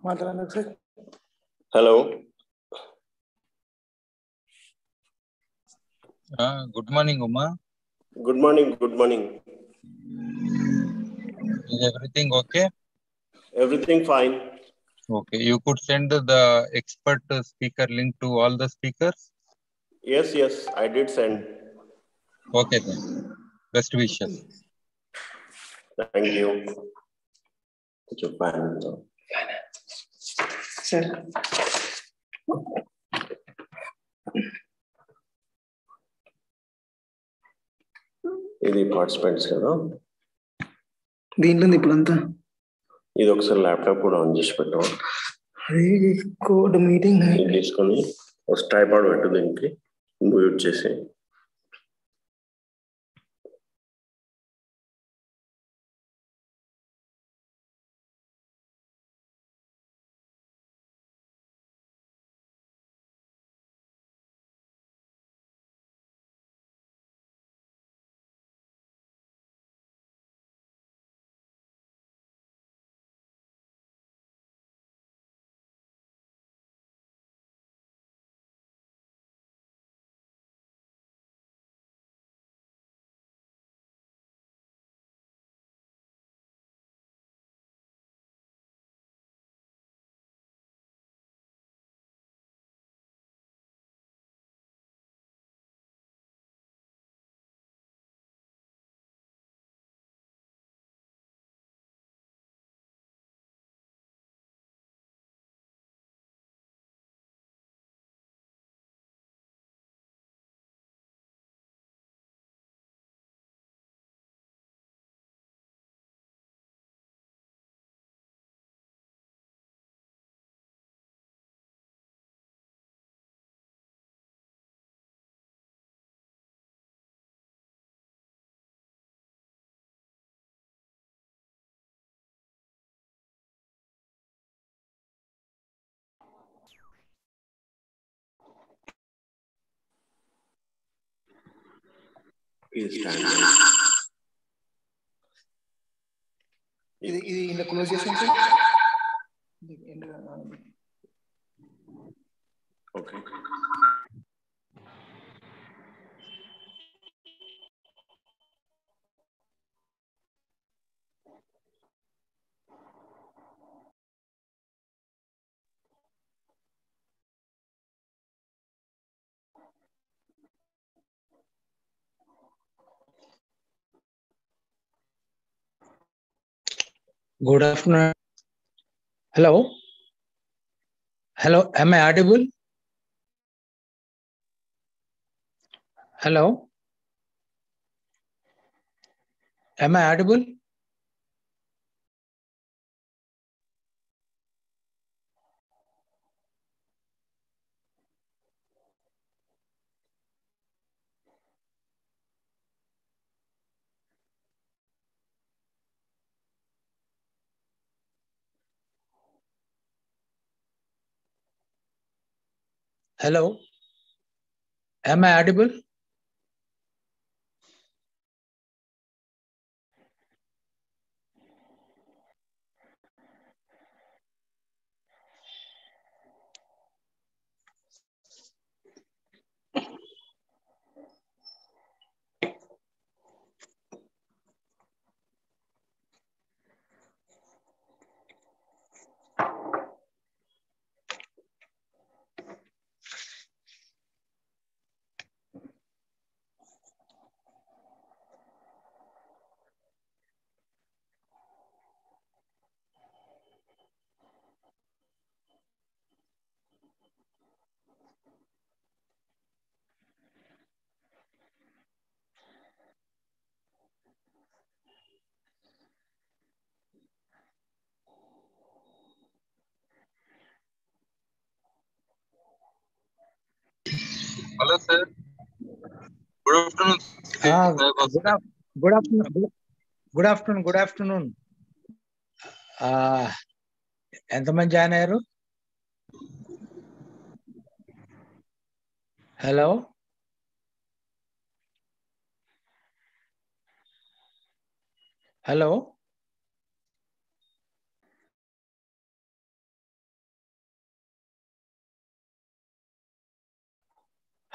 మాట్లాడండి ఒకసారి. Hello. Good morning, Uma. Good morning. Good morning. Is everything okay? Everything fine. Okay. You could send the expert speaker link to all the speakers? Yes, yes, I did send. Okay then. Best wishes. Thank you. Japan. Sir ఇది participants కదా, దీంట్లో ఉంది ఇప్పుడంతా. ఇది ఒకసారి laptop కూడా on చేసి పెట్టాం. అదే కోడ్ మీటింగ్ ఇది తీసుకొని ఒక ట్రైపాడ్ పెట్టు, దీనికి మ్యూట్ చేసి. ఇది ఇలా క్లోజ్ చేసి okay. Good afternoon. Hello. Hello. Am I audible? Hello. Am I audible? Hello. Am I audible? Hello, sir. Good afternoon. Good afternoon. Good afternoon. Good afternoon. ఎంతమంది జాయిన్ అయ్యారు? Hello. Hello.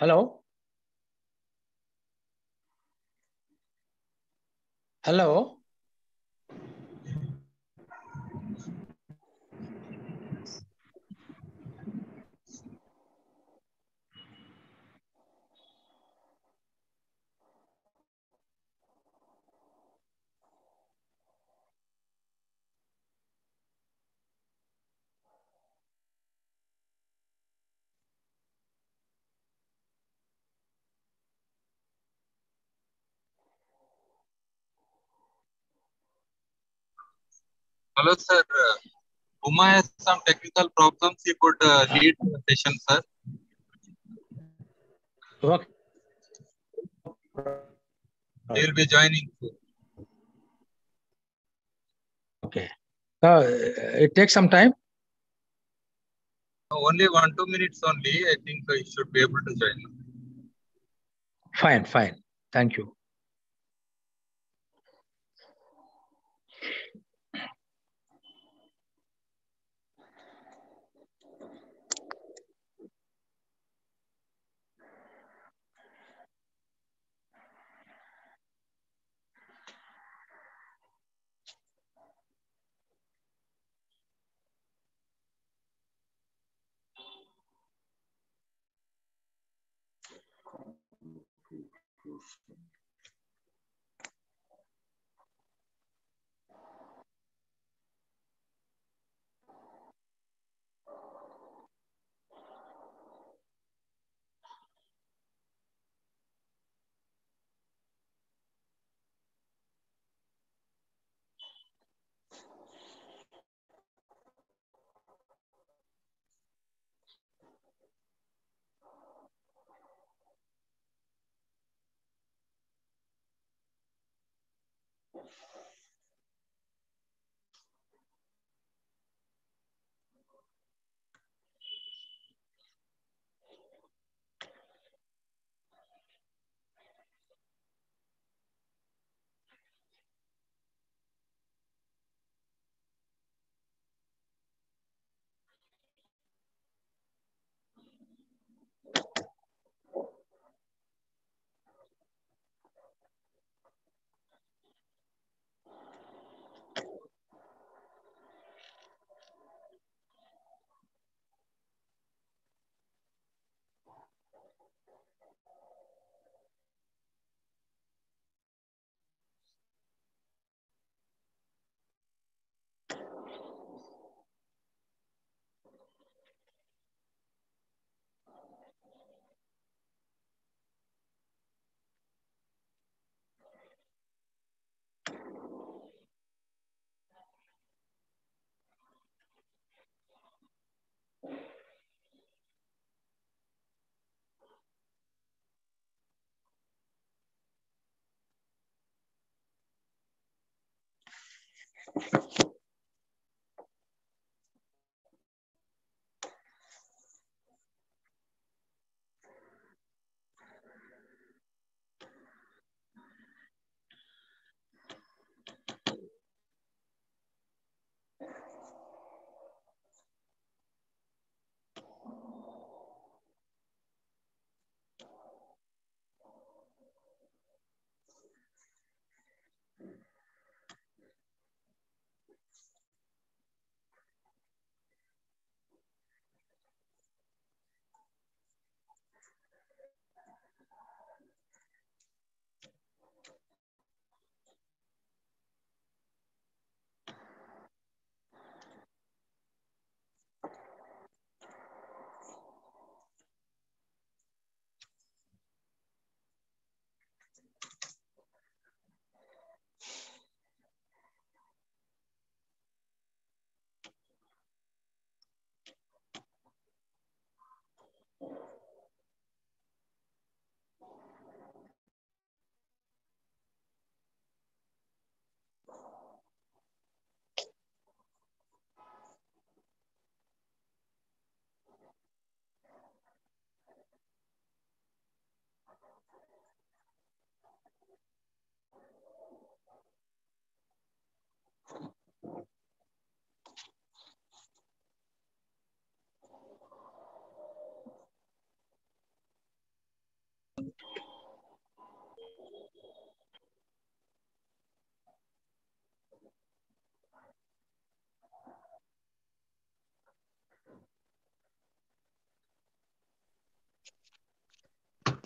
Hello? Hello? Hello, sir. Uma has some technical problems. He could lead the session, sir. Okay. He will be joining. Okay. It takes some time. Only 1-2 minutes only. I think he should be able to join. Fine, fine. Thank you.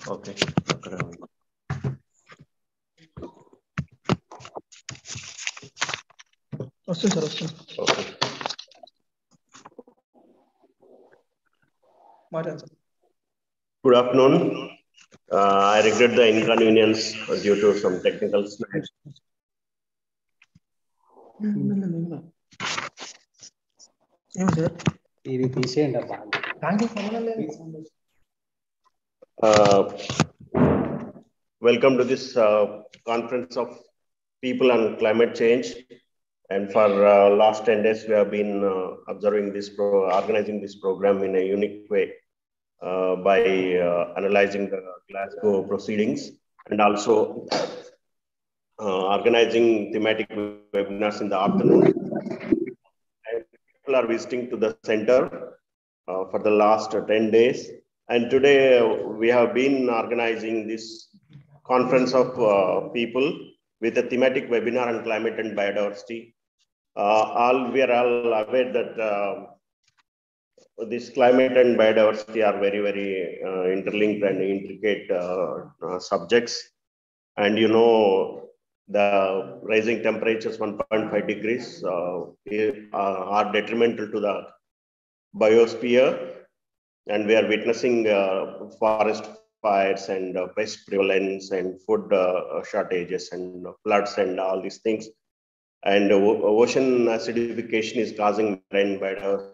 Okay అక్కడ వస్తుంది sir వస్తుంది. Okay మాట్లాడండి sir. Good afternoon. I regret the inconvenience due to some technical snags. ఏం sir ఇది తీసేయండి అబ్బా. దానికి సంబంధం లేదు. Welcome to this conference of people on climate change. And for last 10 days, we have been observing this, organizing this program in a unique way by analyzing the Glasgow proceedings and also organizing thematic webinars in the afternoon. And people are visiting to the center for the last 10 days. And today we have been organizing this conference of people with a thematic webinar on climate and biodiversity. We are all aware that this climate and biodiversity are very, very interlinked and intricate subjects. And you know, the rising temperatures 1.5 degrees are detrimental to the biosphere. And we are witnessing forest fires and pest prevalence and food shortages and floods and all these things. And ocean acidification is causing marine biodiversity.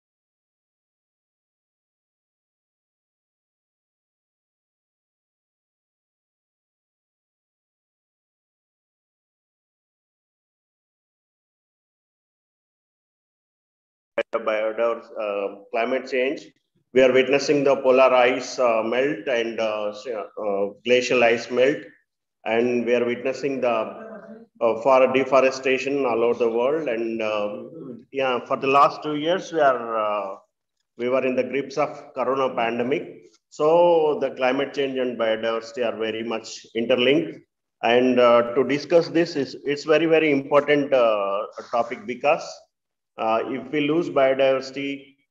Climate change. We are witnessing the polar ice melt and glacial ice melt, and we are witnessing the for deforestation all over the world. And yeah, for the last 2 years, we were in the grips of Corona pandemic. So the climate change and biodiversity are very much interlinked. And to discuss this, it's very, very important topic because if we lose biodiversity,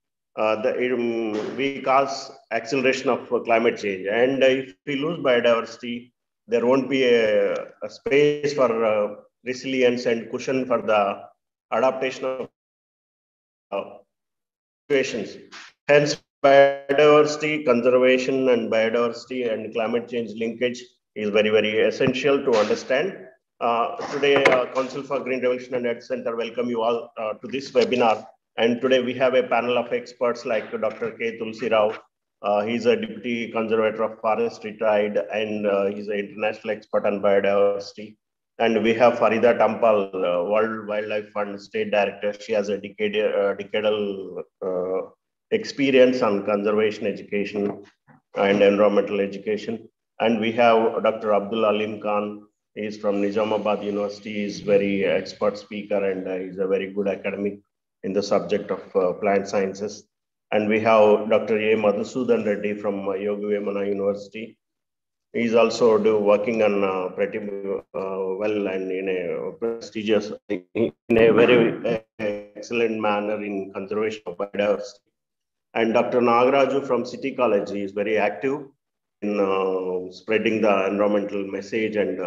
we cause acceleration of climate change. And if we lose biodiversity, there won't be a space for resilience and cushion for the adaptation of situations. Hence, biodiversity conservation and biodiversity and climate change linkage is very, very essential to understand. Today, Council for Green Revolution and Earth Center welcome you all to this webinar. And today we have a panel of experts like Dr. K. Tulsi Rao. He's a Deputy Conservator of Forest retired, and he's an international expert on biodiversity. And we have Farida Tampal, World Wildlife Fund State Director. She has a decadal experience on conservation education and environmental education. And we have Dr. Abdul Alim Khan. He's from Nizamabad University. He's very expert speaker and he's a very good academic in the subject of plant sciences. And we have Dr. A. Madhusudan Reddy from Yogi Vemana University. He's also working on pretty well and in a prestigious, in a very excellent manner in conservation of biodiversity. And Dr. Nagaraju from City College is very active in spreading the environmental message and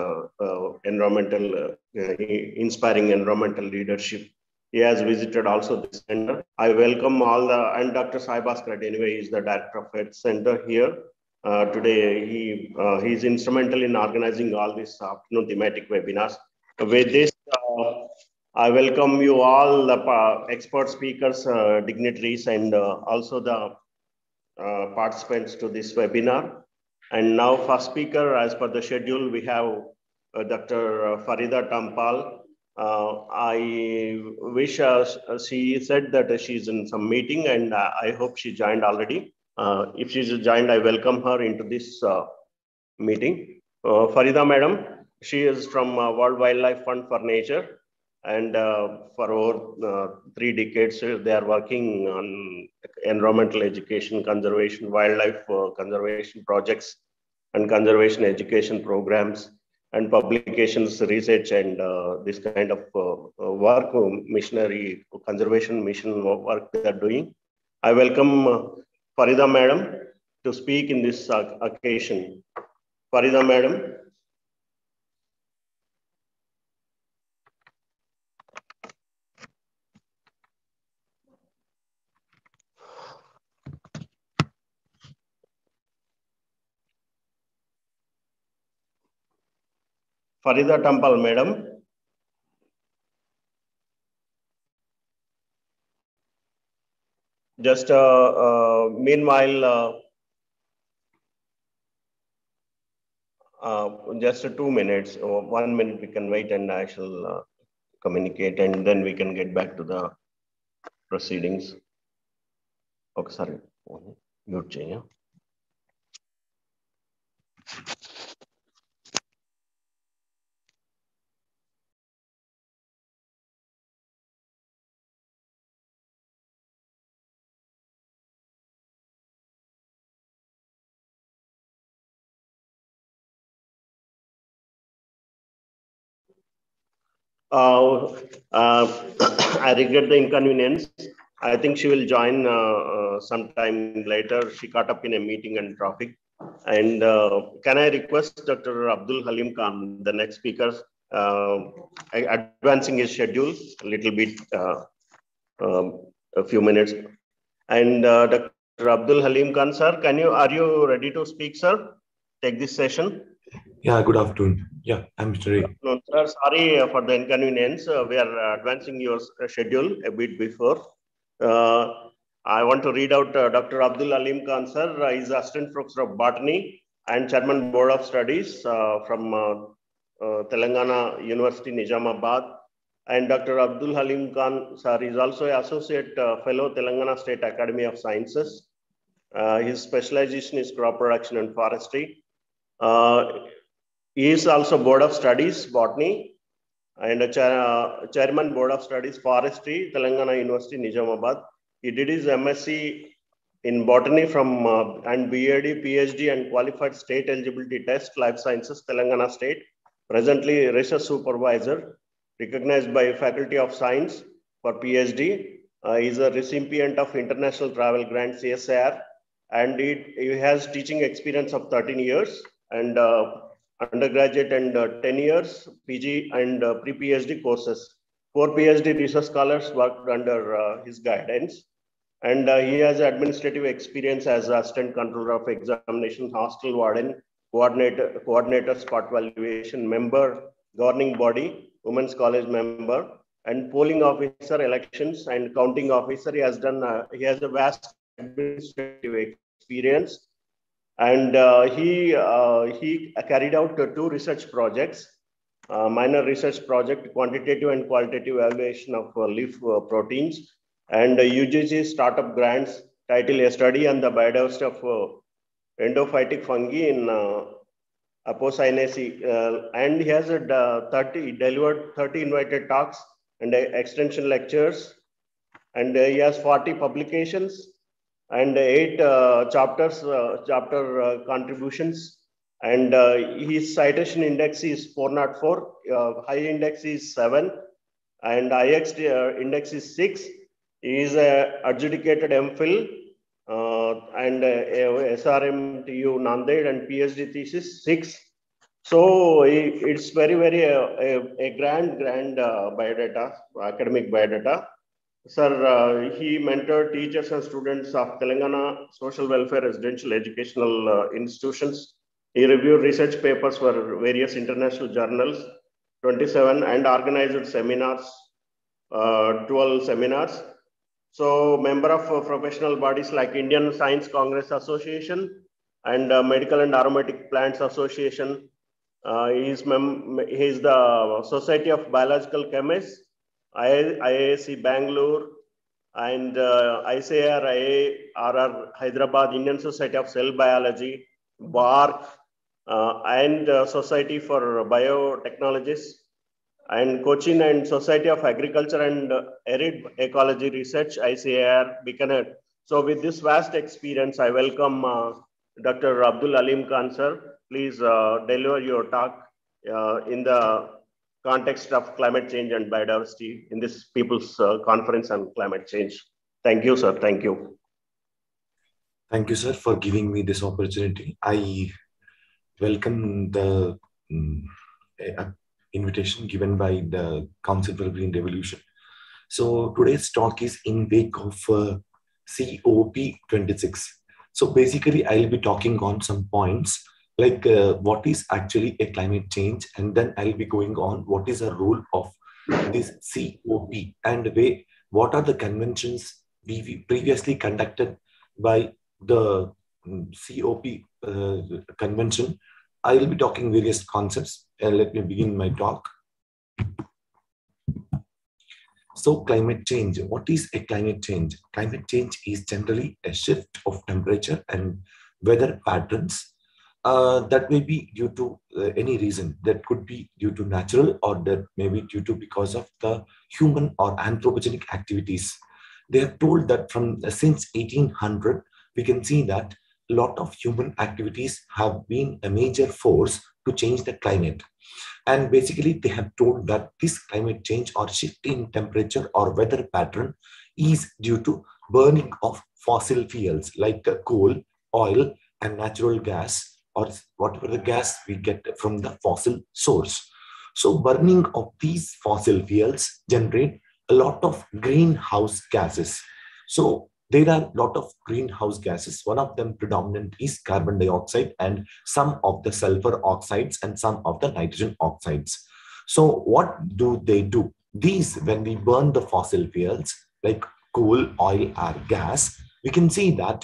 inspiring environmental leadership. He has visited also this center. I welcome all and Dr. Sai Bhaskar, anyway, is the Director of Earth Center here. Today, he's instrumental in organizing all these afternoon thematic webinars. With this, I welcome you all, the expert speakers, dignitaries, and also the participants to this webinar. And now, first speaker, as per the schedule, we have Dr. Farida Tampal. I wish she said that she's in some meeting, and I hope she joined already. If she's joined, I welcome her into this meeting. Farida Madam, she is from World Wildlife Fund for Nature, and for over 3 decades, they are working on environmental education, conservation, wildlife conservation projects, and conservation education programs, and publications, research, and this kind of work, missionary conservation mission work they are doing. I welcome Farida Madam to speak in this occasion. Farida Madam. Farida Tampal Madam. Just meanwhile, just 2 minutes or 1 minute we can wait, and I shall communicate, and then we can get back to the proceedings. Okay, sorry. Mute change. I regret the inconvenience. I think she will join sometime later. She caught up in a meeting and traffic. And can I request Dr. Abdul Halim Khan, the next speaker, advancing his schedule a little bit, a few minutes. And Dr. Abdul Halim Khan, sir, are you ready to speak, sir? Take this session. Yeah, good afternoon. Yeah, I'm ready. No, sir, sorry for the inconvenience. We are advancing your schedule a bit before. I want to read out Dr. Abdul Halim Khan, sir. He's Assistant Professor of Botany and Chairman Board of Studies from Telangana University, Nizamabad. And Dr. Abdul Halim Khan, sir, is also an Associate Fellow, Telangana State Academy of Sciences. His specialization is crop production and forestry. He is also Board of Studies, Botany, and Chairman Board of Studies, Forestry, Telangana University, Nizamabad. He did his MSc in Botany from and BAd, PhD, and Qualified State Eligibility Test, Life Sciences, Telangana State. Presently, Research Supervisor, recognized by Faculty of Science for PhD. He is a recipient of International Travel Grant, CSIR, and he has teaching experience of 13 years and undergraduate and 10 years PG and pre-PhD courses. 4 PhD research scholars worked under his guidance. And he has administrative experience as Assistant Controller of Examination, Hostel Warden, Coordinator, Spot Valuation Member, Governing Body, Women's College Member, and Polling Officer Elections and Counting Officer. He has a vast administrative experience. And he carried out 2 research projects, minor research project, quantitative and qualitative evaluation of leaf proteins, and UGC startup grants titled A Study on the Biodiversity of Endophytic Fungi in Apocynaceae. And he has delivered 30 invited talks and extension lectures, and he has 40 publications and 8 chapter contributions, and his citation index is 404, high index is 7, and IX index is 6. He is adjudicated MPhil and SRMTU Nanded and PhD thesis 6. So it's very a grand biodata, academic biodata. Sir, he mentored teachers and students of Telangana Social Welfare Residential Educational Institutions. He reviewed research papers for various international journals, 27, and organized seminars, 12 seminars. So, member of professional bodies like Indian Science Congress Association and Medical and Aromatic Plants Association. He is the Society of Biological Chemists, IAC Bangalore, and ICAR, IARR Hyderabad, Indian Society of Cell Biology, BARC, and Society for Biotechnologists, and Cochin and Society of Agriculture and Arid Ecology Research, ICAR, Bikaner. So with this vast experience, I welcome Dr. Abdul Halim Khan, sir. Please deliver your talk in the context of climate change and biodiversity in this People's Conference on Climate Change. Thank you, sir. Thank you. Thank you, sir, for giving me this opportunity. I welcome the uh, invitation given by the Council for Green Revolution. So today's talk is in wake of COP26. So basically, I'll be talking on some points like what is actually a climate change, and then I'll be going on what is the role of this COP and what are the conventions we previously conducted by the COP convention. I will be talking various concepts. Let me begin my talk. So climate change, what is a climate change? Climate change is generally a shift of temperature and weather patterns that may be due to any reason. That could be due to natural, or that may be due to because of the human or anthropogenic activities. They have told that from since 1800, we can see that a lot of human activities have been a major force to change the climate. And basically, they have told that this climate change or shift in temperature or weather pattern is due to burning of fossil fuels like coal, oil, and natural gas, or whatever the gas we get from the fossil source. So burning of these fossil fuels generate a lot of greenhouse gases. So there are a lot of greenhouse gases. One of them predominant is carbon dioxide and some of the sulfur oxides and some of the nitrogen oxides. So what do they do? These, when we burn the fossil fuels like coal, oil, or gas, we can see that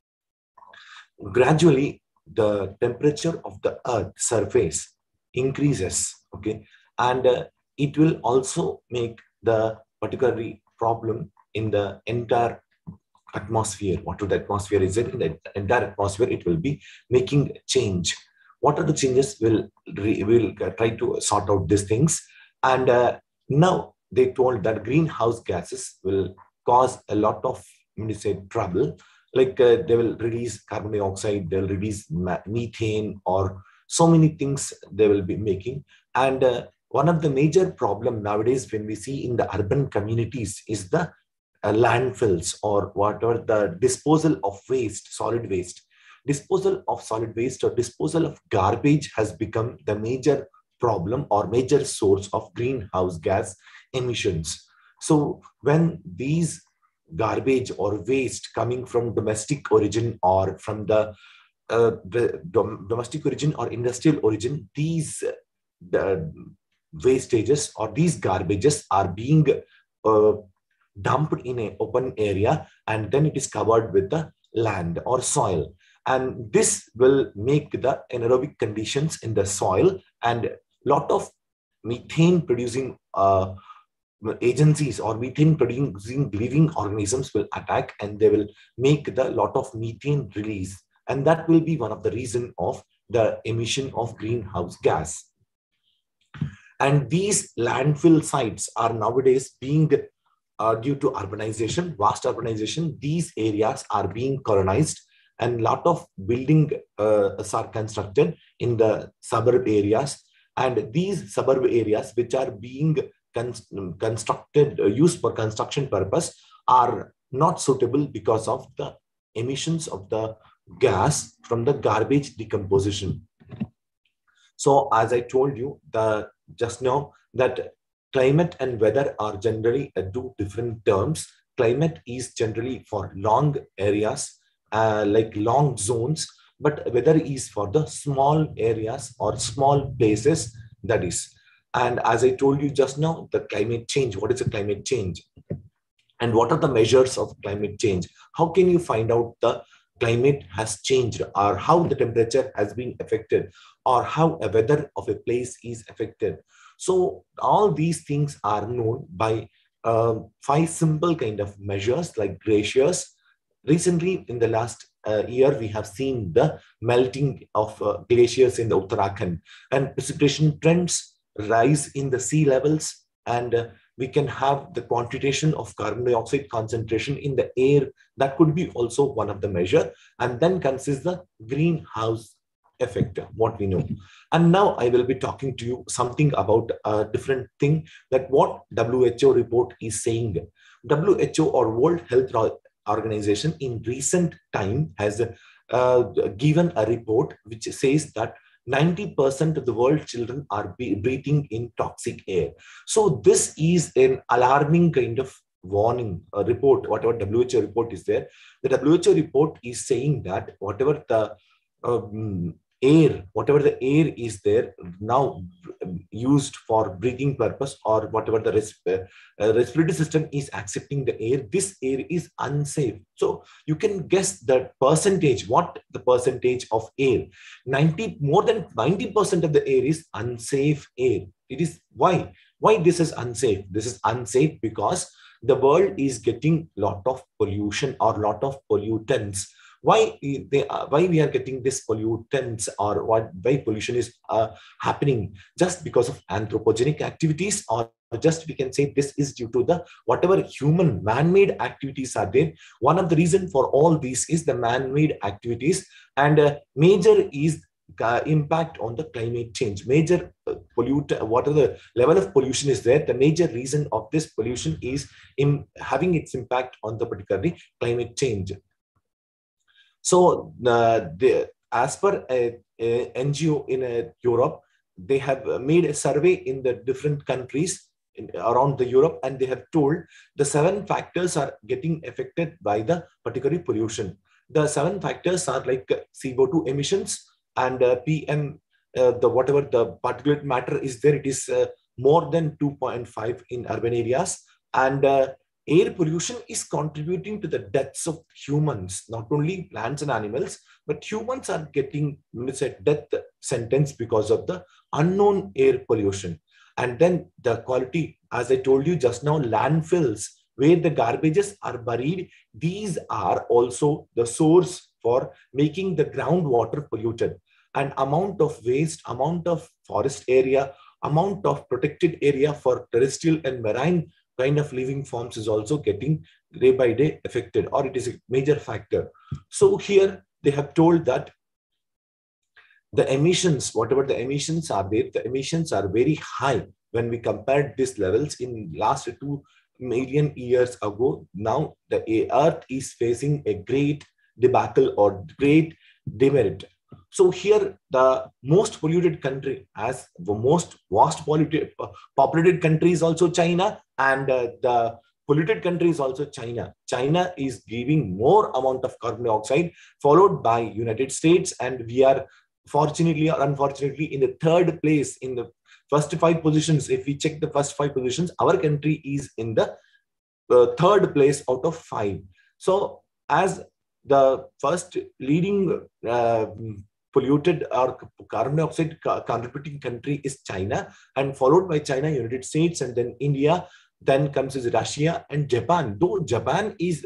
gradually the temperature of the earth surface increases, okay? And it will also make the particular problem in the entire atmosphere. What the atmosphere is in the entire atmosphere, it will be making change. What are the changes? We'll try to sort out these things. And now they told that greenhouse gases will cause a lot of trouble. Like they will release carbon dioxide, they'll release methane, or so many things they will be making. And one of the major problem nowadays when we see in the urban communities is the landfills, or whatever the disposal of waste, solid waste. Disposal of solid waste or disposal of garbage has become the major problem or major source of greenhouse gas emissions. So when these garbage or waste coming from domestic origin or from the domestic origin or industrial origin, these wastages or these garbages are being dumped in an open area, and then it is covered with the land or soil. And this will make the anaerobic conditions in the soil, and a lot of methane producing agencies or methane producing living organisms will attack, and they will make the lot of methane release. And that will be one of the reason of the emission of greenhouse gas. And these landfill sites are nowadays being due to urbanization, vast urbanization, these areas are being colonized, and a lot of buildings are constructed in the suburb areas. And these suburb areas which are being constructed, used for construction purpose, are not suitable because of the emissions of the gas from the garbage decomposition. So as I told you just now, that climate and weather are generally two different terms. Climate is generally for long areas, like long zones, but weather is for the small areas or small places, that is. And as I told you just now, the climate change, what is a climate change? And what are the measures of climate change? How can you find out the climate has changed, or how the temperature has been affected, or how a weather of a place is affected? So all these things are known by 5 simple kind of measures like glaciers. Recently, in the last year, we have seen the melting of glaciers in the Uttarakhand, and precipitation trends rise in the sea levels, and we can have the quantitation of carbon dioxide concentration in the air. That could be also one of the measure. And then consists the greenhouse effect, what we know. And now I will be talking to you something about a different thing, that what WHO report is saying. WHO or World Health Organization in recent time has given a report which says that 90% of the world children are breathing in toxic air. So this is an alarming kind of warning report. Whatever WHO report is there, the WHO report is saying that whatever the whatever the air is there now used for breathing purpose, or whatever the respiratory system is accepting the air, this air is unsafe. So you can guess the percentage, what the percentage of air, more than 90% of the air is unsafe air. It is why this is unsafe. This is unsafe because the world is getting lot of pollution or lot of pollutants. Why we are getting this pollutants, or why pollution is happening? Just because of anthropogenic activities, or just we can say this is due to the whatever human man-made activities are there. One of the reason for all these is the man-made activities, and major is impact on the climate change. Major whatever the level of pollution is there, the major reason of this pollution is in having its impact on the particularly climate change. So as per a NGO in Europe, they have made a survey in the different countries around the Europe, and they have told the 7 factors are getting affected by the particular pollution. The 7 factors are like CO2 emissions and PM, whatever the particulate matter is there, it is more than 2.5 in urban areas, and air pollution is contributing to the deaths of humans, not only plants and animals, but humans are getting, let's say, death sentence because of the unknown air pollution. And then the quality, as I told you just now, landfills where the garbages are buried, these are also the source for making the groundwater polluted. And amount of waste, amount of forest area, amount of protected area for terrestrial and marine kind of living forms is also getting day by day affected, or it is a major factor. So here they have told that the emissions, whatever the emissions are there, the emissions are very high when we compare these levels in last 2 million years ago. Now the earth is facing a great debacle or great demerit. So here the most polluted country, as the most vast populated country is also China, and the polluted country is also China. China is giving more amount of carbon dioxide, followed by United States, and we are fortunately or unfortunately in the 3rd place in the first 5 positions. If we check the first 5 positions, our country is in the 3rd place out of 5. So as the first leading polluted or carbon dioxide contributing country is China, and followed by China, United States, and then India, then comes is Russia and Japan. Though Japan is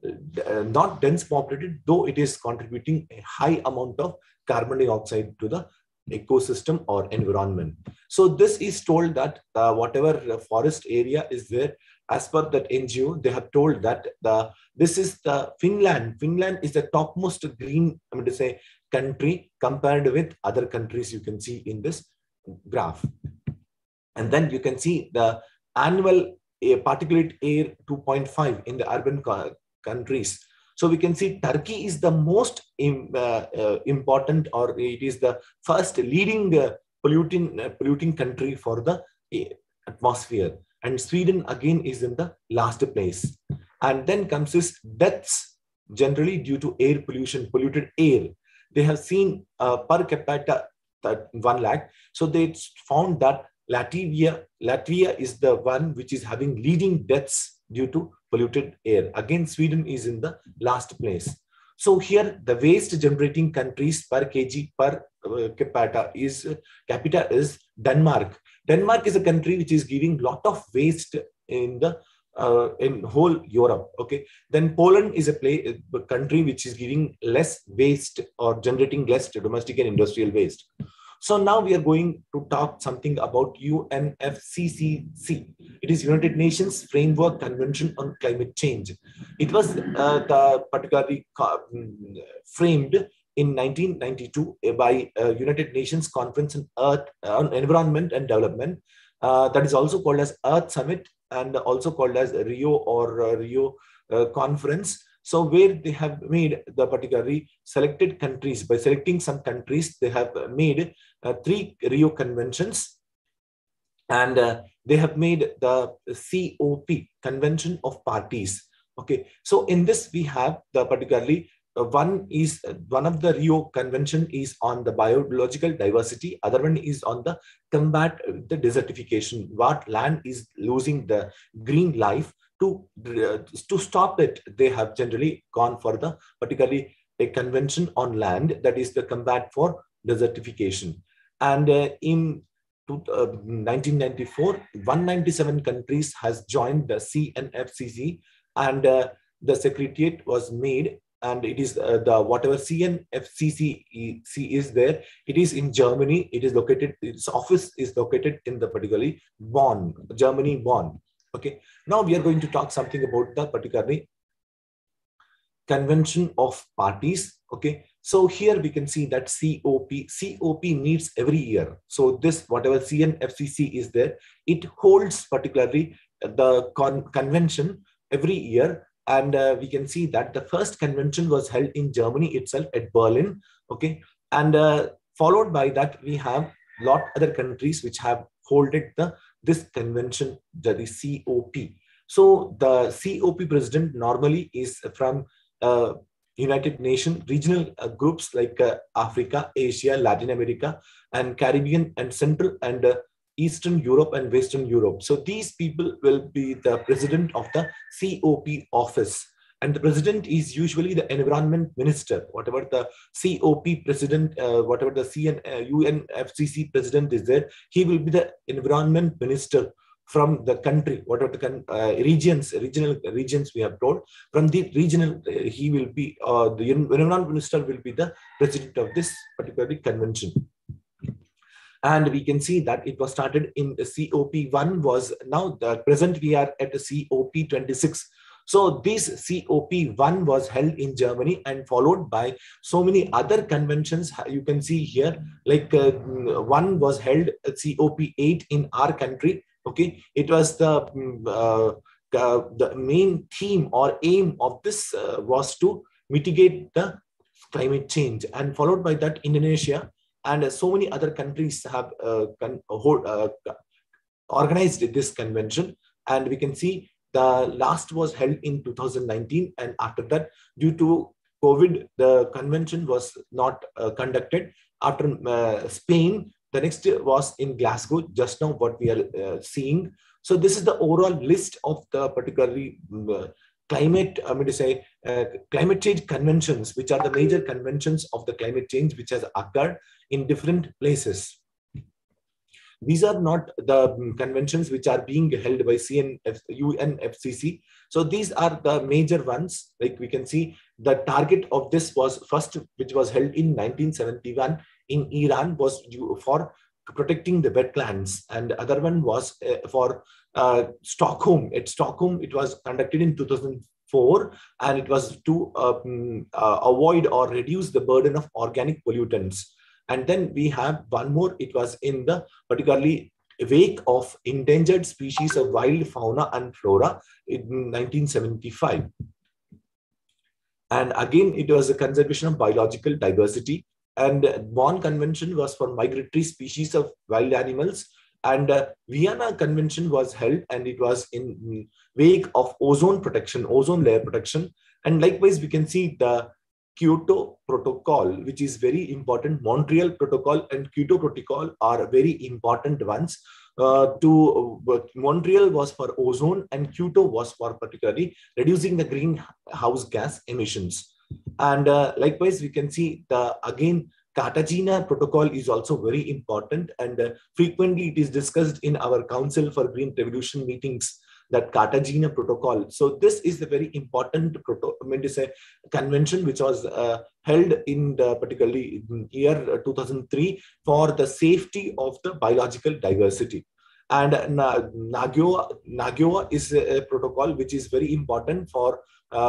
not dense populated, though it is contributing a high amount of carbon dioxide to the ecosystem or environment. So this is told that whatever forest area is there, as per that NGO, they have told that this is the Finland. Finland is the topmost green, I mean to say, country compared with other countries you can see in this graph. And then you can see the annual particulate air 2.5 in the urban countries. So we can see Turkey is the most important, or it is the first leading polluting country for the atmosphere. And Sweden again is in the last place. And then comes this deaths generally due to air pollution, polluted air. They have seen per capita 1 lakh. So they found that Latvia is the one which is having leading deaths due to polluted air. Again, Sweden is in the last place. So here the waste generating countries per kg per capita is Denmark. Denmark is a country which is giving lot of waste in the in whole Europe. Okay, then Poland is a country which is giving less waste or generating less domestic and industrial waste. So now we are going to talk something about UNFCCC. It is United Nations Framework Convention on Climate Change. It was particularly framed in 1992 by United Nations Conference on Environment and Development. That is also called as Earth Summit and also called as Rio or Rio Conference. So where they have made the particularly selected countries, by selecting some countries, they have made 3 Rio conventions, and they have made the COP, Convention of Parties. Okay, so in this we have the particularly one of the Rio Convention is on the biological diversity. Other one is on the combat the desertification. What land is losing the green life, to stop it. They have generally gone for the particularly a convention on land, that is the combat for desertification. And in 1994, 197 countries has joined the CNFCC, and the secretariat was made, and it is the whatever CNFCC is there, it is in Germany. It is located, its office is located in the particularly Bonn, Germany, Bonn. Okay, now we are going to talk something about the particularly Convention of Parties. Okay, so here we can see that COP meets every year. So this whatever CNFCC is there, it holds particularly the convention every year. And we can see that the first convention was held in Germany itself at Berlin. Okay, and followed by that we have lot other countries which have holded this convention, that is COP. So the COP president normally is from United Nations regional groups like Africa, Asia, Latin America, and Caribbean, and Central and Eastern Europe and Western Europe. So these people will be the president of the COP office. And the president is usually the environment minister. Whatever the COP president, whatever the UNFCCC president is there, he will be the environment minister from the country, whatever the regional regions we have told. From the regional, he will be, the environment minister will be the president of this particular convention. And we can see that it was started in the COP1 was, now the present we are at the COP26. So this COP1 was held in Germany and followed by so many other conventions. You can see here, like one was held at COP8 in our country. Okay, it was the main theme or aim of this was to mitigate the climate change, and followed by that Indonesia and so many other countries have organized this convention. And we can see the last was held in 2019, and after that, due to COVID, the convention was not conducted. After Spain, the next was in Glasgow, just now what we are seeing. So this is the overall list of the particularly climate, climate change conventions, which are the major conventions of the climate change which has occurred in different places. These are not the conventions which are being held by UNFCCC. So these are the major ones. Like we can see, the target of this was first, which was held in 1971 in Iran, was for protecting the wetlands, and the other one was for Stockholm. At Stockholm, it was conducted in 2004, and it was to avoid or reduce the burden of organic pollutants. And then we have one more. It was in the particularly wake of endangered species of wild fauna and flora in 1975. And again, it was a conservation of biological diversity. And Bonn Convention was for migratory species of wild animals. And Vienna Convention was held, and it was in wake of ozone protection, ozone layer protection. And likewise, we can see the Kyoto Protocol, which is very important. Montreal Protocol and Kyoto Protocol are very important ones. Montreal was for ozone, and Kyoto was for particularly reducing the greenhouse gas emissions. And likewise, we can see the again Cartagena Protocol is also very important, and frequently it is discussed in our Council for Green Revolution meetings, that Cartagena Protocol. So this is a very important convention which was held in the particularly year 2003 for the safety of the biological diversity. And Nagoya is a protocol which is very important for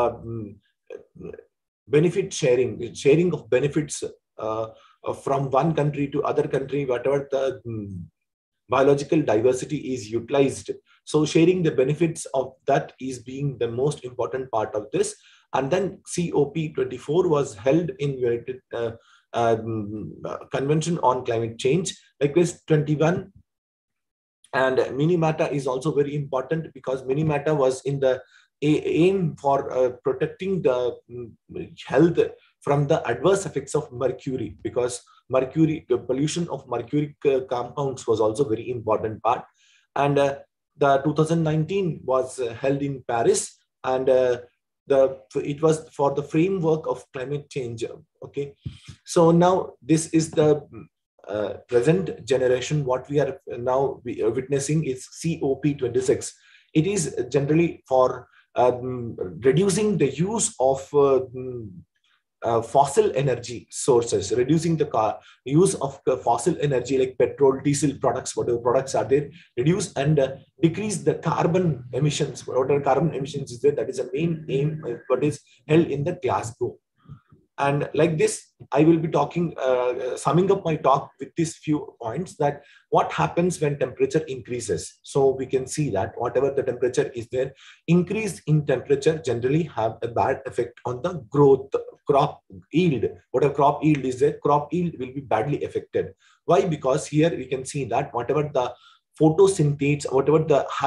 benefit sharing of benefits from one country to other country, whatever the biological diversity is utilized. So sharing the benefits of that is being the most important part of this. And then COP24 was held in United Convention on Climate Change, like this 21. And Minamata is also very important because Minamata was in the aim for protecting the health from the adverse effects of mercury, because mercury, the pollution of mercury compounds was also very important part. And the 2019 was held in Paris, and it was for the framework of climate change. Okay, so now this is the present generation. What we are now witnessing is COP26. It is generally for reducing the use of fossil energy sources, reducing the use of fossil energy like petrol, diesel products, whatever products are there, reduce and decrease the carbon emissions. Whatever carbon emissions is there, that is a main aim what is held in the Glasgow. And like this, I will be talking, summing up my talk with these few points, that what happens when temperature increases. So we can see that whatever the temperature is there, increase in temperature generally have a bad effect on the growth, crop yield. Whatever crop yield is there, crop yield will be badly affected. Why? Because here we can see that whatever the photosynthese, whatever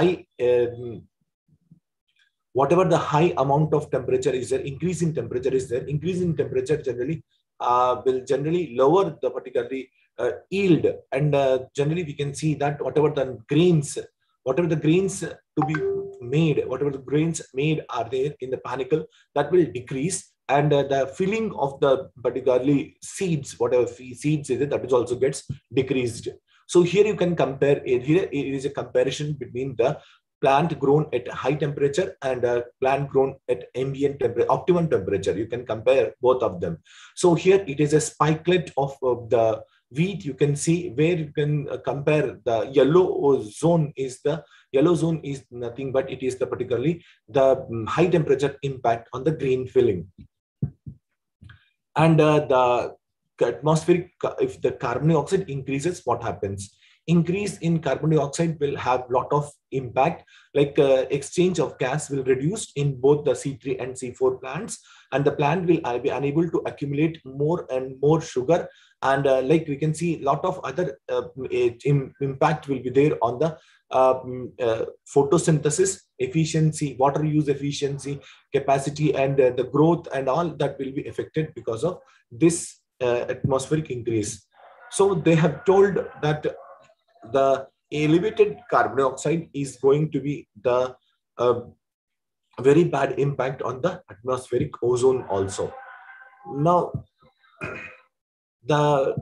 the high amount of temperature is there, increase in temperature is there, increase in temperature generally will generally lower the particularly yield. And generally we can see that whatever the grains to be made, whatever the grains made are there in the panicle, that will decrease. And the filling of the particularly seeds, whatever seeds is it, that is also gets decreased. So here you can compare it. Here it is a comparison between the plant grown at high temperature and plant grown at ambient temperature, optimum temperature. You can compare both of them. So here it is a spikelet of the wheat. You can see where you can compare the yellow zone is nothing but it is the particularly the high temperature impact on the grain filling. And the atmospheric, if the carbon dioxide increases, what happens? Increase in carbon dioxide will have lot of impact, like exchange of gas will reduce in both the C3 and C4 plants, and the plant will be unable to accumulate more and more sugar. And like we can see, lot of other impact will be there on the photosynthesis efficiency, water use efficiency, capacity, and the growth and all that will be affected because of this atmospheric increase. So they have told that the elevated carbon dioxide is going to be the very bad impact on the atmospheric ozone also. Now, the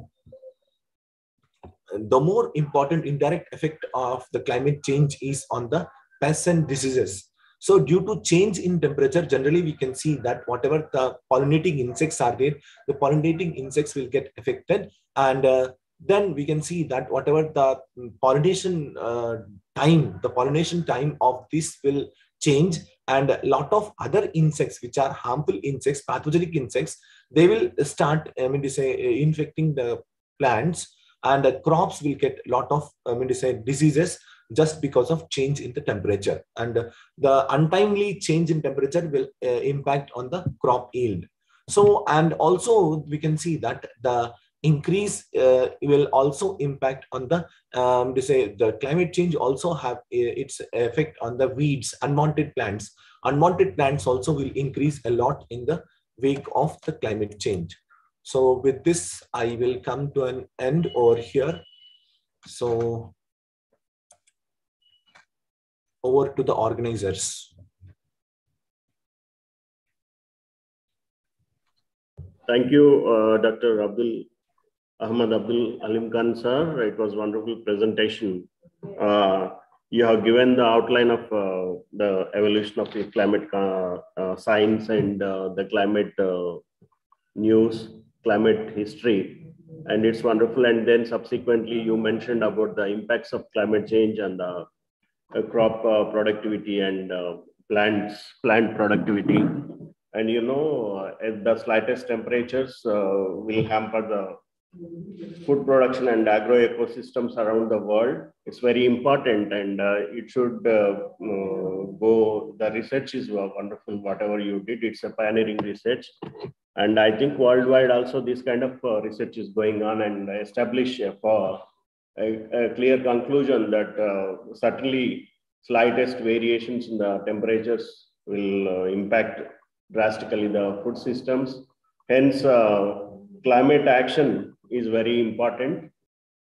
more important indirect effect of the climate change is on the pests and diseases. So due to change in temperature, generally we can see that whatever the pollinating insects are there, the pollinating insects will get affected. And then we can see that whatever the pollination time of this will change, and a lot of other insects which are harmful insects, pathogenic insects, they will start infecting the plants, and the crops will get a lot of diseases just because of change in the temperature. And the untimely change in temperature will impact on the crop yield. So, and also we can see that the increase will also impact on the the climate change also have its effect on the weeds, unwanted plants. Unwanted plants also will increase a lot in the wake of the climate change. So with this, I will come to an end over here. So over to the organizers. Thank you, Dr. Ahmad Abdul Alim Khan, sir. It was a wonderful presentation. You have given the outline of the evolution of the climate science and the climate news, climate history, and it's wonderful. And then subsequently, you mentioned about the impacts of climate change and the crop productivity and plant productivity. And at the slightest temperatures will hamper the food production and agro ecosystems around the world. It's very important, and it should go. The research is wonderful. Whatever you did, it's a pioneering research. And I think worldwide also this kind of research is going on, and establish a clear conclusion that certainly slightest variations in the temperatures will impact drastically the food systems. Hence, climate action is very important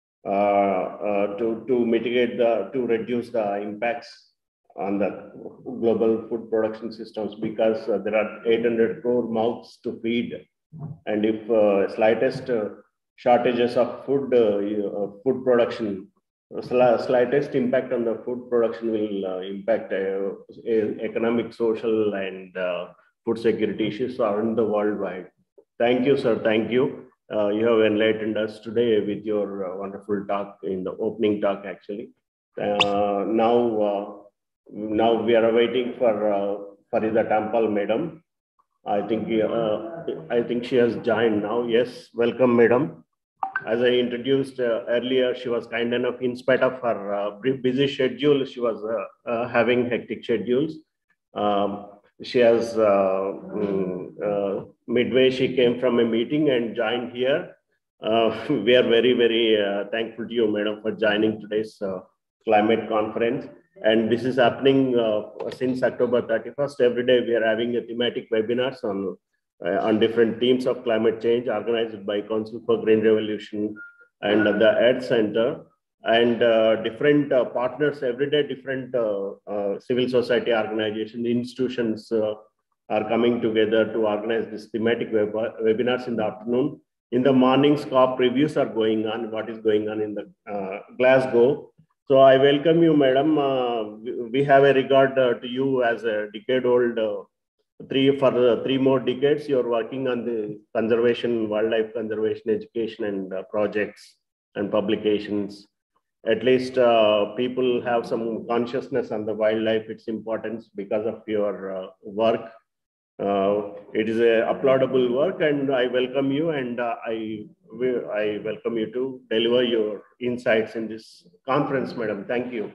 to mitigate to reduce the impacts on the global food production systems, because there are 800 crore mouths to feed, and if slightest shortages of food production, slightest impact on the food production will impact economic, social, and food security issues around the worldwide. Thank you, sir. Thank you. You have enlightened us today with your wonderful talk in the opening talk, actually. Now we are waiting for Farida Tampal, madam. I think she has joined now. Yes, welcome, madam. As I introduced earlier, she was kind enough, in spite of her busy schedule, she was having hectic schedules. She has midway, she came from a meeting and joined here. We are very, very thankful to you, madam, for joining today's climate conference. And this is happening since October 31st. Every day we are having a thematic webinars on different themes of climate change, organized by Council for Green Revolution and the Earth Center, and different partners every day, different civil society organizations, institutions are coming together to organize this thematic webinars in the afternoon. In the mornings, COP reviews are going on, what is going on in the Glasgow. So I welcome you, madam. We have a regard to you as a decade-old, for 3 more decades. You're working on the conservation, wildlife conservation, education, and projects and publications. At least people have some consciousness on the wildlife, its importance because of your work. It is a applaudable work, and I welcome you, and I welcome you to deliver your insights in this conference, madam. Thank you.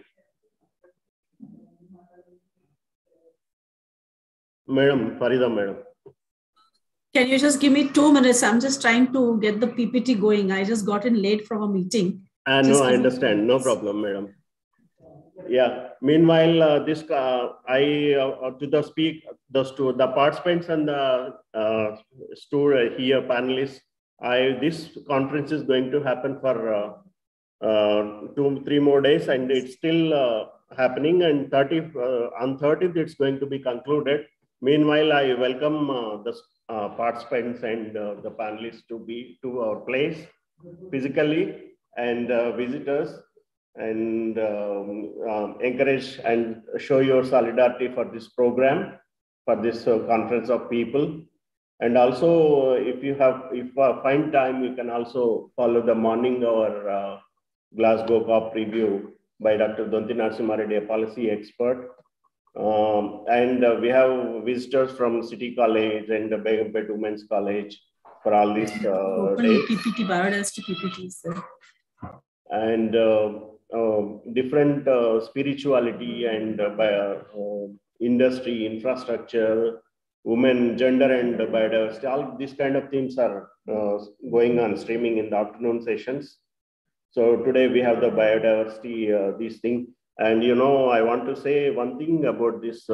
Madam, Farida, madam. Can you just give me 2 minutes? I'm just trying to get the PPT going. I just got in late from a meeting. No, I understand. No problem, madam. Yeah. Meanwhile, this to the participants and the here panelists, this conference is going to happen for 2-3 more days, and it's still happening. And on 30th, it's going to be concluded. Meanwhile, I welcome the participants and the panelists to our place physically, and visitors, and encourage and show your solidarity for this program, for this conference of people. And also, if you find time, you can also follow the morning or Glasgow COP review by Dr. Donti Narasimha Reddy, a policy expert. And we have visitors from City College and the Begumpet Women's College for all these days. PPT, biodiversity PPT, sir. And different spirituality and industry, infrastructure, women, gender, and biodiversity. All these kind of themes are going on, streaming in the afternoon sessions. So today we have the biodiversity, these things. And I want to say one thing about this.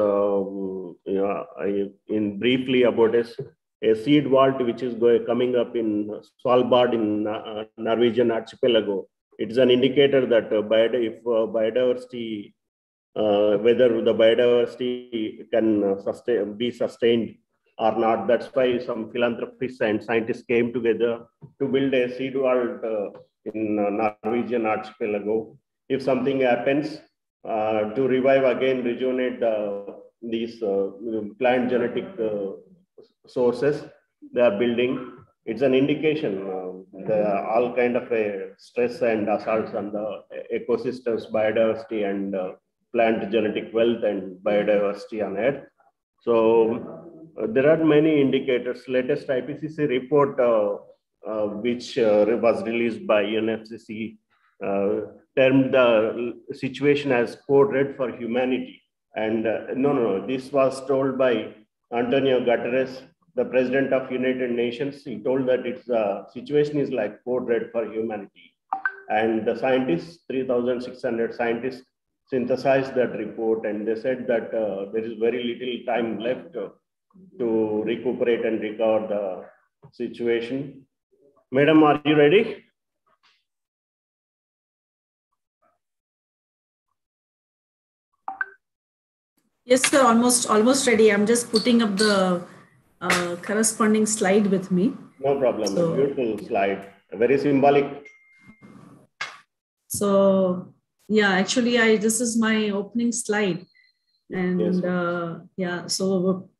Briefly about this, a seed vault which is coming up in Svalbard in Norwegian archipelago. It's an indicator that biodiversity, whether the biodiversity can be sustained or not. That's why some philanthropists and scientists came together to build a seed vault in Norwegian archipelago. If something happens, to revive again, rejuvenate these plant genetic sources they are building. It's an indication all kind of stress and assaults on the ecosystems, biodiversity, and plant genetic wealth and biodiversity on Earth. So there are many indicators. Latest IPCC report which was released by UNFCCC, termed the situation as code red for humanity. And no, this was told by Antonio Guterres, the president of United Nations. He told that it's situation is like code red for humanity. And the scientists, 3,600 scientists, synthesized that report, and they said that there is very little time left to recuperate and recover the situation. Madam, are you ready? Yes, sir, almost ready. I'm just putting up the corresponding slide with me. No problem. So, beautiful slide, very symbolic. So yeah, actually, this is my opening slide, and yes, yeah. So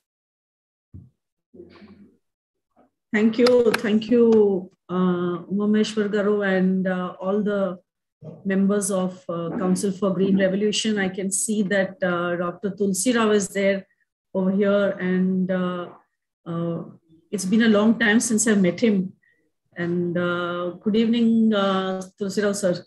thank you, Umameshwar Garu and all the members of Council for Green Revolution. I can see that Dr. Tulsi Rao is there over here, and it's been a long time since I've met him. And good evening, Tulsi Rao sir.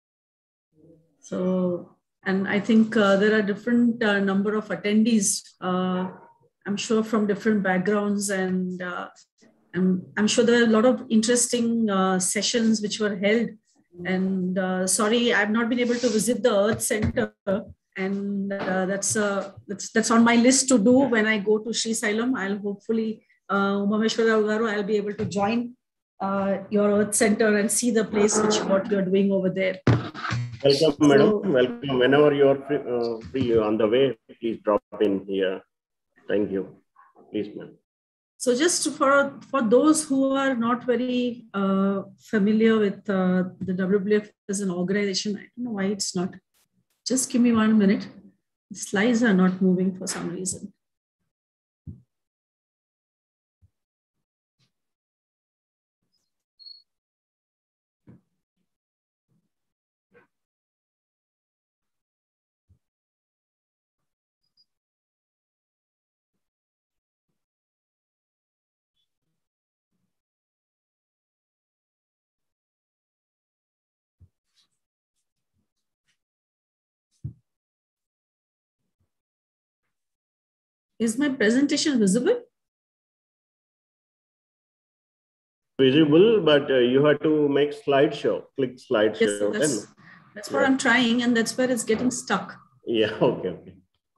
So, and I think there are different number of attendees, I'm sure from different backgrounds, and I'm sure there are a lot of interesting sessions which were held. And sorry, I've not been able to visit the Earth Center, and that's on my list to do when I go to Srisailam. I'll hopefully, Umameshwar Garu, I'll be able to join your Earth Center and see the place what you're doing over there. Welcome, madam. Welcome. Whenever you're free on the way, please drop in here. Thank you. Please, ma'am. So just for those who are not very familiar with the WWF as an organization, I don't know why it's not. Just give me 1 minute. The slides are not moving for some reason. Is my presentation visible? Visible, but you have to make slideshow. Click slideshow. Yes, that's what I'm trying, and that's where it's getting stuck. Yeah, okay.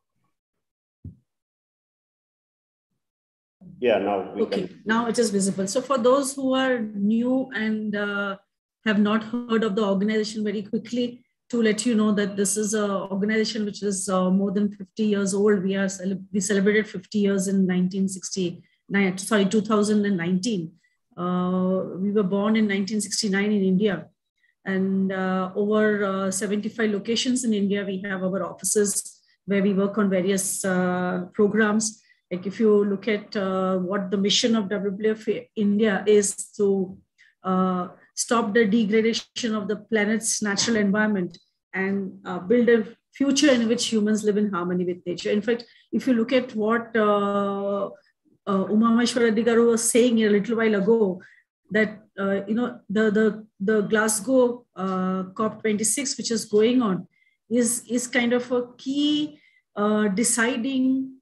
Yeah, now we can. Now it is visible. So for those who are new and have not heard of the organization, very quickly to let you know that this is an organization which is more than 50 years old. We celebrated 50 years in 2019. We were born in 1969 in India, and over 75 locations in India, we have our offices where we work on various programs. Like if you look at what the mission of WWF India is to stop the degradation of the planet's natural environment and build a future in which humans live in harmony with nature. In fact, if you look at what Umameshwar Garu was saying a little while ago, that the Glasgow COP26, which is going on, is kind of a key deciding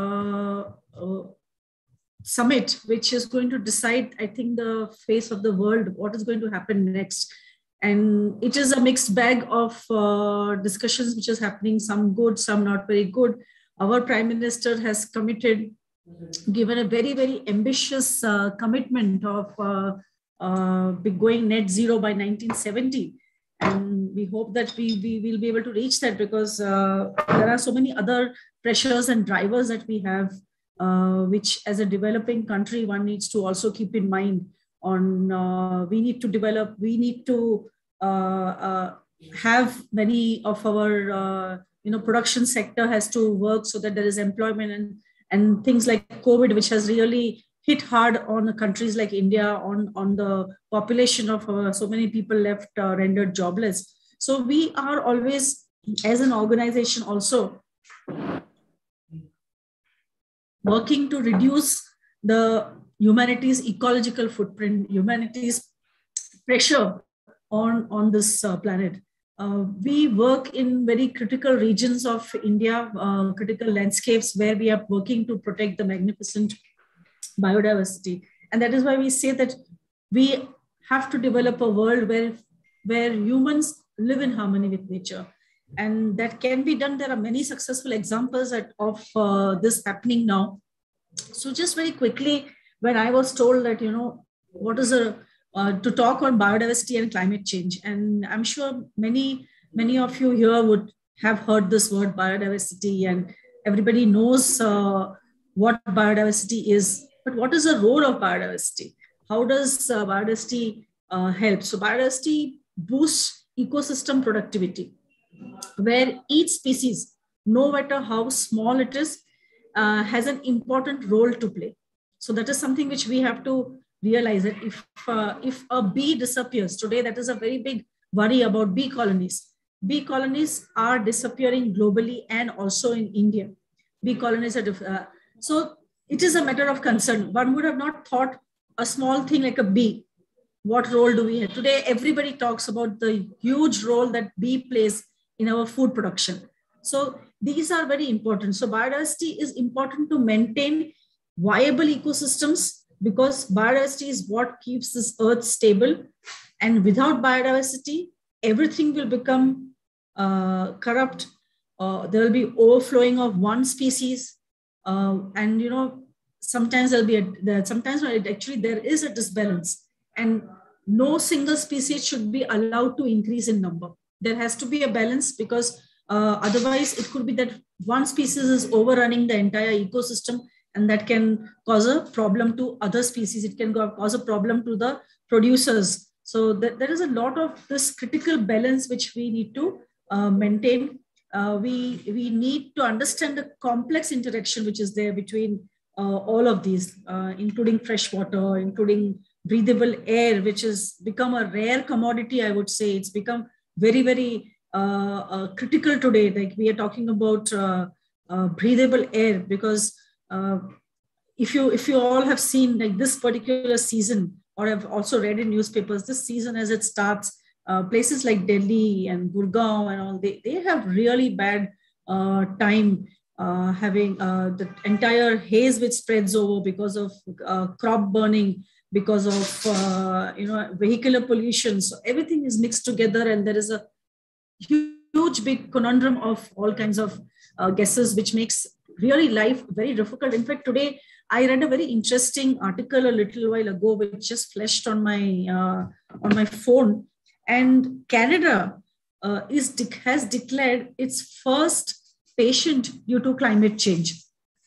summit, which is going to decide, I think, the face of the world, what is going to happen next. And it is a mixed bag of discussions which is happening, some good, some not very good. Our Prime Minister has given a very, very ambitious commitment of going net zero by 1970. And we hope that we will be able to reach that, because there are so many other pressures and drivers that we have, which as a developing country, one needs to also keep in mind on, we need to have many of our, production sector has to work so that there is employment, and things like COVID, which has really hit hard on countries like India, on the population of so many people left rendered jobless. So we are always, as an organization, also working to reduce the humanity's ecological footprint, humanity's pressure on this planet. We work in very critical regions of India, critical landscapes where we are working to protect the magnificent biodiversity. And that is why we say that we have to develop a world where humans live in harmony with nature. And that can be done. There are many successful examples of this happening now. So just very quickly, when I was told that, what is to talk on biodiversity and climate change. And I'm sure many of you here would have heard this word biodiversity, and everybody knows what biodiversity is. But what is the role of biodiversity? How does biodiversity help? So biodiversity boosts ecosystem productivity, where each species, no matter how small it is, has an important role to play. So that is something which we have to realize, that if a bee disappears today, that is a very big worry about bee colonies. Bee colonies are disappearing globally and also in India. Bee colonies are so it is a matter of concern. One would have not thought a small thing like a bee. What role do we have? Today, everybody talks about the huge role that bee plays in our food production. So these are very important. So biodiversity is important to maintain viable ecosystems, because biodiversity is what keeps this earth stable. And without biodiversity, everything will become corrupt. There will be overflowing of one species. And, sometimes there'll be sometimes actually there is a disbalance, and no single species should be allowed to increase in number. There has to be a balance, because otherwise it could be that one species is overrunning the entire ecosystem, and that can cause a problem to other species. It can cause a problem to the producers. So there is a lot of this critical balance which we need to maintain. We need to understand the complex interaction which is there between all of these, including fresh water, including breathable air, which has become a rare commodity, I would say. It's become very, very critical today. Like we are talking about breathable air, because if you all have seen like this particular season, or have also read in newspapers, this season as it starts, places like Delhi and Gurgaon and all, they have really bad time having the entire haze which spreads over because of crop burning, because of vehicular pollution. So everything is mixed together, and there is a huge big conundrum of all kinds of gases, which makes really life very difficult. In fact, today I read a very interesting article a little while ago, which just flashed on my phone. And Canada has declared its first patient due to climate change,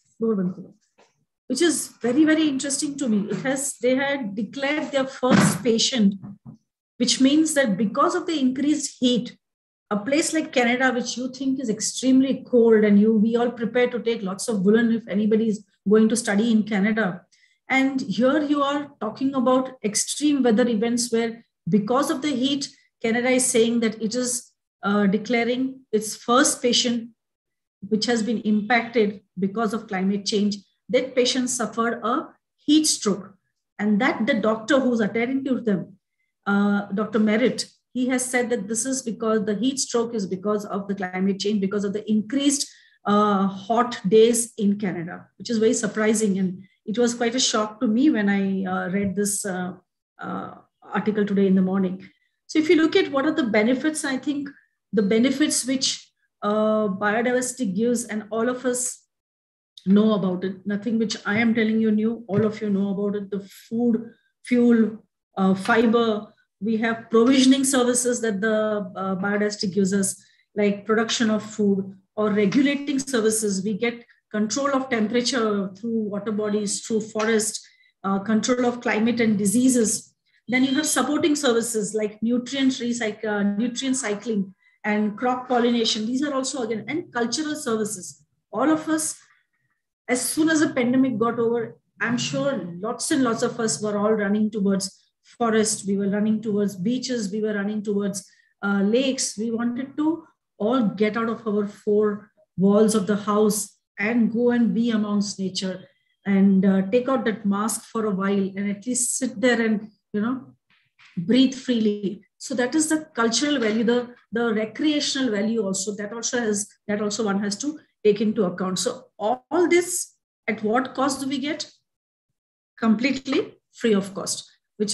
which is very, very interesting to me. They had declared their first patient, which means that because of the increased heat, a place like Canada, which you think is extremely cold, and we all prepare to take lots of woolen if anybody is going to study in Canada. And here you are talking about extreme weather events where, because of the heat, Canada is saying that it is declaring its first patient which has been impacted because of climate change. That patient suffered a heat stroke, and that the doctor who's attending to them, Dr. Merritt, he has said that this is because the heat stroke is because of the climate change, because of the increased hot days in Canada, which is very surprising. And it was quite a shock to me when I read this article today in the morning. So if you look at what are the benefits, I think the benefits which biodiversity gives, and all of us know about it, nothing which I am telling you new, all of you know about it, the food, fuel, fiber. We have provisioning services that the biodiversity gives us, like production of food, or regulating services. We get control of temperature through water bodies, through forest, control of climate and diseases. Then you have supporting services like nutrient cycling and crop pollination. These are also, again, and cultural services. All of us, as soon as the pandemic got over, I'm sure lots and lots of us were all running towards forest. We were running towards beaches. We were running towards lakes. We wanted to all get out of our four walls of the house and go and be amongst nature. and take out that mask for a while and at least sit there and, breathe freely. So that is the cultural value, the recreational value also, that also one has to take into account. So all this, at what cost do we get? Completely free of cost, which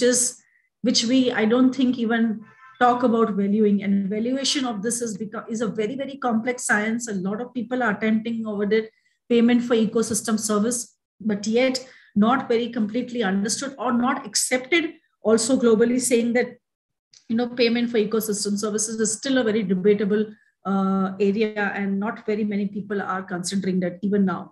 I don't think even talk about valuing. And valuation of this is a very, very complex science. A lot of people are attempting over it, payment for ecosystem service, but yet not very completely understood or not accepted also globally, saying that, payment for ecosystem services is still a very debatable area, and not very many people are considering that even now.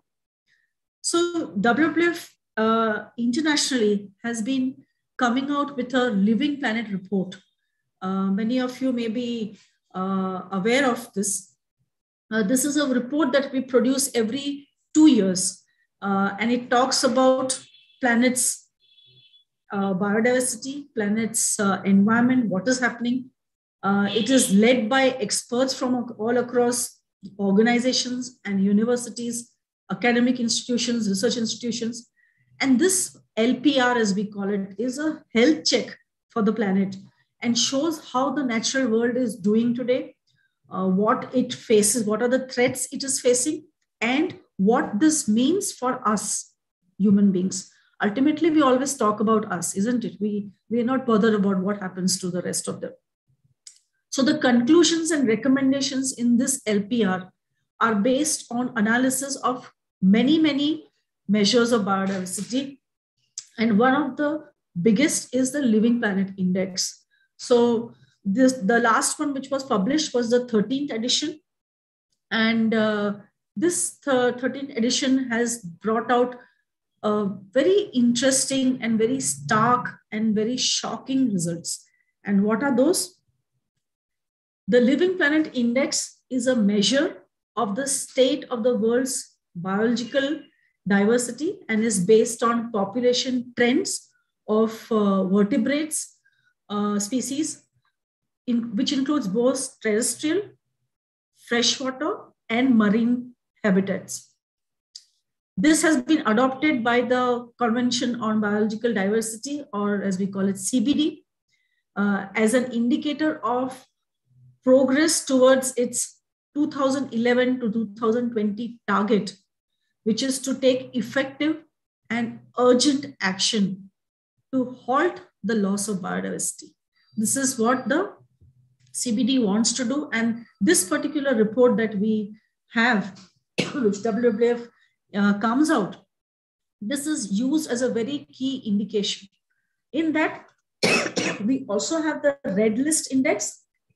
So WWF internationally has been coming out with a Living Planet report. Many of you may be aware of this. This is a report that we produce every 2 years, and it talks about planet's biodiversity, planet's environment, what is happening. It is led by experts from all across organizations and universities, academic institutions, research institutions. And this LPR, as we call it, is a health check for the planet and shows how the natural world is doing today, what it faces, what are the threats it is facing, and what this means for us, human beings. Ultimately, we always talk about us, isn't it? We are not bothered about what happens to the rest of them. So the conclusions and recommendations in this LPR are based on analysis of many, many measures of biodiversity. And one of the biggest is the Living Planet Index. So the last one which was published was the 13th edition. And this 13th edition has brought out very interesting and very stark and very shocking results. And what are those? The Living Planet Index is a measure of the state of the world's biological diversity and is based on population trends of vertebrates species, which includes both terrestrial, freshwater, and marine habitats. This has been adopted by the Convention on Biological Diversity, or as we call it, CBD, as an indicator of progress towards its 2011 to 2020 target, which is to take effective and urgent action to halt the loss of biodiversity. This is what the CBD wants to do. And this particular report that we have, which WWF comes out, this is used as a very key indication. In that, we also have the Red List Index,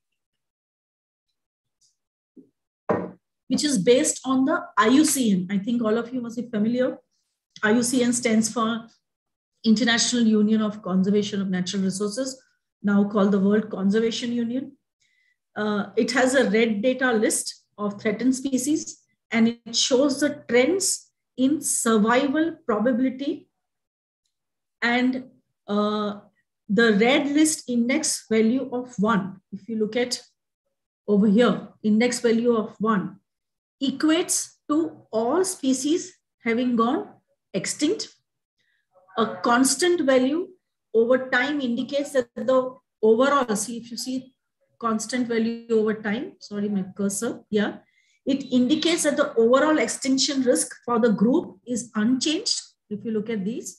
which is based on the IUCN. I think all of you must be familiar. IUCN stands for International Union of Conservation of Natural Resources, now called the World Conservation Union. It has a red data list of threatened species, and it shows the trends in survival probability. And the Red List index value of 1, if you look at over here, index value of 1, equates to all species having gone extinct. A constant value over time indicates that the overall, see if you see constant value over time, sorry, my cursor, yeah, it indicates that the overall extinction risk for the group is unchanged. If you look at these,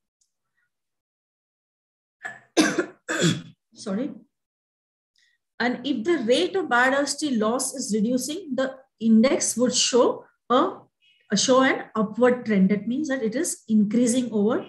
sorry. And if the rate of biodiversity loss is reducing, the index would show an upward trend. That means that it is increasing over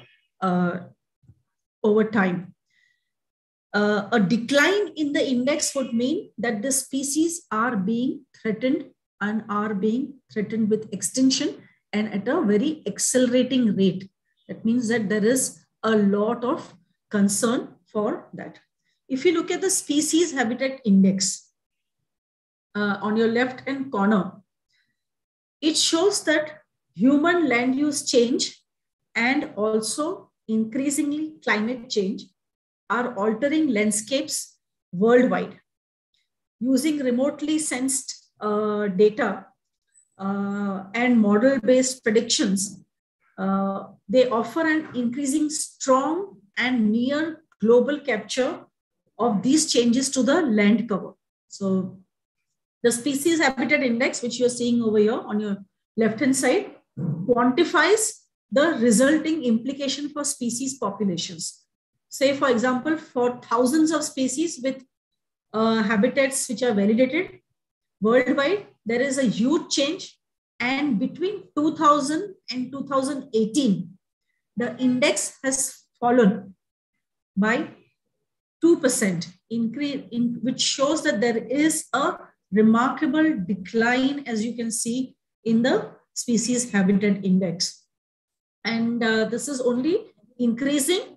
time. A decline in the index would mean that the species are being threatened and are being threatened with extinction, and at a very accelerating rate. That means that there is a lot of concern for that. If you look at the Species Habitat Index on your left-hand corner, it shows that human land use change and also increasingly climate change are altering landscapes worldwide. Using remotely sensed data and model-based predictions, they offer an increasing strong and near global capture of these changes to the land cover. So the species habitat index, which you're seeing over here on your left-hand side, quantifies the resulting implication for species populations. Say, for example, for thousands of species with habitats which are validated worldwide, there is a huge change. And between 2000 and 2018, the index has fallen by 2%, which shows that there is a remarkable decline, as you can see, in the species habitat index. And this is only increasing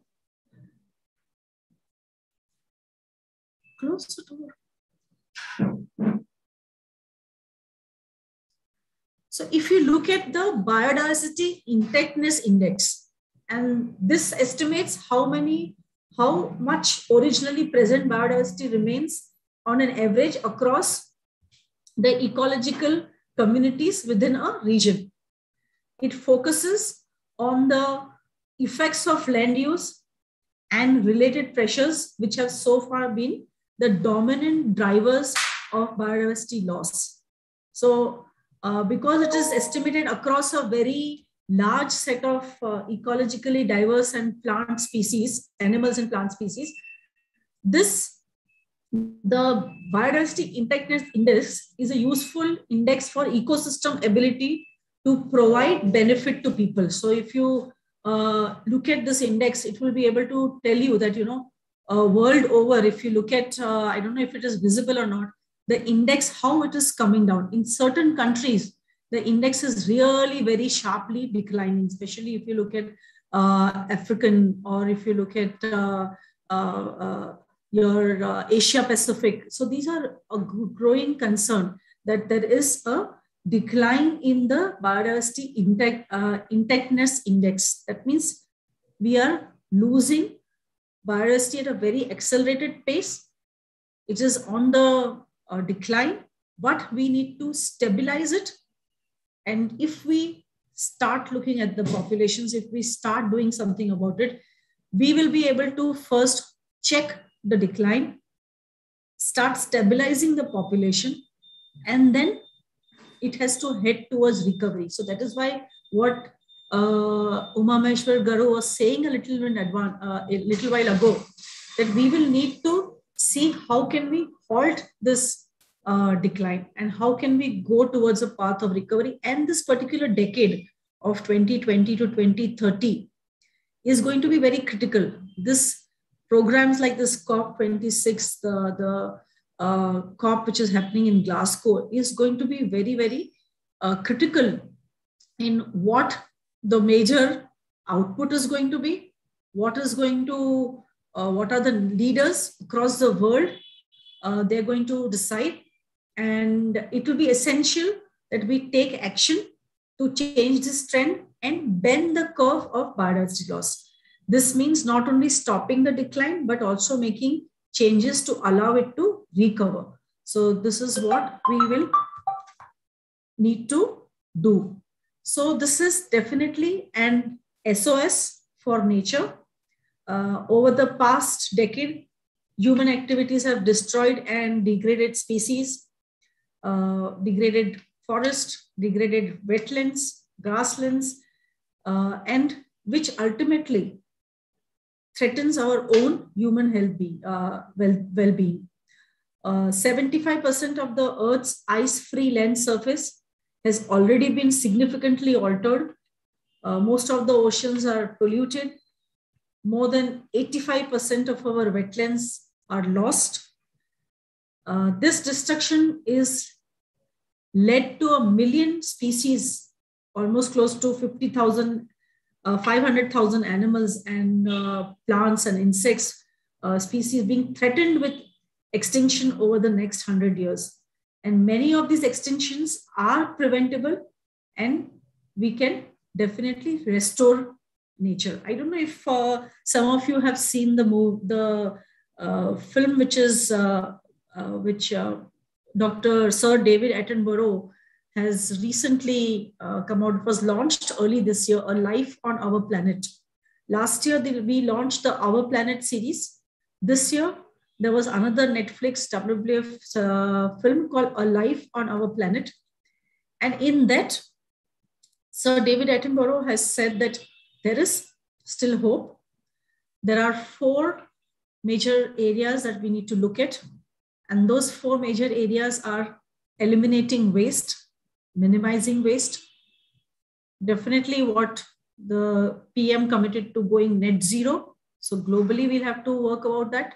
closer to. So if you look at the biodiversity intactness index, and this estimates how much originally present biodiversity remains on an average across the ecological communities within a region. It focuses on the effects of land use and related pressures, which have so far been the dominant drivers of biodiversity loss. So because it is estimated across a very large set of ecologically diverse and plant species, animals and plant species, the biodiversity intactness index is a useful index for ecosystem ability to provide benefit to people. So if you look at this index, it will be able to tell you that, world over, if you look at, I don't know if it is visible or not, the index, how it is coming down. In certain countries, the index is really very sharply declining, especially if you look at African, or if you look at your Asia Pacific. So these are a growing concern that there is a decline in the biodiversity intactness index. That means we are losing biodiversity at a very accelerated pace. It is on the decline, but we need to stabilize it. And if we start looking at the populations, if we start doing something about it, we will be able to first check the decline, start stabilizing the population, and then it has to head towards recovery. So that is why what Uma Maheshwar Garu was saying a little while ago, that we will need to see how can we halt this decline and how can we go towards a path of recovery. And this particular decade of 2020 to 2030 is going to be very critical. This programs like this COP26, the COP which is happening in Glasgow, is going to be very, very critical in what the major output is going to be, what are the leaders across the world they're going to decide. And it will be essential that we take action to change this trend and bend the curve of biodiversity loss. This means not only stopping the decline, but also making changes to allow it to recover. So this is what we will need to do. So this is definitely an SOS for nature. Over the past decade, human activities have destroyed and degraded species, degraded forest, degraded wetlands, grasslands, and which ultimately threatens our own human well-being. 75% of the Earth's ice-free land surface has already been significantly altered. Most of the oceans are polluted. More than 85% of our wetlands are lost. This destruction is led to 1 million species, almost close to 500,000 animals and plants and insects species being threatened with extinction over the next 100 years. And many of these extinctions are preventable, and we can definitely restore nature. I don't know if some of you have seen the film which Dr. Sir David Attenborough has recently come out. It was launched early this year, A Life on Our Planet. Last year, we launched the Our Planet series. This year, there was another Netflix WWF film called A Life on Our Planet. And in that, Sir David Attenborough has said that there is still hope. There are 4 major areas that we need to look at. And those 4 major areas are eliminating waste, minimizing waste, definitely what the PM committed to going net zero. So globally, we'll have to work about that.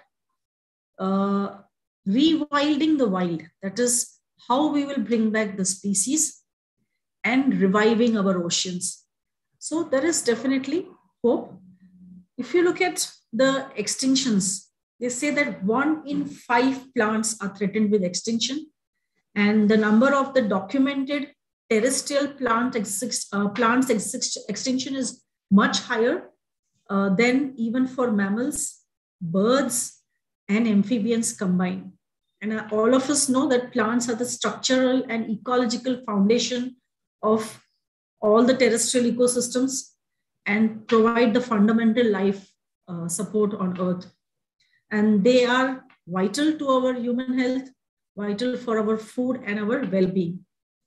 Rewilding the wild, that is how we will bring back the species, and reviving our oceans. So there is definitely hope. If you look at the extinctions, they say that 1 in 5 plants are threatened with extinction. And the number of the documented terrestrial plant extinction is much higher than even for mammals, birds, and amphibians combined. And all of us know that plants are the structural and ecological foundation of all the terrestrial ecosystems and provide the fundamental life support on Earth. And they are vital to our human health, vital for our food and our well-being.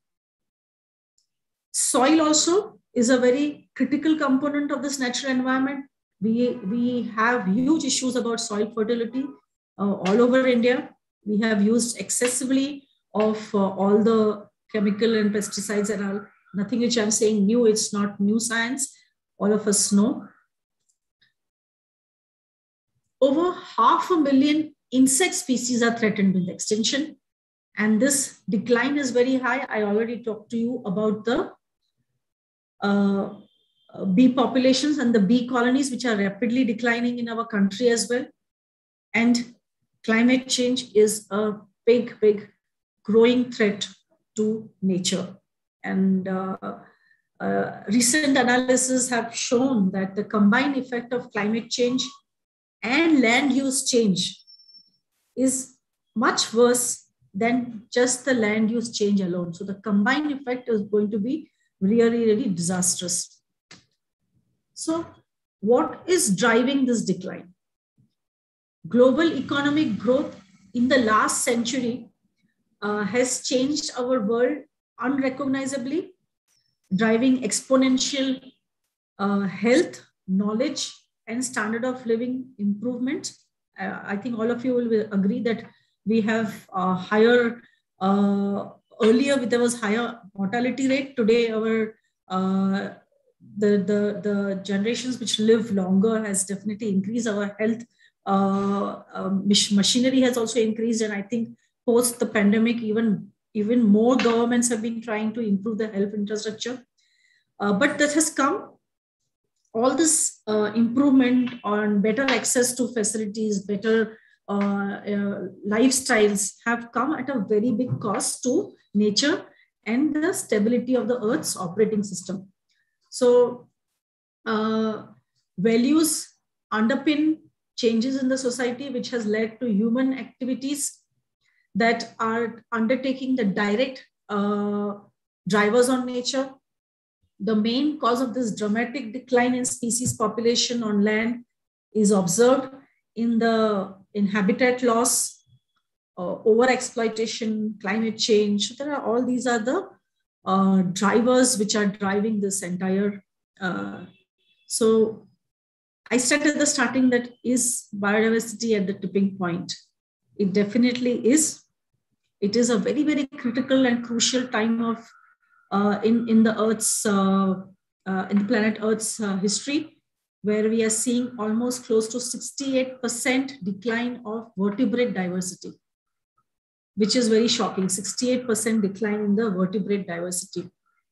Soil also is a very critical component of this natural environment. We have huge issues about soil fertility all over India. We have used excessively of all the chemical and pesticides and all. Nothing which I'm saying new, it's not new science. All of us know. Over 500,000 insect species are threatened with extinction. And this decline is very high. I already talked to you about the bee populations and the bee colonies, which are rapidly declining in our country as well. And climate change is a big, big growing threat to nature. And recent analysis have shown that the combined effect of climate change and land use change is much worse than just the land use change alone. So the combined effect is going to be really, really disastrous. So what is driving this decline? Global economic growth in the last century has changed our world unrecognizably, driving exponential health, knowledge, and standard of living improvement. I think all of you will agree that we have a higher, earlier there was higher mortality rate. Today, our the generations which live longer has definitely increased. Our health machinery has also increased, and I think post the pandemic, even more governments have been trying to improve the health infrastructure. But that has come. All this improvement on better access to facilities, better lifestyles have come at a very big cost to nature and the stability of the Earth's operating system. So values underpin changes in the society, which has led to human activities that are undertaking the direct drivers on nature. The main cause of this dramatic decline in species population on land is observed in habitat loss, overexploitation, climate change. So these are the drivers which are driving this entire. So I said at the starting that is biodiversity at the tipping point. It definitely is. It is a very, very critical and crucial time of in the Earth's in the planet Earth's history, where we are seeing almost close to 68% decline of vertebrate diversity, which is very shocking. 68% decline in the vertebrate diversity.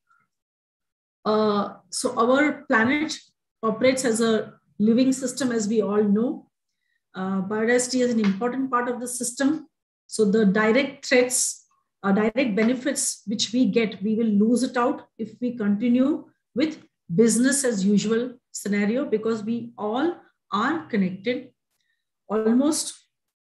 So our planet operates as a living system, as we all know. Biodiversity is an important part of the system. So the direct threats, direct benefits which we get, we will lose it out if we continue with business as usual scenario, because we all are connected. Almost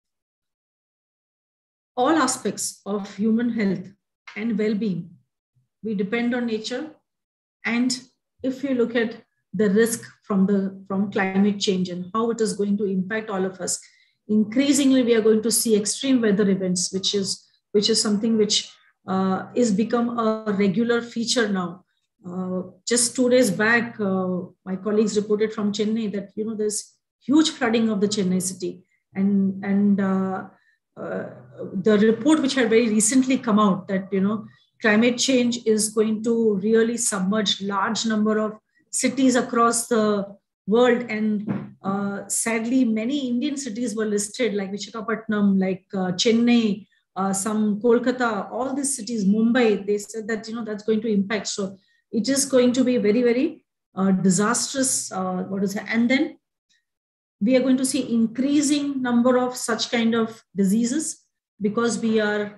all aspects of human health and well-being we depend on nature. And if you look at the risk from climate change and how it is going to impact all of us, increasingly we are going to see extreme weather events, which is something which is become a regular feature now. Just 2 days back, my colleagues reported from Chennai that there's huge flooding of the Chennai city, and the report which had very recently come out that climate change is going to really submerge large number of cities across the world, and sadly many Indian cities were listed, like Visakhapatnam, like Chennai, some Kolkata, all these cities, Mumbai. They said that that's going to impact. So it is going to be very, very disastrous. And then we are going to see increasing number of such kind of diseases, because we are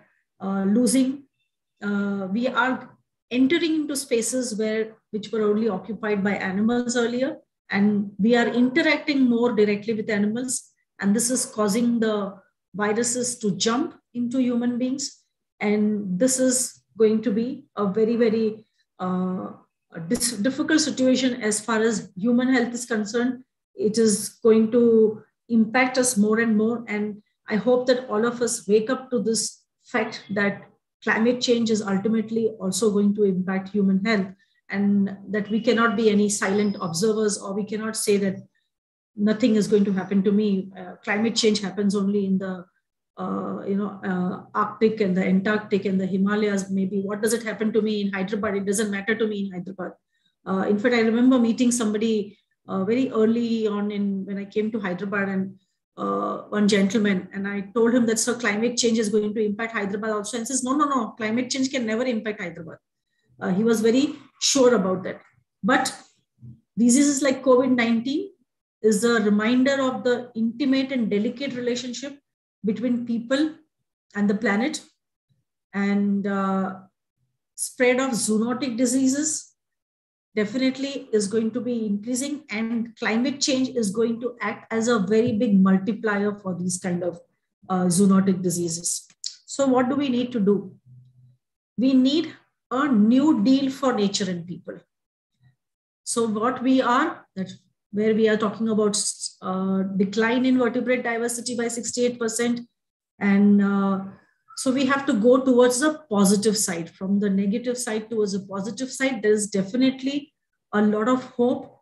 we are entering into spaces which were only occupied by animals earlier, and we are interacting more directly with animals, and this is causing the viruses to jump into human beings, and this is going to be a very, very difficult situation as far as human health is concerned. It is going to impact us more and more, and I hope that all of us wake up to this fact that climate change is ultimately also going to impact human health, and that we cannot be any silent observers, or we cannot say that nothing is going to happen to me. Climate change happens only in the Arctic and the Antarctic and the Himalayas. Maybe what does it happen to me in Hyderabad? It doesn't matter to me in Hyderabad. In fact, I remember meeting somebody very early on when I came to Hyderabad, and one gentleman, and I told him that, sir, climate change is going to impact Hyderabad also, and says, no, climate change can never impact Hyderabad. He was very sure about that. But diseases like COVID-19 is a reminder of the intimate and delicate relationship between people and the planet, and spread of zoonotic diseases definitely is going to be increasing, and climate change is going to act as a very big multiplier for these kind of zoonotic diseases. So what do we need to do? We need a new deal for nature and people. So what where we are talking about decline in vertebrate diversity by 68%. And so we have to go towards the positive side. From the negative side towards the positive side, there is definitely a lot of hope.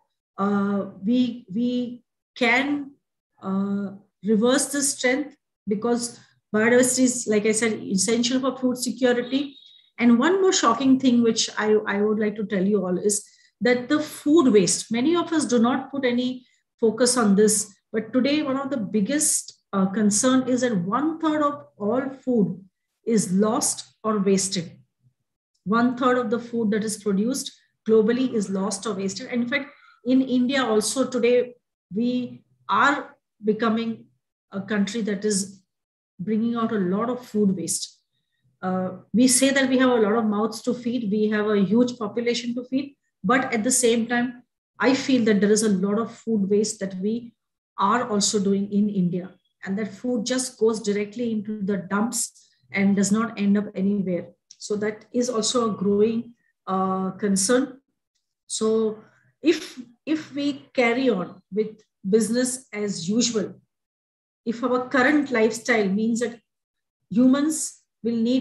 We can reverse this trend, because biodiversity is, like I said, essential for food security. And one more shocking thing which I would like to tell you all is that the food waste, many of us do not put any focus on this, but today one of the biggest concern is that 1/3 of all food is lost or wasted. 1/3 of the food that is produced globally is lost or wasted. And in fact, in India also today, we are becoming a country that is bringing out a lot of food waste. We say that we have a lot of mouths to feed, we have a huge population to feed, but at the same time, I feel that there is a lot of food waste that we are also doing in India, and that food just goes directly into the dumps and does not end up anywhere. So that is also a growing concern. So if we carry on with business as usual, if our current lifestyle means that humans will need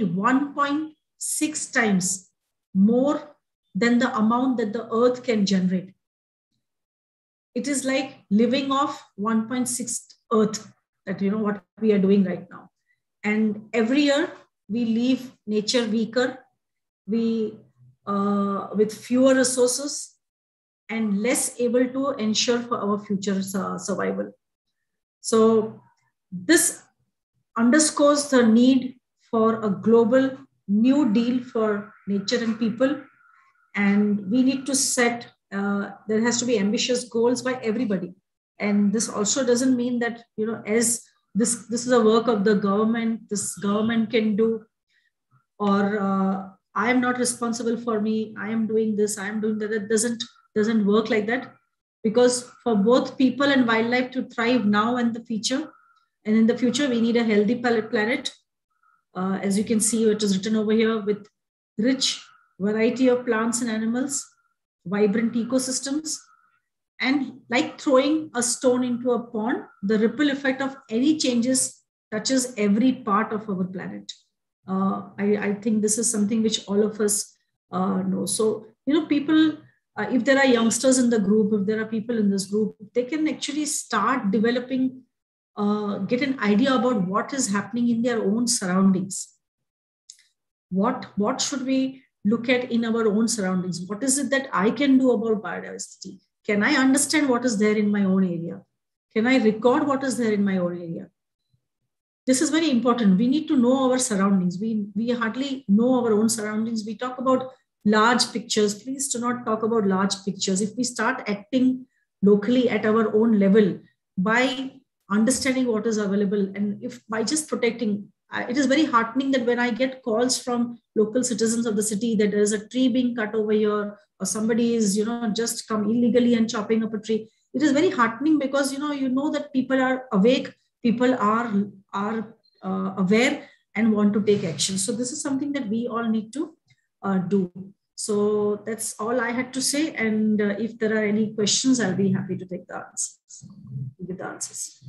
1.6 times more than the amount that the earth can generate. It is like living off 1.6 earth, that what we are doing right now. And every year we leave nature weaker, we with fewer resources and less able to ensure for our future survival. So this underscores the need for a global new deal for nature and people. And we need to set, there has to be ambitious goals by everybody. And this also doesn't mean that, as this is a work of the government, this government can do, or I am not responsible for me, I am doing this, I am doing that. It doesn't work like that, because for both people and wildlife to thrive now and the future, and in the future, we need a healthy planet. As you can see, it is written over here, with rich variety of plants and animals, vibrant ecosystems, and like throwing a stone into a pond, the ripple effect of any changes touches every part of our planet. I think this is something which all of us know. So, people, if there are youngsters in the group, if there are people in this group, they can actually start developing, get an idea about what is happening in their own surroundings. What should we look at in our own surroundings? What is it that I can do about biodiversity? Can I understand what is there in my own area? Can I record what is there in my own area? This is very important. We need to know our surroundings. We hardly know our own surroundings. We talk about large pictures. Please do not talk about large pictures. If we start acting locally at our own level by understanding what is available, and if by just protecting, it is very heartening that when I get calls from local citizens of the city that there is a tree being cut over here, or somebody is, just come illegally and chopping up a tree. It is very heartening because, you know that people are awake, people are aware and want to take action. So this is something that we all need to do. So that's all I had to say. And if there are any questions, I'll be happy to take the answers. Give the answers.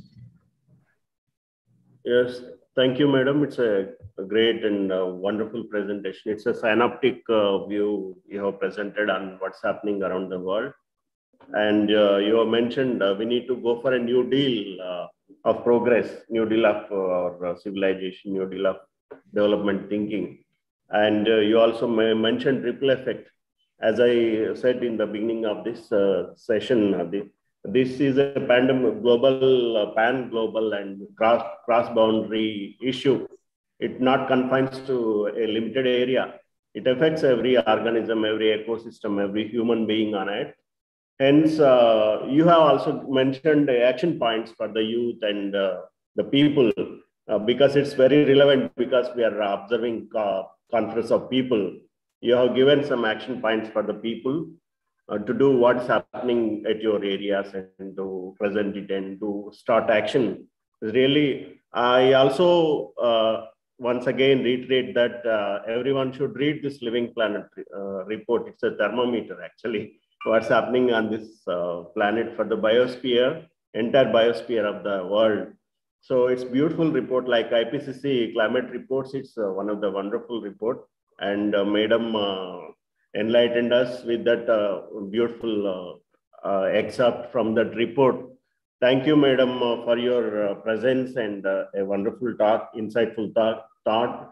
Yes, thank you, madam. It's a great and wonderful presentation. It's a synoptic view you have presented on what's happening around the world. And you have mentioned we need to go for a new deal of progress, new deal of civilization, new deal of development thinking. And you also mentioned ripple effect. As I said in the beginning of this session, this is a pandemic, global, pan-global and cross-boundary issue. It not confines to a limited area. It affects every organism, every ecosystem, every human being on it. Hence, you have also mentioned action points for the youth and the people, because it's very relevant because we are observing conference of people. You have given some action points for the people to do what's happening at your areas and to present it and to start action. Really, I also once again reiterate that everyone should read this Living Planet report. It's a thermometer actually. What's happening on this planet for the biosphere, entire biosphere of the world. So it's beautiful report like IPCC climate reports. It's one of the wonderful report, and Madam enlightened us with that beautiful excerpt from that report. Thank you, Madam, for your presence and a wonderful talk, insightful thought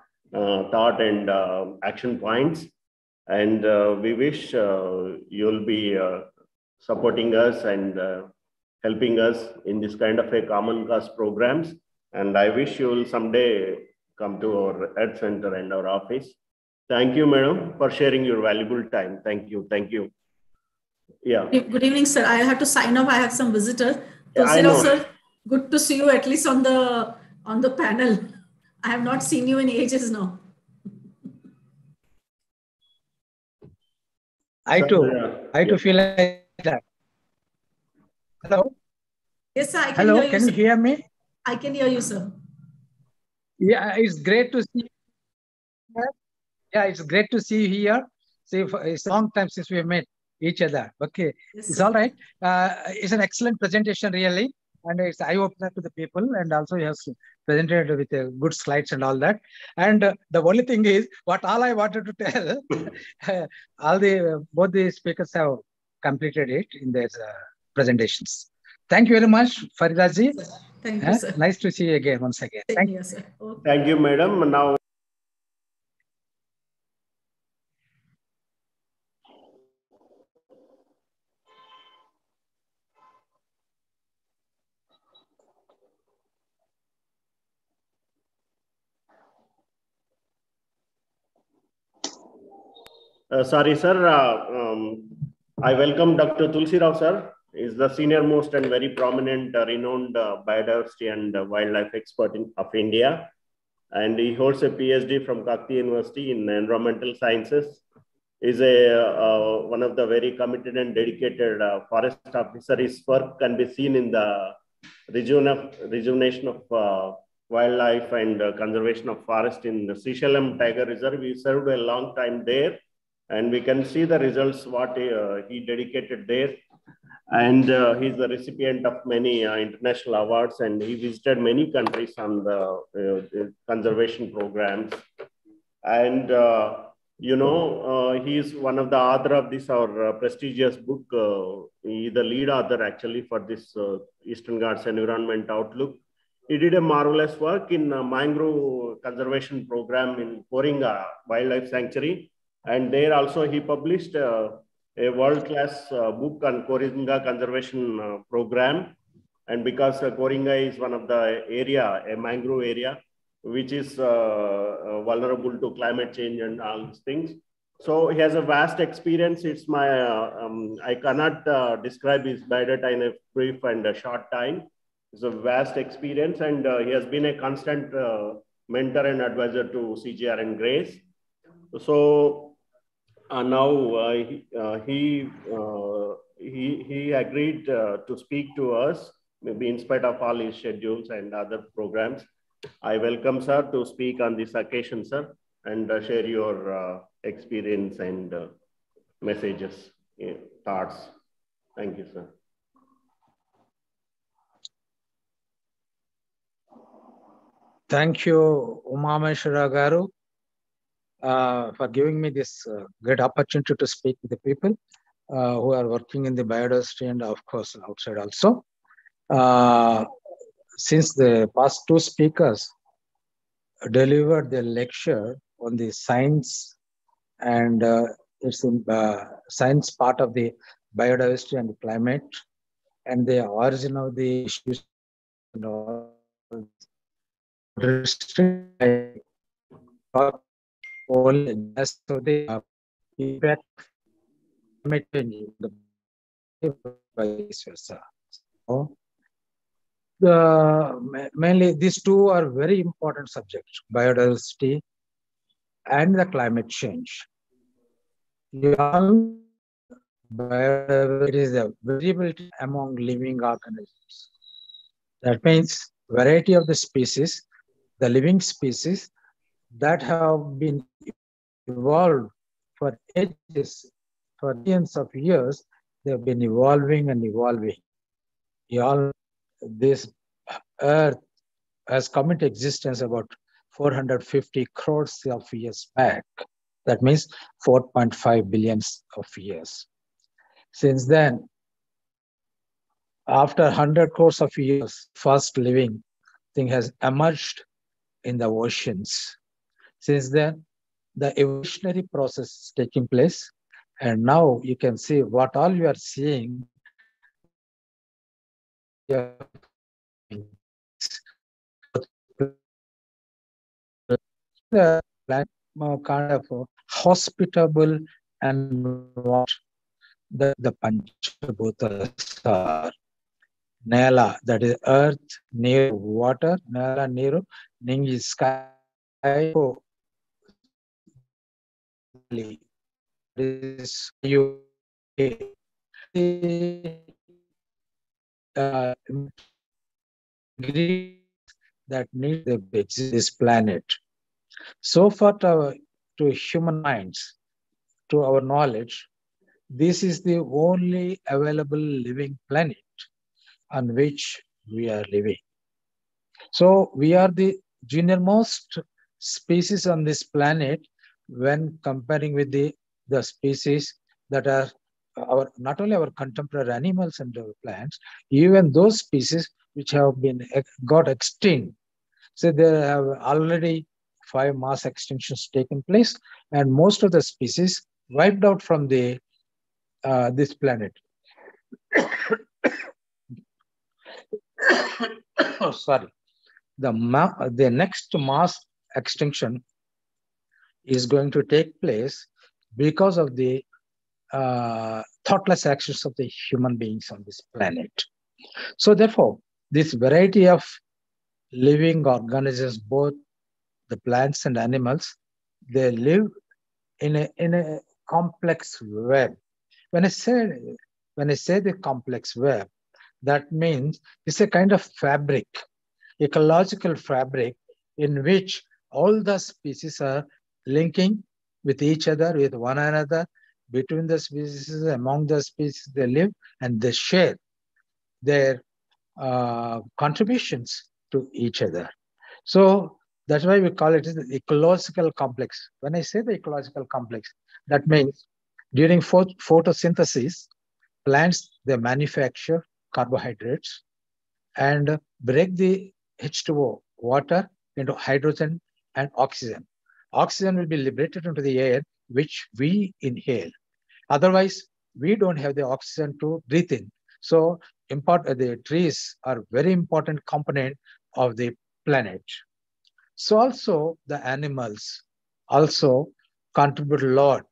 and action points. And we wish you'll be supporting us and helping us in this kind of a common cause programs. And I wish you will someday come to our Earth Center and our office. Thank you, madam, for sharing your valuable time. Thank you. Thank you. Yeah. Good evening, sir. I have to sign off. I have some visitors. Yeah, sir, good to see you at least on the panel. I have not seen you in ages now. I too feel like that. Hello? Yes, sir. I can Hello, hear you. Can you hear me? I can hear you, sir. Yeah, it's great to see you. Yeah, it's great to see you here. See, it's a long time since we have met each other. Okay, yes, it's sir. all right. It's an excellent presentation, really. And it's eye-opener to the people. And also you have presented with good slides and all that. And the only thing is, what all I wanted to tell, both the speakers have completed it in their presentations. Thank you very much, Faridaji. Thank you, sir. Nice to see you again, once again. Thank you, sir. Okay. Thank you, madam. Now, sorry, sir. I welcome Dr. Tulsi Rao, sir. He is the senior most and very prominent, renowned biodiversity and wildlife expert of India. And he holds a PhD from Kakti University in environmental sciences. Is one of the very committed and dedicated forest officer. His work can be seen in the rejuvenation of wildlife and conservation of forest in the Srisailam Tiger Reserve. We served a long time there. And we can see the results what he dedicated there. And he's the recipient of many international awards, and he visited many countries on the conservation programs. And he is one of the author of this our prestigious book. He's the lead author actually for this Eastern Ghats Environment Outlook. He did a marvelous work in mangrove conservation program in Koringa Wildlife Sanctuary, and there also he published a world-class book on Koringa conservation program. And because Koringa is one of the area, a mangrove area, which is vulnerable to climate change and all these things. So he has a vast experience. It's my, I cannot describe his biodata in a brief and a short time. It's a vast experience, and he has been a constant mentor and advisor to CGR and Grace. So now he agreed to speak to us, maybe in spite of all his schedules and other programs. I welcome sir to speak on this occasion, sir, and share your experience and messages, thoughts. Thank you, sir. Thank you, Umameshwara Garu, for giving me this great opportunity to speak with the people who are working in the biodiversity and, of course, outside also. Since the past two speakers delivered the lecture on the science and it's in science part of the biodiversity and climate and the origin of the issues and all, only just so the impact climate change, vice versa. So, mainly these two are very important subjects, biodiversity and the climate change. It is the variability among living organisms. That means variety of the species, the living species that have been evolved for ages, for millions of years, they have been evolving and evolving. This Earth has come into existence about 450 crores of years back. That means 4.5 billion of years. Since then, after 100 crores of years, first living thing has emerged in the oceans. Since then, the evolutionary process is taking place. And now you can see what all you are seeing. The kind of hospitable and what the Panchabhutas are. Nela, that is earth, near water, Nela, Niru, Ning is sky. This you that need to exist this planet. So far to human minds, to our knowledge, this is the only available living planet on which we are living. So we are the junior-most species on this planet when comparing with the species that are not only our contemporary animals and plants, even those species which have been got extinct. So there have already 5 mass extinctions taken place, and most of the species wiped out from the this planet. Oh, sorry. The next mass extinction is going to take place because of the thoughtless actions of the human beings on this planet. So therefore, this variety of living organisms, both the plants and animals, they live in a complex web. When I say the complex web, that means it's a kind of fabric, ecological fabric, in which all the species are linking with each other, with one another, between the species, among the species they live, and they share their contributions to each other. So that's why we call it the ecological complex. When I say the ecological complex, that means during photosynthesis, plants, they manufacture carbohydrates and break the H2O, water, into hydrogen and oxygen. Oxygen will be liberated into the air, which we inhale. Otherwise, we don't have the oxygen to breathe in. So the trees are very important component of the planet. So also the animals also contribute a lot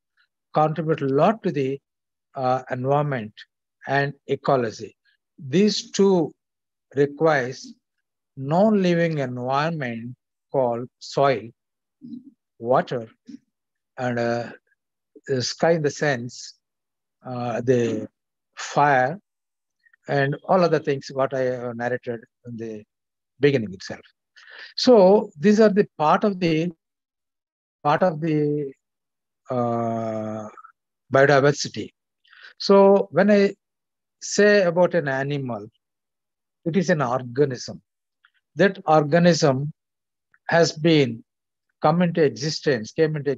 to the environment and ecology. These two requires non-living environment called soil, water, and the sky in the sense, the fire, and all other things what I narrated in the beginning itself. So these are the part of the biodiversity. So when I say about an animal, it is an organism. That organism has been came into existence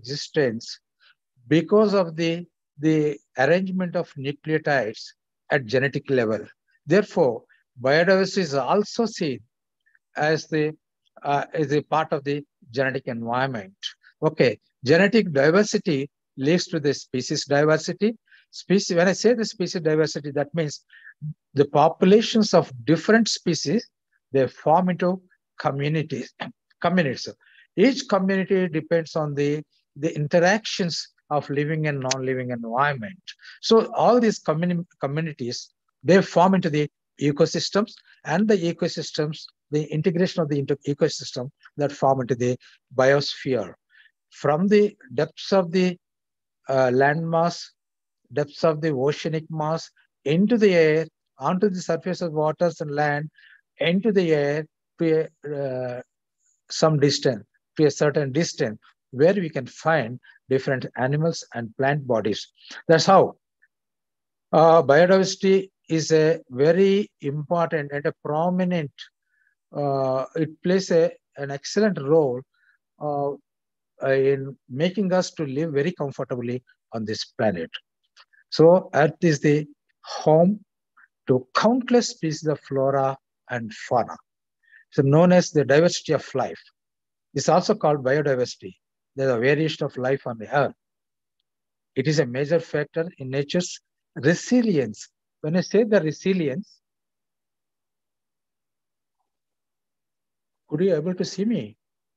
because of the arrangement of nucleotides at genetic level. Therefore, biodiversity is also seen as a part of the genetic environment. Okay, genetic diversity leads to the species diversity. When I say the species diversity, that means the populations of different species, they form into communities. Each community depends on the interactions of living and non-living environment. So all these communities, they form into the ecosystems, and the ecosystems, the integration of the ecosystem that form into the biosphere. From the depths of the land mass, depths of the oceanic mass, into the air, onto the surface of waters and land, into the air to some distance, to a certain distance, where we can find different animals and plant bodies. That's how biodiversity is a very important and a prominent, it plays an excellent role in making us to live very comfortably on this planet. So Earth is the home to countless species of flora and fauna. So known as the diversity of life. It's also called biodiversity. There's a variation of life on the Earth. It is a major factor in nature's resilience. When I say the resilience, could you able to see me?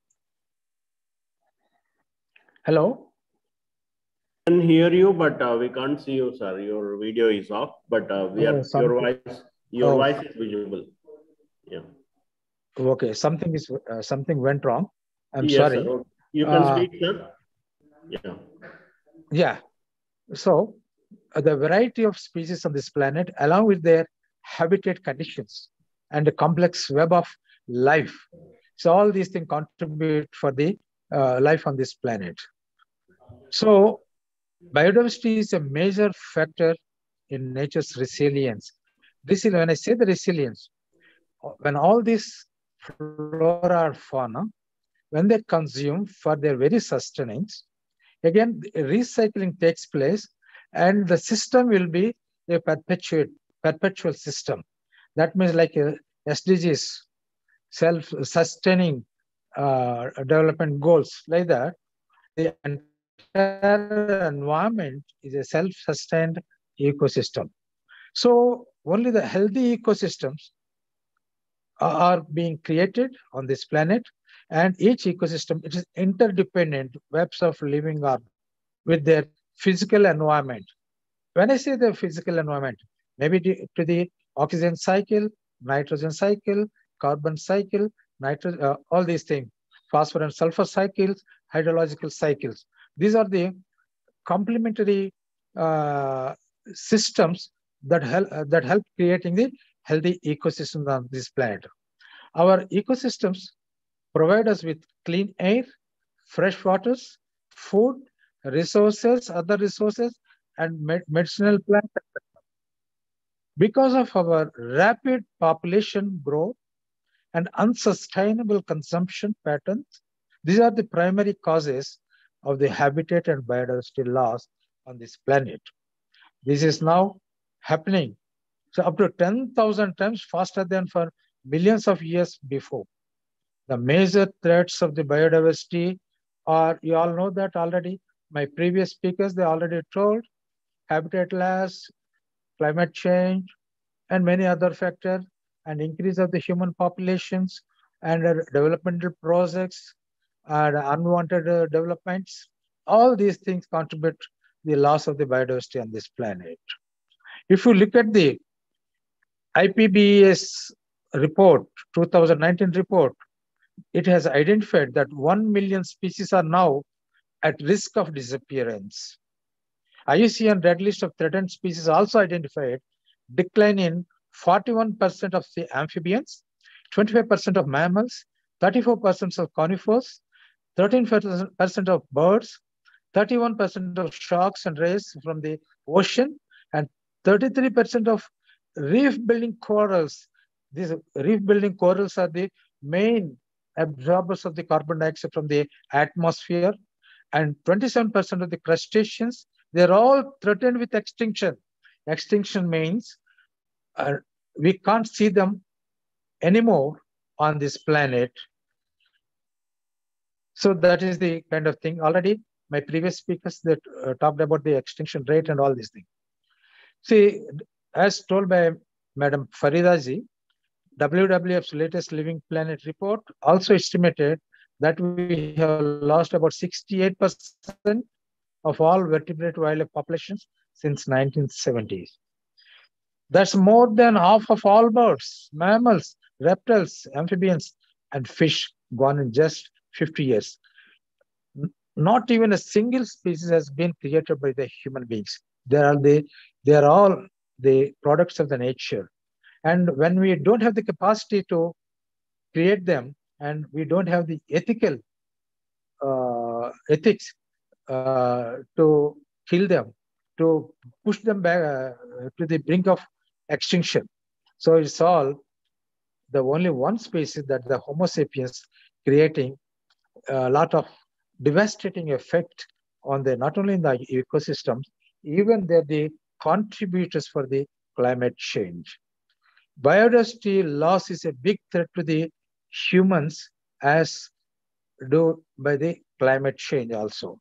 Hello? I can hear you, but we can't see you, sir. Your video is off, but your voice is visible. Yeah. Okay, something went wrong. I'm yes, sorry. Sir. You can speak, sir. Yeah. Yeah. So the variety of species on this planet, along with their habitat conditions and the complex web of life. So all these things contribute for the life on this planet. So biodiversity is a major factor in nature's resilience. When I say the resilience, when all these flora or fauna, when they consume for their very sustenance, again, recycling takes place, and the system will be a perpetual system. That means like SDGs, self-sustaining development goals, like that. The entire environment is a self-sustained ecosystem. So only the healthy ecosystems are being created on this planet, and each ecosystem, it is interdependent webs of living organisms with their physical environment. When I say the physical environment, maybe to the oxygen cycle, nitrogen cycle, carbon cycle, all these things, phosphorus and sulfur cycles, hydrological cycles. These are the complementary systems that help creating the healthy ecosystems on this planet. Our ecosystems provide us with clean air, fresh waters, food, resources, other resources, and medicinal plants. Because of our rapid population growth and unsustainable consumption patterns, these are the primary causes of the habitat and biodiversity loss on this planet. This is now happening so up to 10,000 times faster than for millions of years before. The major threats of the biodiversity are, you all know that already, my previous speakers, they already told, habitat loss, climate change, and many other factors, and increase of the human populations, and developmental projects, and unwanted developments. All these things contribute the loss of the biodiversity on this planet. If you look at the IPBES report, 2019 report, it has identified that 1 million species are now at risk of disappearance. IUCN Red List of Threatened Species also identified decline in 41% of the amphibians, 25% of mammals, 34% of conifers, 13% of birds, 31% of sharks and rays from the ocean, and 33% of reef-building corals. These reef-building corals are the main absorbers of the carbon dioxide from the atmosphere, and 27% of the crustaceans, they're all threatened with extinction. Extinction means we can't see them anymore on this planet. So that is the kind of thing. Already, my previous speakers that talked about the extinction rate and all these things. See, as told by Madam Faridaji, WWF's latest Living Planet report also estimated that we have lost about 68% of all vertebrate wildlife populations since 1970s. That's more than half of all birds, mammals, reptiles, amphibians, and fish gone in just 50 years. Not even a single species has been created by the human beings. They are all the products of the nature. And when we don't have the capacity to create them, and we don't have the ethical ethics to kill them, to push them back to the brink of extinction. So it's all the only one species that the Homo sapiens creating a lot of devastating effect on the, not only in the ecosystems, even they're the contributors for the climate change. Biodiversity loss is a big threat to the humans as do by the climate change also.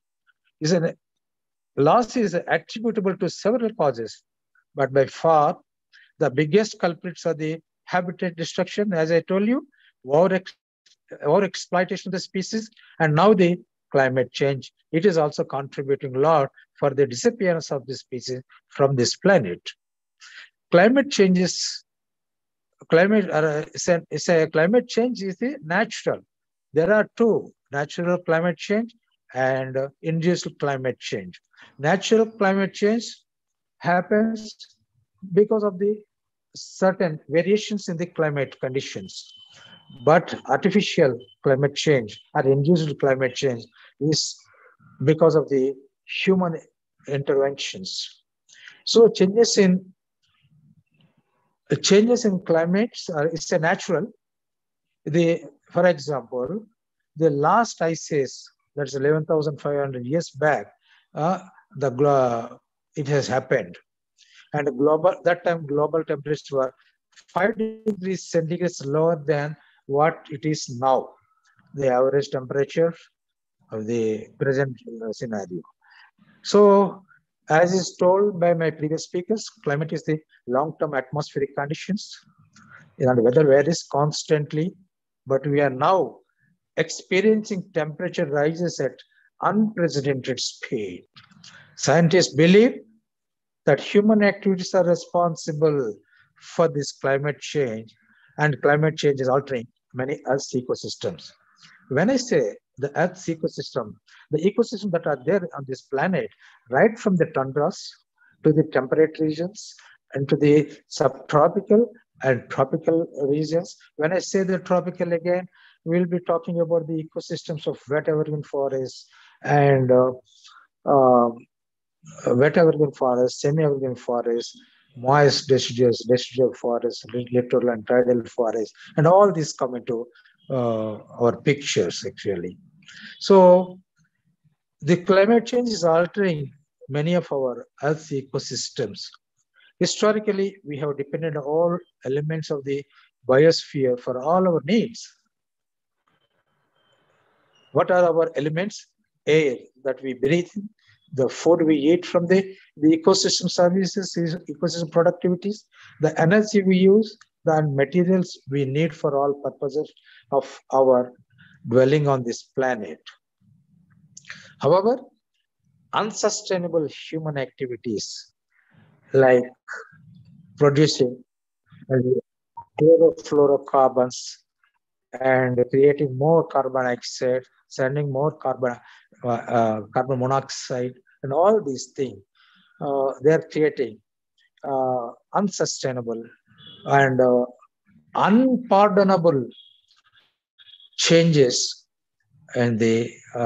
Loss is attributable to several causes, but by far the biggest culprits are the habitat destruction, as I told you, overexploitation of the species, and now the climate change. It is also contributing a lot for the disappearance of the species from this planet. Climate change is climate change is the natural. There are two: natural climate change and induced climate change. Natural climate change happens because of the certain variations in the climate conditions. But artificial climate change or induced climate change is because of the human interventions. So changes in climates is a natural. For example, the last ice age, that's 11,500 years back, it has happened. And that time global temperatures were 5 degrees centigrade lower than what it is now, the average temperature of the present scenario. So, as is told by my previous speakers, climate is the long-term atmospheric conditions, and weather varies constantly, but we are now experiencing temperature rises at unprecedented speed. Scientists believe that human activities are responsible for this climate change, and climate change is altering many Earth's ecosystems. When I say the Earth's ecosystem, the ecosystems that are there on this planet, right from the tundras to the temperate regions and to the subtropical and tropical regions. When I say the tropical again, we'll be talking about the ecosystems of wet evergreen forests and wet evergreen forest, semi-evergreen forest, moist deciduous forest, littoral and tidal forest, and all these come into our pictures actually. So the climate change is altering many of our Earth's ecosystems. Historically, we have depended on all elements of the biosphere for all our needs. What are our elements? Air that we breathe, the food we eat from the ecosystem services, ecosystem productivities, the energy we use, the materials we need for all purposes of our dwelling on this planet. However, unsustainable human activities like producing chlorofluorocarbons and creating more carbon dioxide, sending more carbon monoxide, and all these things, they are creating unsustainable and unpardonable changes in the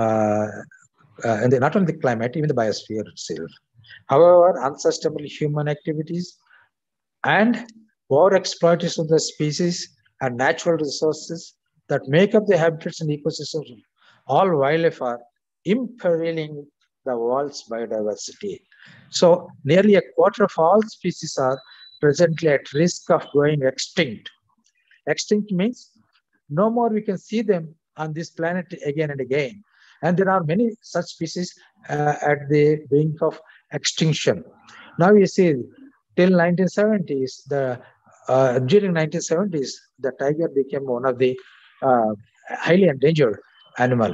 not only the climate, even the biosphere itself. However, unsustainable human activities and overexploitation of the species and natural resources that make up the habitats and ecosystems of all wildlife are imperiling the world's biodiversity. So nearly a quarter of all species are presently at risk of going extinct. Extinct means no more we can see them on this planet again and again. And there are many such species at the brink of extinction. Now you see, till 1970s, during 1970s, the tiger became one of the highly endangered animal.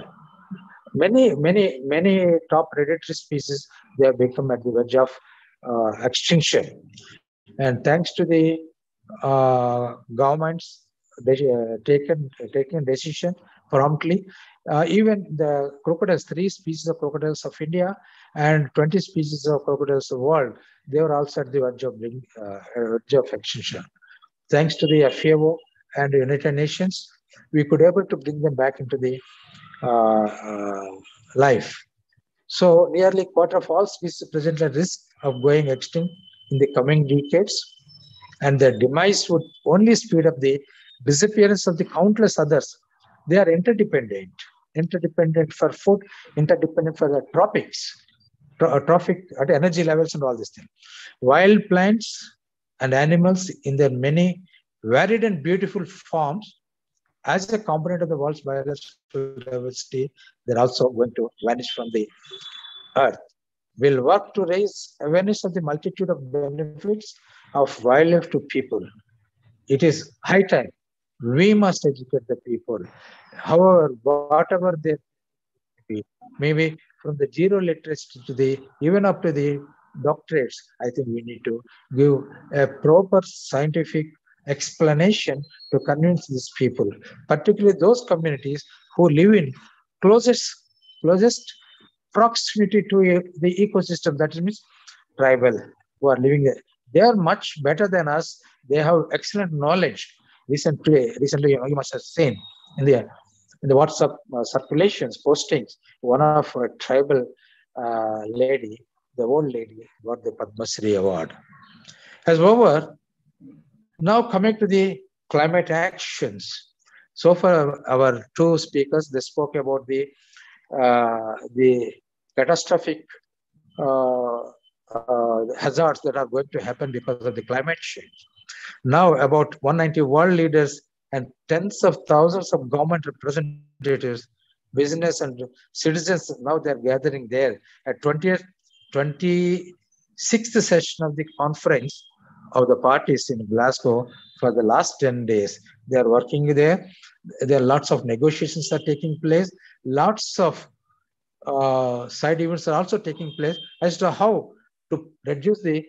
Many top predatory species, they have become at the verge of extinction. And thanks to the governments taken decision promptly, even the crocodiles, 3 species of crocodiles of India and 20 species of crocodiles of the world, they were also at the verge of extinction. Thanks to the FAO and the United Nations, we could able to bring them back into the life. So nearly quarter of all species present a risk of going extinct in the coming decades, and their demise would only speed up the disappearance of the countless others. They are interdependent for food, interdependent for the trophic at energy levels and all these things. Wild plants and animals in their many varied and beautiful forms, as a component of the world's biodiversity, they're also going to vanish from the earth. We'll work to raise awareness of the multitude of benefits of wildlife to people. It is high time. We must educate the people. However, whatever they be, maybe from the zero literacy to the even up to the doctorates, I think we need to give a proper scientific explanation to convince these people, particularly those communities who live in closest proximity to the ecosystem. That means tribal who are living there. They are much better than us. They have excellent knowledge. Recently, you must have seen in the WhatsApp circulations, postings, one of a tribal lady, the old lady, got the Padma Shri award. However, now coming to the climate actions. So far, our 2 speakers, they spoke about the catastrophic hazards that are going to happen because of the climate change. Now, about 190 world leaders and tens of thousands of government representatives, business and citizens, now they're gathering there at 26th session of the conference of the parties in Glasgow for the last 10 days. They are working there. There are lots of negotiations are taking place. Lots of side events are also taking place as to how to reduce the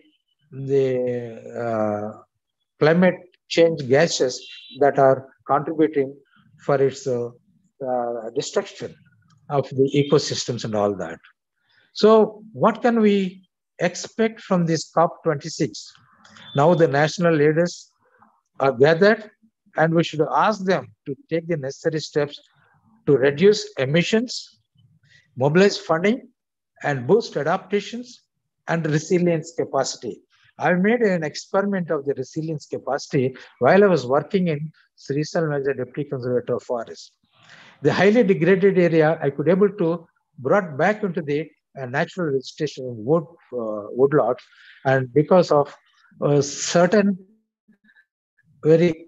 climate change gases that are contributing for its destruction of the ecosystems and all that. So what can we expect from this COP26? Now the national leaders are gathered, and we should ask them to take the necessary steps to reduce emissions, mobilize funding and boost adaptations and resilience capacity. I made an experiment of the resilience capacity while I was working in Sri Salm as a deputy conservator of forest. The highly degraded area I could able to brought back into the natural vegetation woodlot, and because of certain very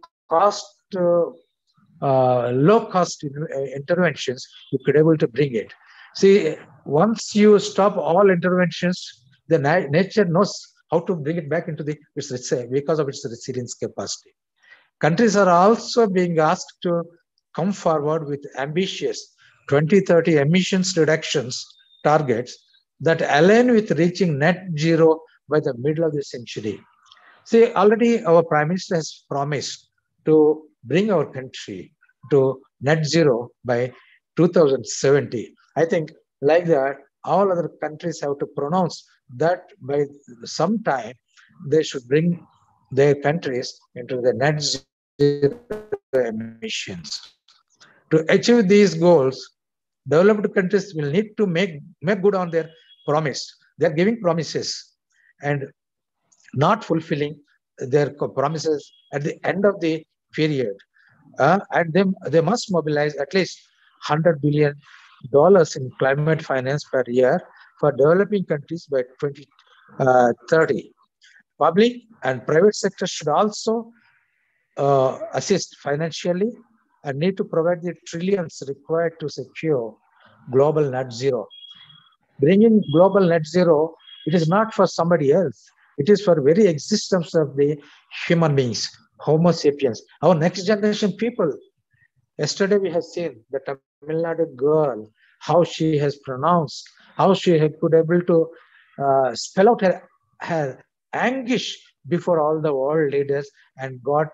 low cost interventions, you could able to bring it. See, once you stop all interventions, the nature knows how to bring it back into its because of its resilience capacity. Countries are also being asked to come forward with ambitious 2030 emissions reductions targets that align with reaching net zero by the middle of the century. See, already our Prime Minister has promised to bring our country to net zero by 2070. I think like that, all other countries have to pronounce that by some time they should bring their countries into the net zero emissions. To achieve these goals, developed countries will need to make good on their promise. They are giving promises and not fulfilling their promises at the end of the period. And they must mobilize at least $100 billion in climate finance per year for developing countries by 2030. Public and private sector should also assist financially and need to provide the trillions required to secure global net zero. Bringing global net zero, it is not for somebody else. It is for very existence of the human beings, Homo sapiens, our next generation people. Yesterday we have seen the Tamil Nadu girl, how she has pronounced, how she could able to spell out her anguish before all the world leaders and got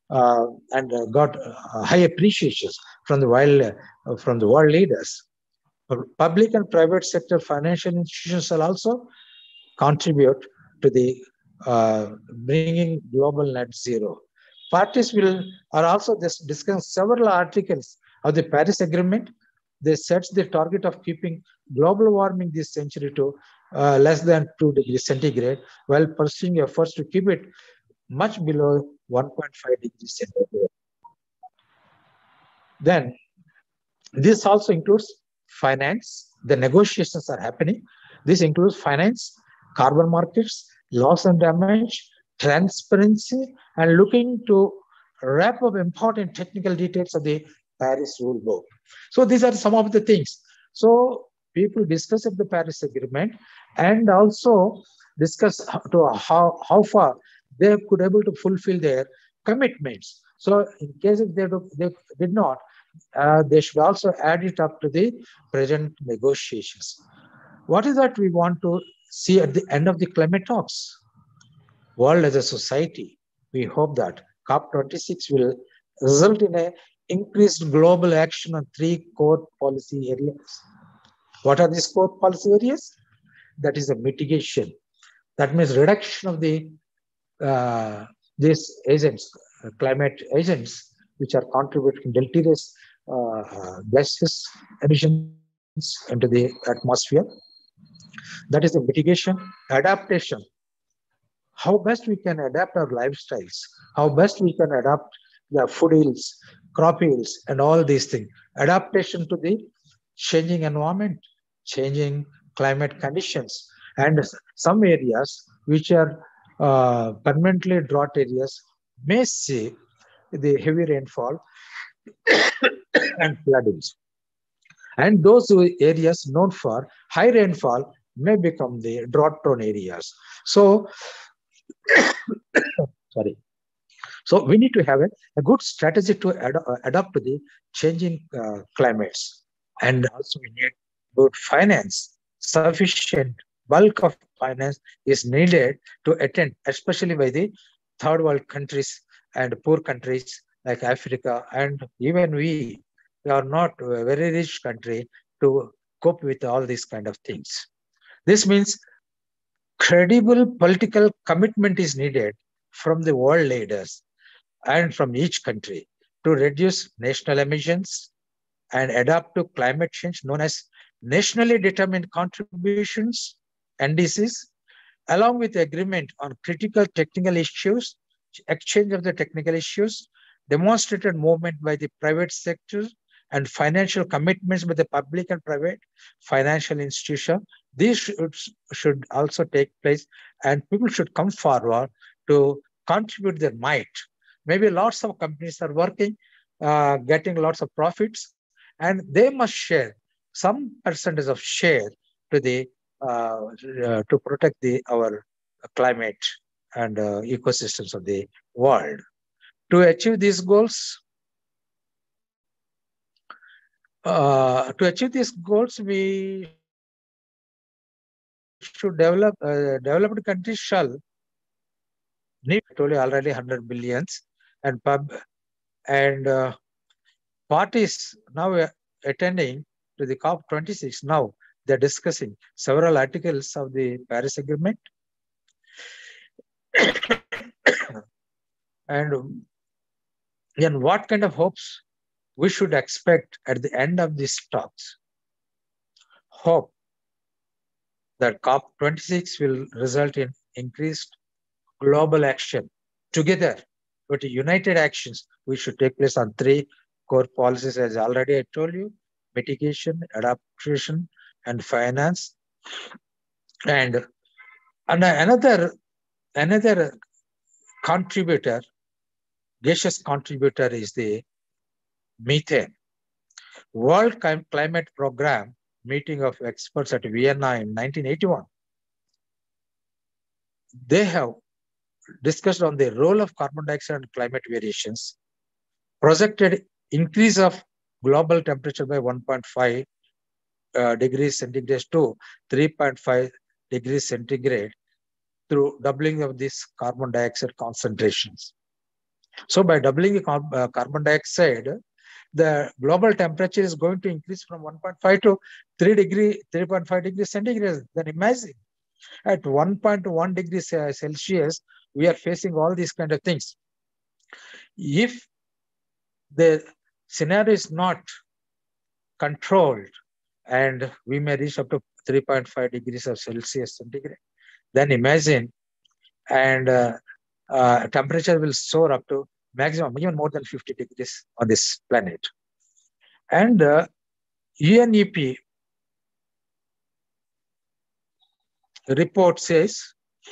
high appreciations from the world leaders. Public and private sector financial institutions will also contribute to the bringing global net zero. Parties are also discussing several articles of the Paris Agreement. They set the target of keeping global warming this century to less than 2 degrees centigrade, while pursuing efforts to keep it much below 1.5 degrees centigrade. Then, this also includes finance. The negotiations are happening. This includes finance, carbon markets, loss and damage, transparency, and looking to wrap up important technical details of the Paris rule book. So these are some of the things. So people discuss of the Paris Agreement and also discuss how far they could able to fulfill their commitments. So in case if they did not, they should also add it up to the present negotiations. What is that we want to see at the end of the climate talks? World as a society, we hope that COP26 will result in an increased global action on 3 core policy areas. What are these core policy areas? That is a mitigation. That means reduction of these agents, climate agents, which are contributing deleterious gases emissions into the atmosphere. That is the mitigation. Adaptation. How best we can adapt our lifestyles, how best we can adapt the food yields, crop yields, and all these things. Adaptation to the changing environment, changing climate conditions, and some areas which are permanently drought areas may see the heavy rainfall and floodings. And those areas known for high rainfall may become the drought-prone areas. So, sorry. So we need to have a good strategy to adapt to the changing climates. And also we need good finance. Sufficient bulk of finance is needed to attend, especially by the third world countries and poor countries like Africa. And even we are not a very rich country to cope with all these kind of things. This means credible political commitment is needed from the world leaders and from each country to reduce national emissions and adapt to climate change known as nationally determined contributions, NDCs, along with agreement on critical technical issues, exchange of the technical issues, demonstrated movement by the private sector, and financial commitments by the public and private financial institution. These should also take place, and people should come forward to contribute their might. Maybe lots of companies are working, getting lots of profits, and they must share some percentage of share to the to protect our climate and ecosystems of the world. To achieve these goals, we should developed countries shall need, I told you already, 100 billions, and parties now attending to the COP26. Now they're discussing several articles of the Paris Agreement. And what kind of hopes we should expect at the end of these talks? Hope that COP26 will result in increased global action. Together, with united actions, we should take place on 3 core policies, as already I told you: mitigation, adaptation, and finance. And another contributor, gaseous contributor, is the methane. World Climate Program meeting of experts at Vienna in 1981. They have discussed on the role of carbon dioxide and climate variations, projected increase of global temperature by 1.5 degrees centigrade to 3.5 degrees centigrade through doubling of these carbon dioxide concentrations. So by doubling the carbon dioxide, the global temperature is going to increase from 1.5 to 3.5 degrees centigrade. Then imagine at 1.1 degrees Celsius, we are facing all these kind of things. If the scenario is not controlled and we may reach up to 3.5 degrees of Celsius centigrade, then imagine, and temperature will soar up to maximum, even more than 50 degrees on this planet. And UNEP report says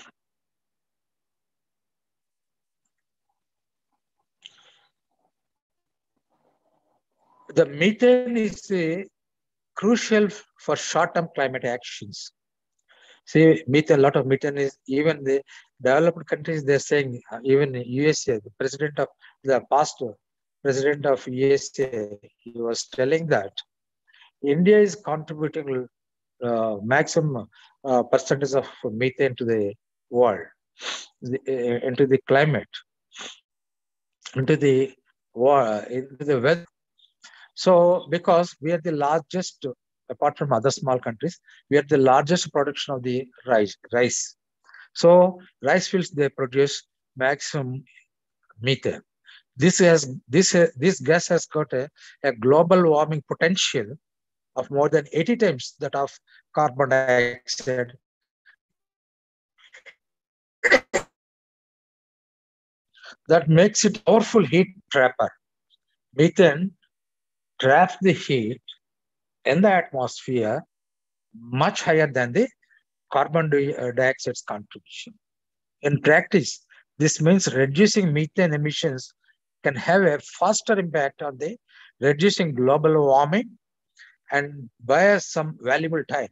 the methane is crucial for short-term climate actions. See, methane, a lot of methane is, even the developed countries, they're saying, even USA, the past president of USA, he was telling that India is contributing maximum percentage of methane to the world, into the climate, into the weather. So, because we are the largest, apart from other small countries, we are the largest production of the rice. So, rice fields, they produce maximum methane. This gas has got a global warming potential of more than 80 times that of carbon dioxide. That makes it a powerful heat trapper. Methane traps the heat in the atmosphere much higher than the carbon dioxide's contribution. In practice, this means reducing methane emissions can have a faster impact on the reducing global warming and buy us some valuable time.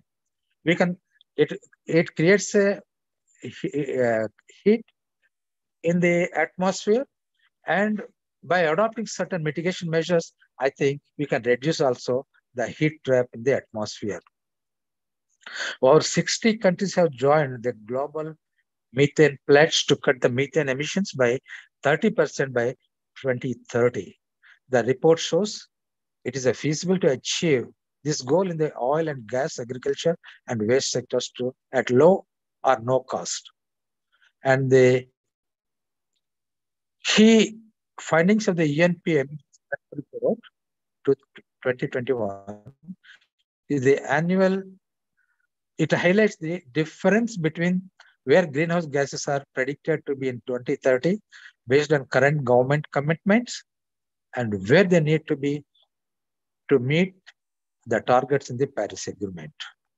It creates a heat in the atmosphere, and by adopting certain mitigation measures, I think we can reduce also the heat trap in the atmosphere. Over 60 countries have joined the global methane pledge to cut the methane emissions by 30% by 2030. The report shows it is feasible to achieve this goal in the oil and gas, agriculture, and waste sectors too, at low or no cost. And the key findings of the UNPM report to 2021 is the annual. It highlights the difference between where greenhouse gases are predicted to be in 2030 based on current government commitments and where they need to be to meet the targets in the Paris Agreement.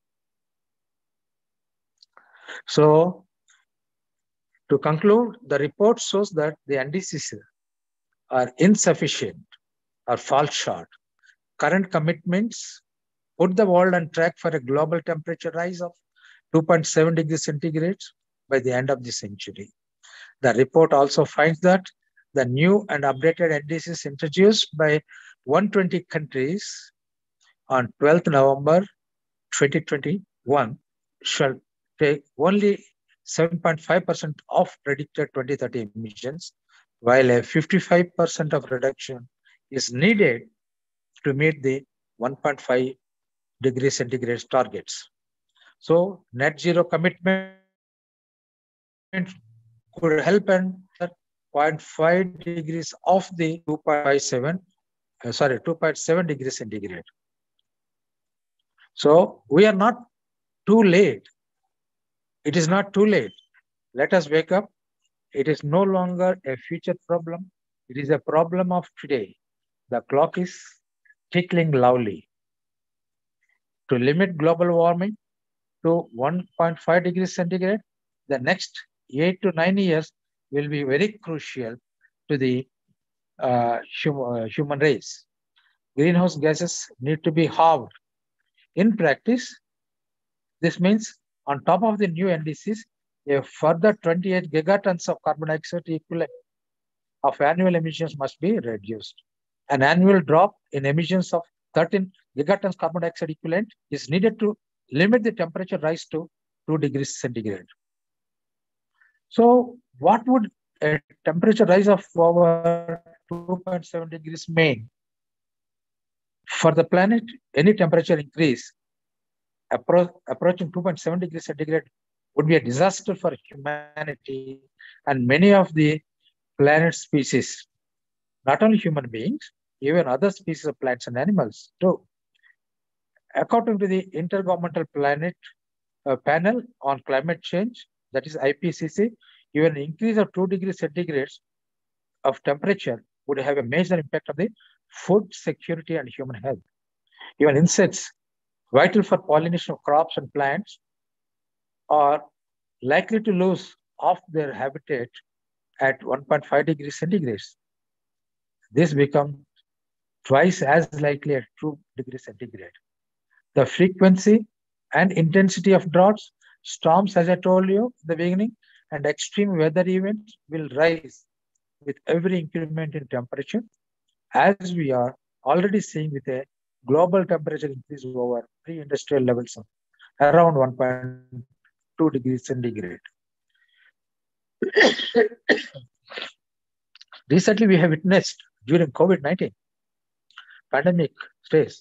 So, to conclude, the report shows that the NDCs are insufficient or fall short. Current commitments put the world on track for a global temperature rise of 2.7 degrees centigrade by the end of the century. The report also finds that the new and updated NDCs introduced by 120 countries on 12th November 2021 shall take only 7.5% of predicted 2030 emissions, while a 55% of reduction is needed to meet the 1.5 degrees centigrade targets. So net zero commitment could help and 0.5 degrees of the 2.7 degrees centigrade. So we are not too late. It is not too late. Let us wake up. It is no longer a future problem. It is a problem of today. The clock is ticking loudly. To limit global warming to 1.5 degrees centigrade, the next 8 to 9 years will be very crucial to the human race. Greenhouse gases need to be halved. In practice, this means on top of the new NDCs, a further 28 gigatons of carbon dioxide equivalent of annual emissions must be reduced. An annual drop in emissions of 13 gigatons carbon dioxide equivalent is needed to limit the temperature rise to 2 degrees centigrade. So what would a temperature rise of over 2.7 degrees mean? For the planet, any temperature increase approaching 2.7 degrees centigrade would be a disaster for humanity and many of the planet species, not only human beings, even other species of plants and animals too. According to the Intergovernmental Panel on Climate Change, that is IPCC, even an increase of 2 degrees centigrade of temperature would have a major impact on the food security and human health. Even insects, vital for pollination of crops and plants, are likely to lose half their habitat at 1.5 degrees centigrade. This becomes twice as likely at 2 degrees centigrade. The frequency and intensity of droughts, storms, as I told you in the beginning, and extreme weather events will rise with every increment in temperature, as we are already seeing with a global temperature increase over pre-industrial levels of around 1.2 degrees centigrade. Recently, we have witnessed during COVID-19 pandemic stage,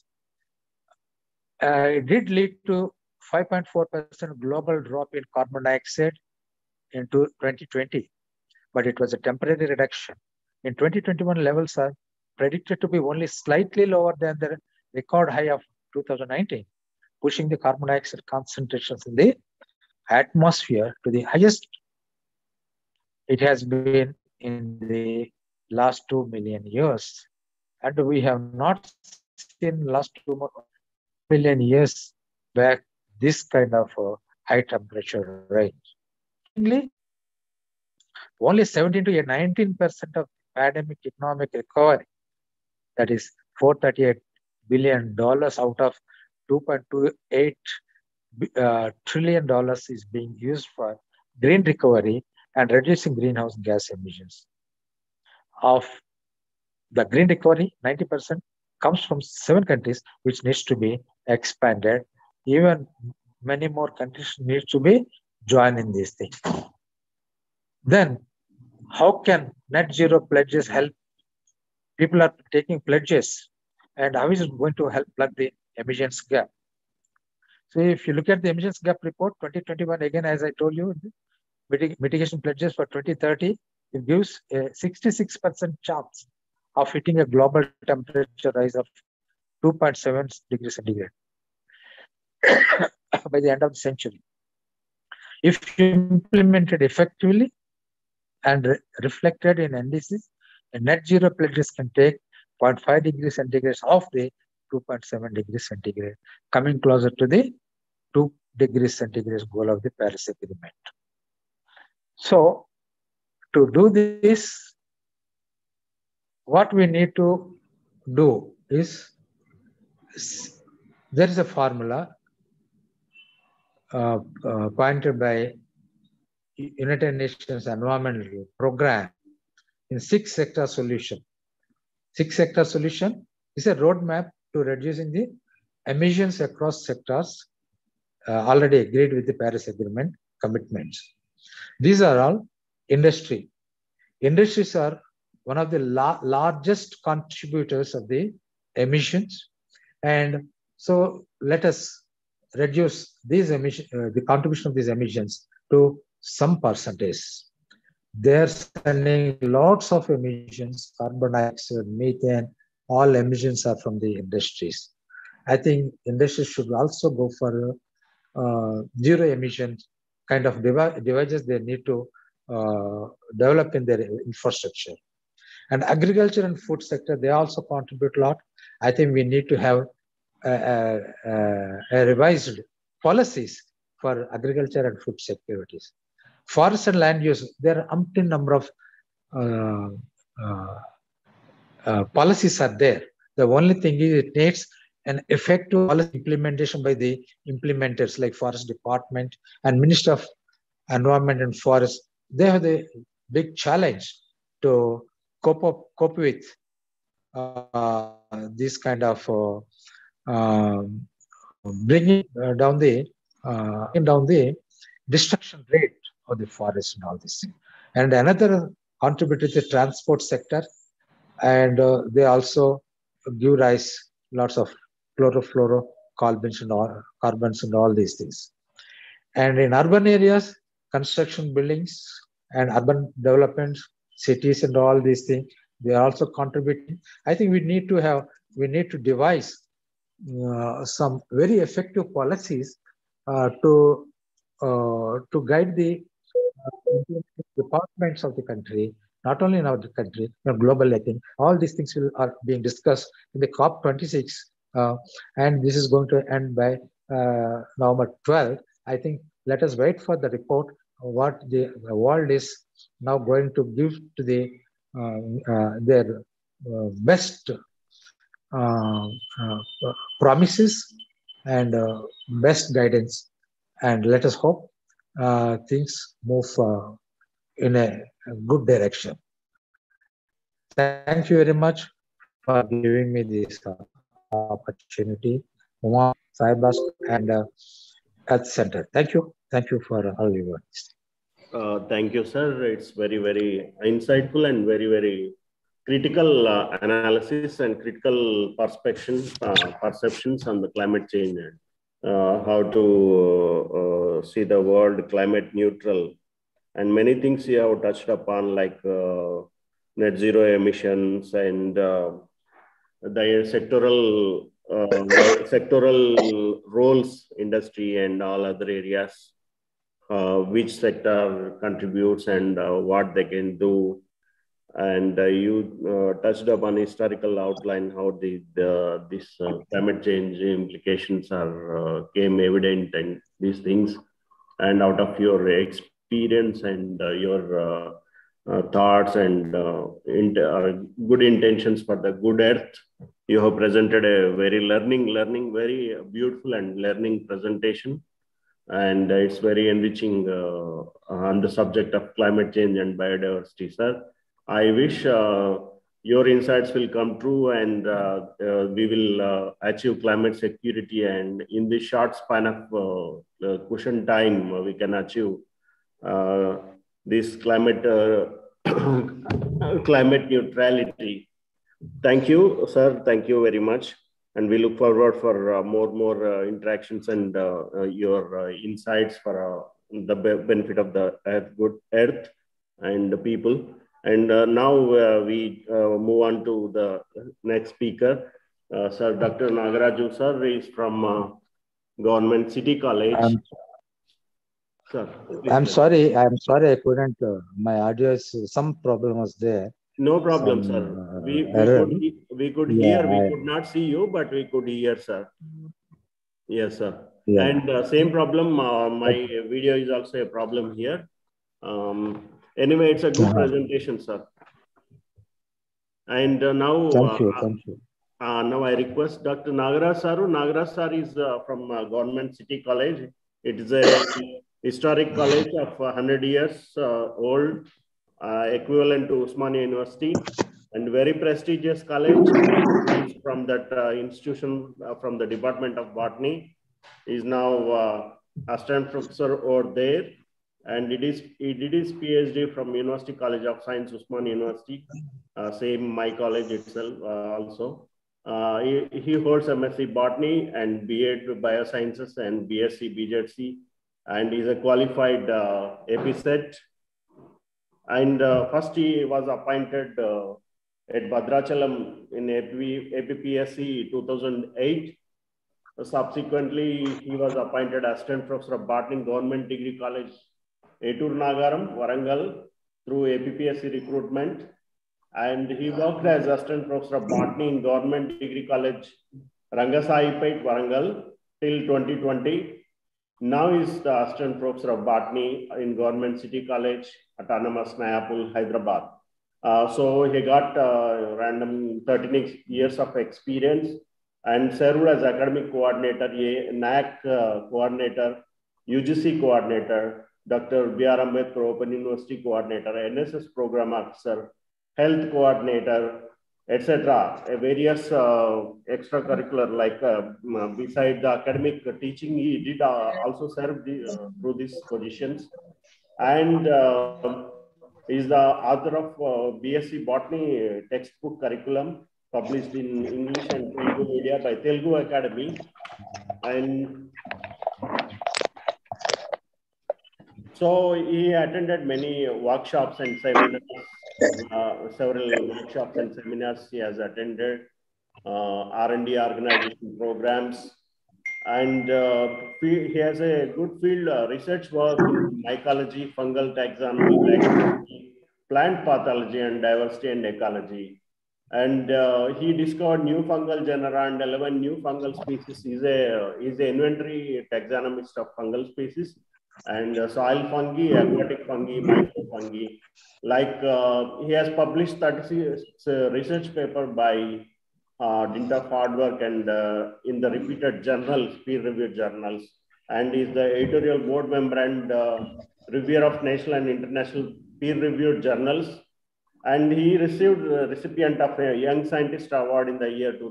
it did lead to 5.4% global drop in carbon dioxide into 2020, but it was a temporary reduction. In 2021, levels are predicted to be only slightly lower than the record high of 2019, pushing the carbon dioxide concentrations in the atmosphere to the highest it has been in the last 2 million years. And we have not seen last 2 million years back this kind of high temperature range. Only 17 to 19% of pandemic economic recovery, that is $438 billion out of $2.28 trillion is being used for green recovery and reducing greenhouse gas emissions. Of the green recovery, 90% comes from 7 countries, which needs to be expanded. Even many more countries need to be joined in this thing. Then, how can net zero pledges help? People are taking pledges, and how is it going to help plug the emissions gap? So if you look at the emissions gap report, 2021, again, as I told you, mitigation pledges for 2030, it gives a 66% chance of hitting a global temperature rise of 2.7 degrees centigrade. by the end of the century. If implemented effectively and reflected in NDCs, a net zero pledges can take 0.5 degrees centigrade off the 2.7 degrees centigrade, coming closer to the 2 degrees centigrade goal of the Paris Agreement. So, to do this, what we need to do is, there is a formula pointed by United Nations Environmental Program in 6-sector solution. 6-sector solution is a roadmap to reducing the emissions across sectors already agreed with the Paris Agreement commitments. These are all industry. Industries are one of the largest contributors of the emissions. And so let us reduce these emissions, the contribution of these emissions to some percentage. They're sending lots of emissions, carbon dioxide, methane, all emissions are from the industries. I think industries should also go for zero emissions kind of devices they need to develop in their infrastructure. And agriculture and food sector, they also contribute a lot. I think we need to have revised policies for agriculture and food securities. Forest and land use, there are umpteen number of policies are there. The only thing is it needs an effective policy implementation by the implementers like Forest Department and Minister of Environment and Forest. They have the big challenge to cope with this kind of bringing down the destruction rate of the forest and all this thing. And another contributor is the transport sector, and they also give rise lots of chlorofluorocarbons and all these things. And in urban areas, construction, buildings, and urban development, cities, and all these things, they are also contributing. I think we need to devise some very effective policies to guide the departments of the country, not only in our country, but globally. I think all these things are being discussed in the COP26, and this is going to end by November 12th. I think let us wait for the report of what the world is now going to give to their best promises and best guidance, and let us hope things move in a good direction. Thank you very much for giving me this opportunity, Uma, Sai Bhaskar, and Earth Center. Thank you. Thank you for all your words. Thank you, sir. It's very, very insightful and very, very critical analysis and critical perceptions on the climate change and how to see the world climate neutral. And many things you have touched upon, like net zero emissions and the sectoral roles, industry and all other areas, which sector contributes and what they can do. And you touched upon historical outline how this climate change implications are came evident and these things. And out of your experience and your thoughts and good intentions for the good earth, you have presented a very very beautiful and learning presentation. And it's very enriching on the subject of climate change and biodiversity, sir. I wish your insights will come true and we will achieve climate security. And in this short span of cushion time, we can achieve this climate neutrality. Thank you, sir. Thank you very much. And we look forward for more interactions and your insights for the benefit of the good earth and the people. And now we move on to the next speaker. Sir, Dr. Nagaraju, sir, is from Government City College. Sir, I'm sorry. I'm sorry. I couldn't. My audio is some problem was there. No problem, Some, sir. error. We could Yeah, hear. We could not see you, but we could hear, sir. Yes, sir. Yeah. And same problem. My video is also a problem here. Anyway, it's a good presentation, sir. And now, Thank you. Thank you. now I request Dr. Nagaraj Saru. Nagaraj sir is from Government City College. It is a historic college of 100 years old, equivalent to Osmania University, and very prestigious college. He's from that institution, from the Department of Botany. Is now assistant professor over there, and he did his PhD from University College of Science, Osmania University, same my college itself also. He holds MSc Botany and BA Biosciences and BSc BJC, and is a qualified APCET. And first he was appointed at Bhadrachalam in APPSC 2008. Subsequently, he was appointed assistant professor of Botany Government Degree College, Etur Nagaram, Warangal, through APPSC recruitment. And he worked as assistant professor of Botany in Government Degree College, Rangasaipet, Warangal, till 2020. Now he is the assistant professor of Botany in Government City College, Autonomous Nayapur, Hyderabad. So he got random 13 years of experience and served as academic coordinator, NAC coordinator, UGC coordinator, Dr. B.R. Ambedkar Open University coordinator, NSS program officer, health coordinator, etc. Various extracurricular, like beside the academic teaching, he did also serve through these positions, and is the author of BSc Botany textbook curriculum published in English and Telugu media by Telugu Academy. And so he attended many workshops and seminars, several workshops and seminars he has attended, R&D organization programs, and he has a good field research work in mycology, fungal taxonomy, plant pathology, and diversity and ecology. And he discovered new fungal genera and 11 new fungal species. He's an inventory taxonomist of fungal species, and soil fungi, aquatic fungi, microfungi. Like he has published 36 research paper by dint of hard work and in the repeated journals, peer-reviewed journals, and is the editorial board member and reviewer of national and international peer-reviewed journals. And he received the recipient of a Young Scientist Award in the year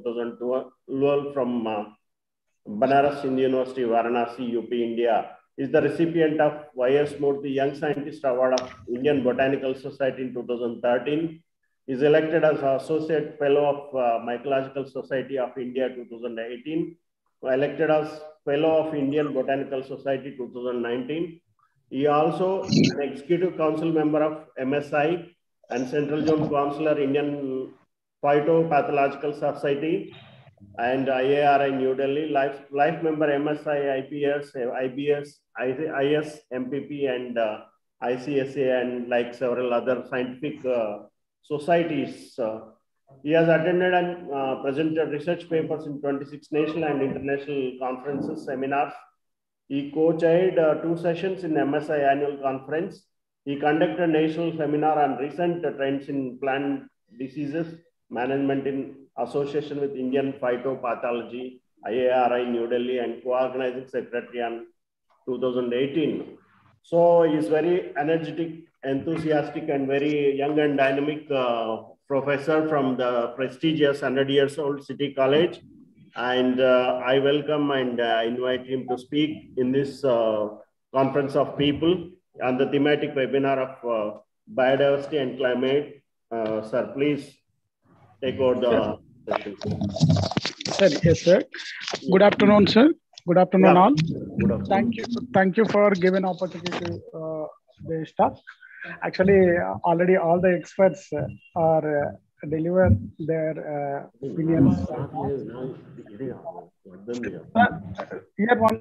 2012 from Banaras Hindu University, Varanasi, UP, India. Is the recipient of Y.S. Murthy Young Scientist Award of Indian Botanical Society in 2013. Is elected as Associate Fellow of Mycological Society of India 2018. Elected as Fellow of Indian Botanical Society 2019. He also is an Executive Council member of MSI and Central Zone Counselor, Indian Phytopathological Society and IARI New Delhi, life member MSI, IPS, IBS, IS, MPP, and ICSA, and like several other scientific societies. He has attended and presented research papers in 26 national and international conferences, seminars. He co-chaired 2 sessions in MSI annual conference. He conducted a national seminar on recent trends in plant diseases management in association with Indian Phytopathology, IARI New Delhi, and co-organizing secretary on 2018. So he is very energetic, enthusiastic, and very young and dynamic professor from the prestigious 100 years old City College. And I welcome and invite him to speak in this conference of people on the thematic webinar of biodiversity and climate. Sir, please take over the session. Sir, yes, sir. Good afternoon, sir. Good afternoon, all. Good afternoon. Thank you for giving opportunity to the staff. Actually, already all the experts are deliver their opinions. Here one.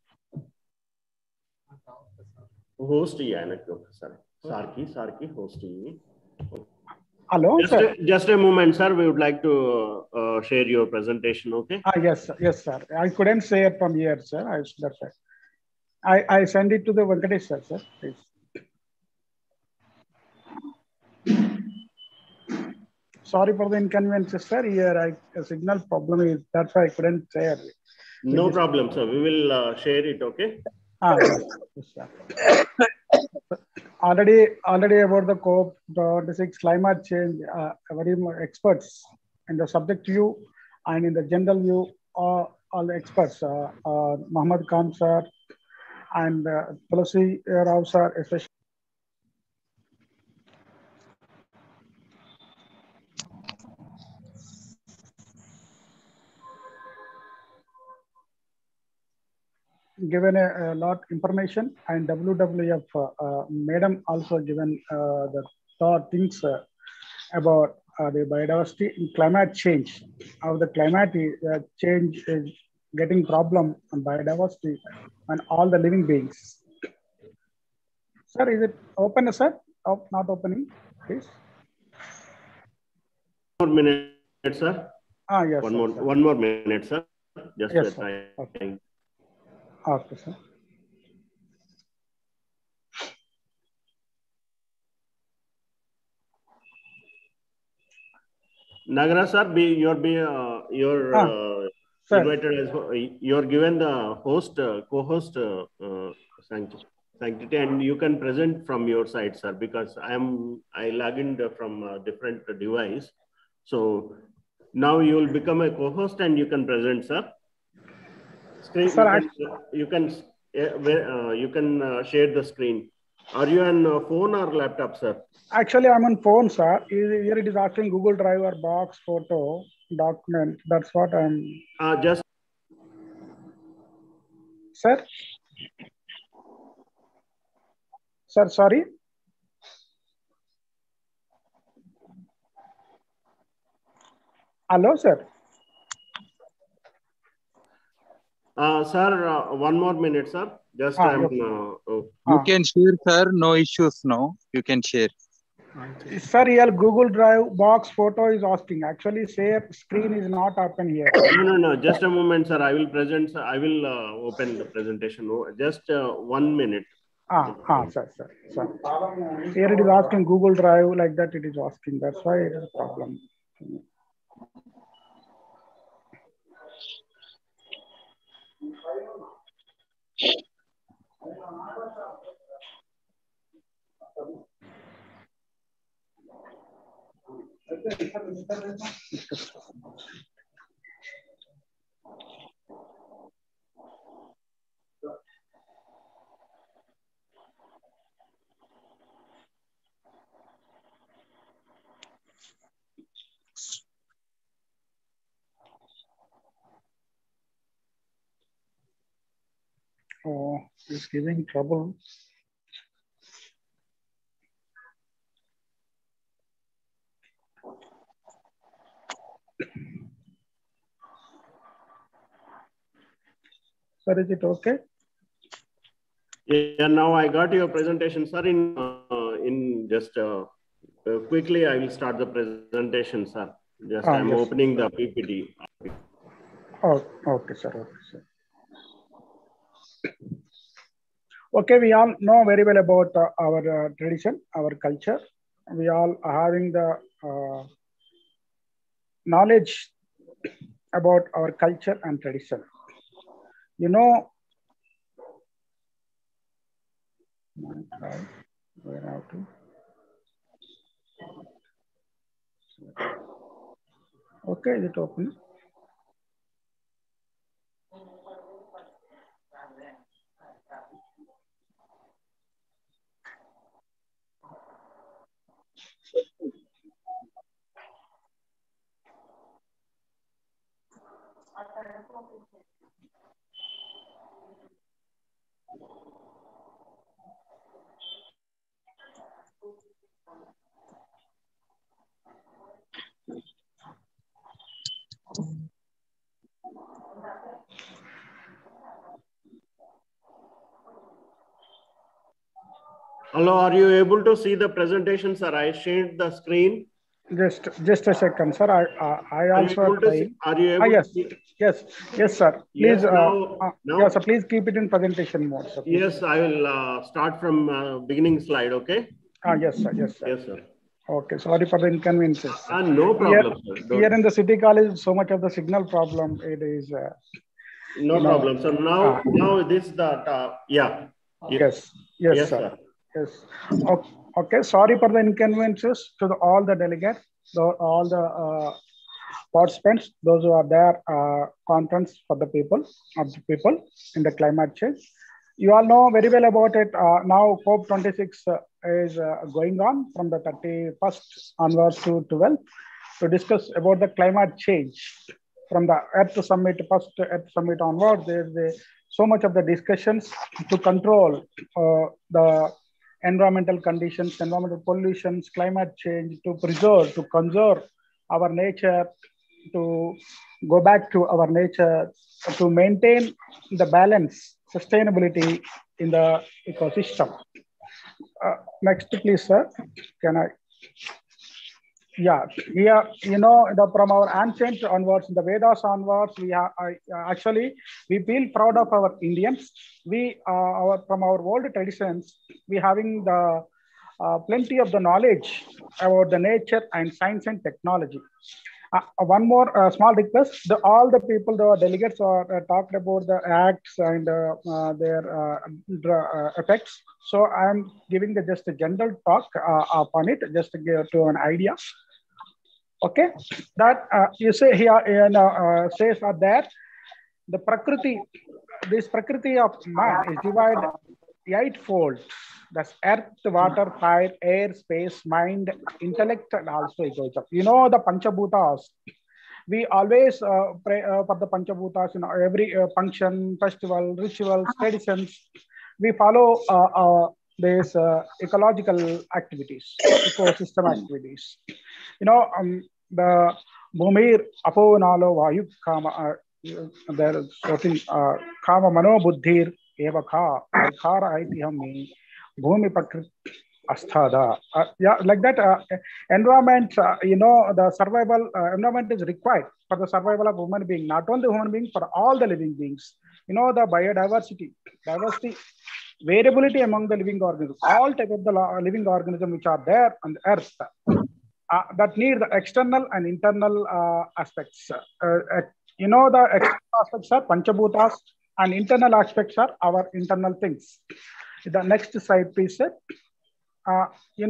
Host sir. Sarki host. Hello, sir. Just a moment, sir. We would like to share your presentation, okay? Yes, sir. I couldn't say it from here, sir. That's right. I send it to the Venkatesh, sir, please. Sorry for the inconvenience, sir. Here, a signal problem is, that's why I couldn't say it. No problem, sir. We will share it, okay? Yes, sir. Already about the COP26 climate change, very much experts in the subject view and in the general view, all the experts, Muhammad Khan sir and Tulsi Rao sir, especially. Given a lot information, and WWF madam also given the things about the biodiversity and climate change. How the climate change is getting problem on biodiversity and all the living beings. Sir, is it open, sir? Oh, not opening, please. 1 more minute, sir. Yes. One more minute, sir. Just yes, try. Okay, sir. Nagara sir, invited as you're given the host, co-host sanctity, and you can present from your side, sir, because I log in from a different device. So now you will become a co-host and you can present, sir. Screen, sir, you can share the screen. Are you on phone or laptop, sir? Actually, I'm on phone, sir. Here it is asking Google Drive or box, photo, document. That's what I'm. Just. Sir? Sir, sorry? Hello, sir? Sir, 1 more minute, sir. Just You can share, sir. No issues now. You can share. Sir, here Google Drive box photo is asking. Actually, share screen is not open here. No. Just a moment, sir. I will present. Sir. I will open the presentation. Just 1 minute. Sir. Here it is asking Google Drive like that. It is asking. That's why it is a problem. Oh, it's giving trouble. Sir, is it okay? Yeah, now I got your presentation, sir. In just quickly, I will start the presentation, sir. Just I'm opening the PPT. Oh, okay, sir. Okay, we all know very well about our tradition, our culture. We all are having the knowledge about our culture and tradition. You know, where have to? Okay, is it open? Hello, are you able to see the presentation, sir? I shared the screen. Just a second, sir. I also are you able yes, to see? yes, sir. Please, Yes, now, yes, sir. Please keep it in presentation mode, sir. Please. Yes, I will start from beginning slide. Okay. Yes, sir. Yes, sir. Yes, sir. Okay. Sorry for the inconveniences. No problem, sir. Here in the city college, so much of the signal problem. It is. No problem. So now this yeah. Yes, Yes, sir. sir. Yes. Okay. Sorry for the inconveniences to all the delegates, all the participants, those who are there, conference for the people in the climate change. You all know very well about it. Now COP26 is going on from the 31st onwards to 12th to discuss about the climate change. From the Earth Summit, first Earth Summit onwards, there is so much of the discussions to control the environmental conditions, environmental pollutions, climate change, to preserve, to conserve our nature, to go back to our nature, to maintain the balance, sustainability in the ecosystem. Next, please, sir. Can I? Yeah, here, from our ancient onwards, the Vedas onwards, we feel proud of our Indians. From our old traditions, we having the plenty of the knowledge about the nature and science and technology. One more small request: all the people, the delegates, are talked about the acts and their effects. So I am giving just a general talk upon it, just to give to an idea. Okay, that you say here says are there. The Prakriti, this Prakriti of man is divided eightfold. That's earth, water, fire, air, space, mind, intellect, and also egoism. The Panchabhutas. We always pray for the Panchabhutas in every function, festival, rituals, traditions. We follow these ecological activities, ecosystem activities. The Bhumir Apo Nalo Vayu Kama. There is certain Kama Mano Buddhir Evakha Khara Aitihami Bhumi Prakriti Asthada. Yeah, like that. Environment, the survival environment is required for the survival of human being, not only human being, for all the living beings. The biodiversity, diversity, variability among the living organisms, all type of the living organisms which are there on the earth. That need the external and internal aspects. The external aspects are Panchabhutas, and internal aspects are our internal things. The next slide, please, sir. Our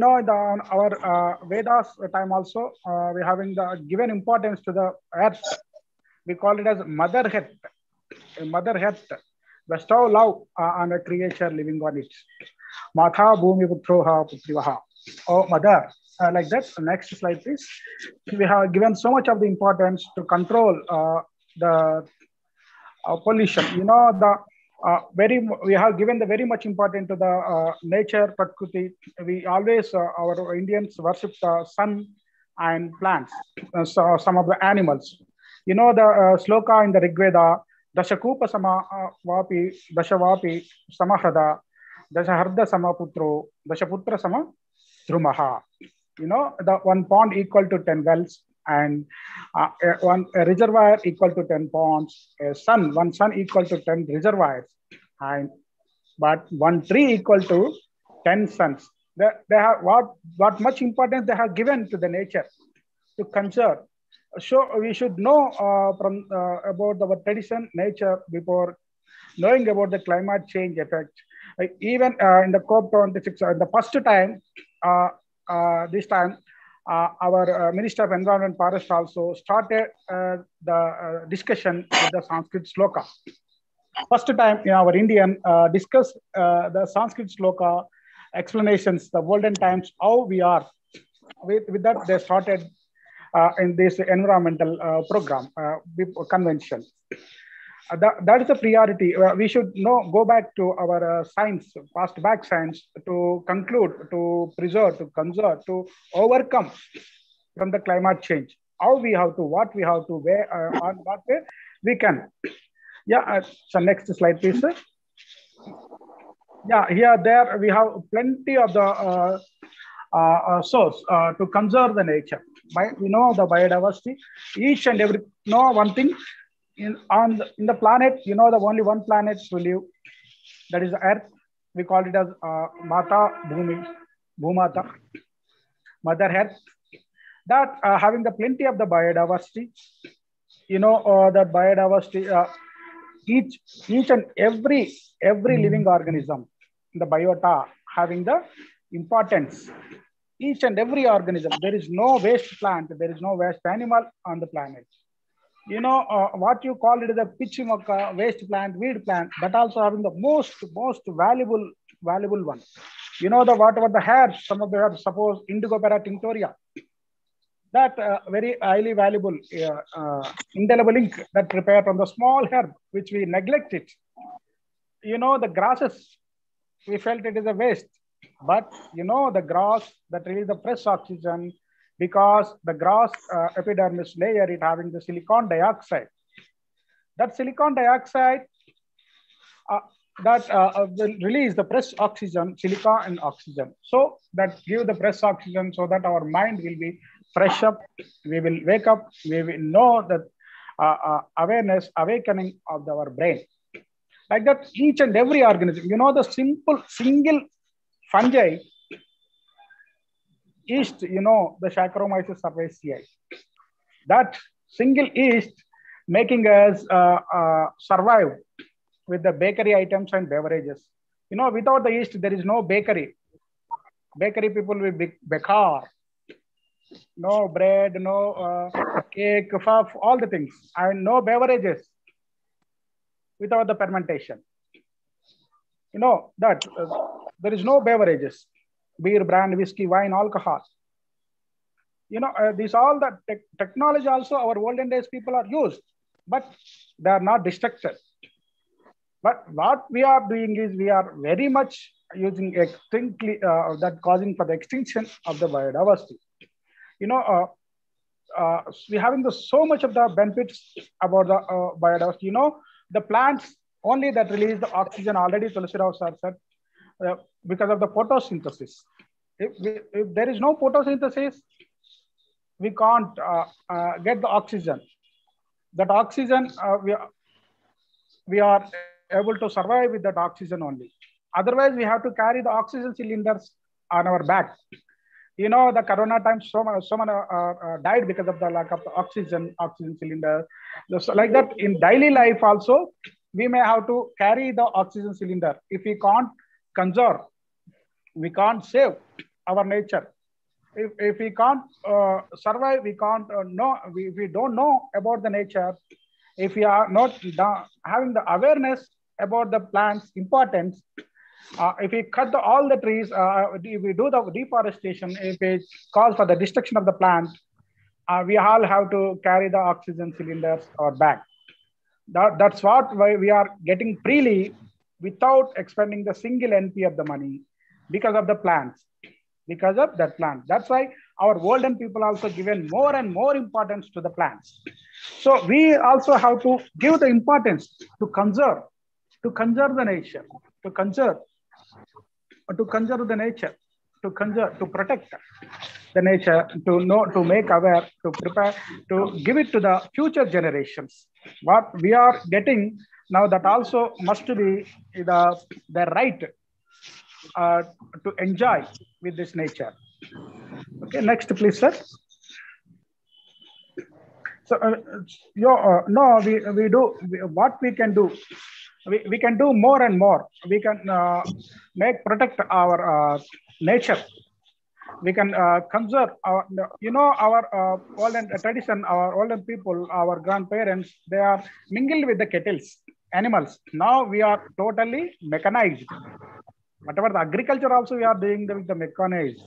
Vedas time also, we're having the given importance to the earth. We call it as Mother Earth. Mother Earth. Bestow love on a creature living on it. Matha Bhumi Putroha Putrivaha. Oh, Mother. Like that. Next slide, please. We have given so much of the importance to control the pollution. We have given the very much important to the nature, Prakriti. We always, our Indians worship the sun and plants, so some of the animals. The sloka in the Rigveda, Dashakupa Sama Vapi, Dashavapi Samahrada, Dashaharda Sama Putro, Dashaputra Sama Dhrumaha. The one pond equal to 10 wells, and one reservoir equal to 10 ponds, one sun equal to 10 reservoirs, but one tree equal to 10 suns. They have what much importance they have given to the nature to conserve. So we should know about our tradition, nature, before knowing about the climate change effect. Even in the COP26, the first time, this time, our Minister of Environment and Forest also started the discussion with the Sanskrit sloka. First time our Indian discussed the Sanskrit sloka explanations, the olden times, how we are. With that, they started in this environmental program, convention. That is the priority. We should go back to our science, past back science, to conclude, to preserve, to conserve, to overcome from the climate change. How we have to, what we have to, where, on what way we can. Yeah, so next slide, please, sir. Yeah, here, there we have plenty of the source to conserve the nature. We know the biodiversity, each and every, know one thing, in the planet, the only one planet to live, that is the Earth. We call it as Mata Bhumi, Bhumata, Mother Earth. That having the plenty of the biodiversity, that biodiversity, each and every living organism, the biota having the importance. Each and every organism, there is no waste plant, there is no waste animal on the planet. What you call it is a pichimoka, waste plant, weed plant, that also having the most valuable one. Whatever the herbs, some of the herbs, suppose Indigofera tinctoria, that very highly valuable indelible ink that prepared from the small herb, which we neglect it. The grasses, we felt it is a waste, but the grass that release the fresh oxygen, because the grass epidermis layer, it having the silicon dioxide. That silicon dioxide will release the fresh oxygen, silica and oxygen. So that give the fresh oxygen, so that our mind will be fresh up. We will wake up. We will know that awareness, awakening of our brain. Like that, each and every organism, the simple single fungi, yeast, the Saccharomyces cerevisiae. That single yeast making us survive with the bakery items and beverages. Without the yeast, there is no bakery. Bakery people will be bekar. No bread, no cake, puff, all the things. And no beverages without the fermentation. That there is no beverages. Beer, brand, whiskey, wine, alcohol. These all the technology also our olden days people are used, but they are not destructed. But what we are doing is we are very much using extinctly that causing for the extinction of the biodiversity. We having so much of the benefits about the biodiversity. The plants only that release the oxygen, already Tulsi Rao sir said, because of the photosynthesis. If there is no photosynthesis, we can't get the oxygen. That oxygen, we are able to survive with that oxygen only. Otherwise, we have to carry the oxygen cylinders on our back. The corona times, so many died because of the lack of the oxygen cylinder. So like that, in daily life also, we may have to carry the oxygen cylinder. If we can't conserve, we can't save our nature. If we can't survive, we can't know, we don't know about the nature. If we are not having the awareness about the plant's importance, if we cut all the trees, if we do the deforestation, if it calls for the destruction of the plant, we all have to carry the oxygen cylinders or back. That's what we are getting freely without expending the single NP of the money because of the plants, because of that plant. That's why our olden people also given more and more importance to the plants. So we also have to give the importance to conserve the nature, to conserve the nature, to protect the nature, to make aware, to prepare, to give it to the future generations. What we are getting now, that also must be the right to enjoy with this nature. Okay, next, please, sir. So, what we can do. We can do more and more. We can protect our nature. We can conserve our, our olden tradition, our olden people, our grandparents, they are mingled with the kettles, animals. Now we are totally mechanized. Whatever the agriculture also we are doing with the mechanized.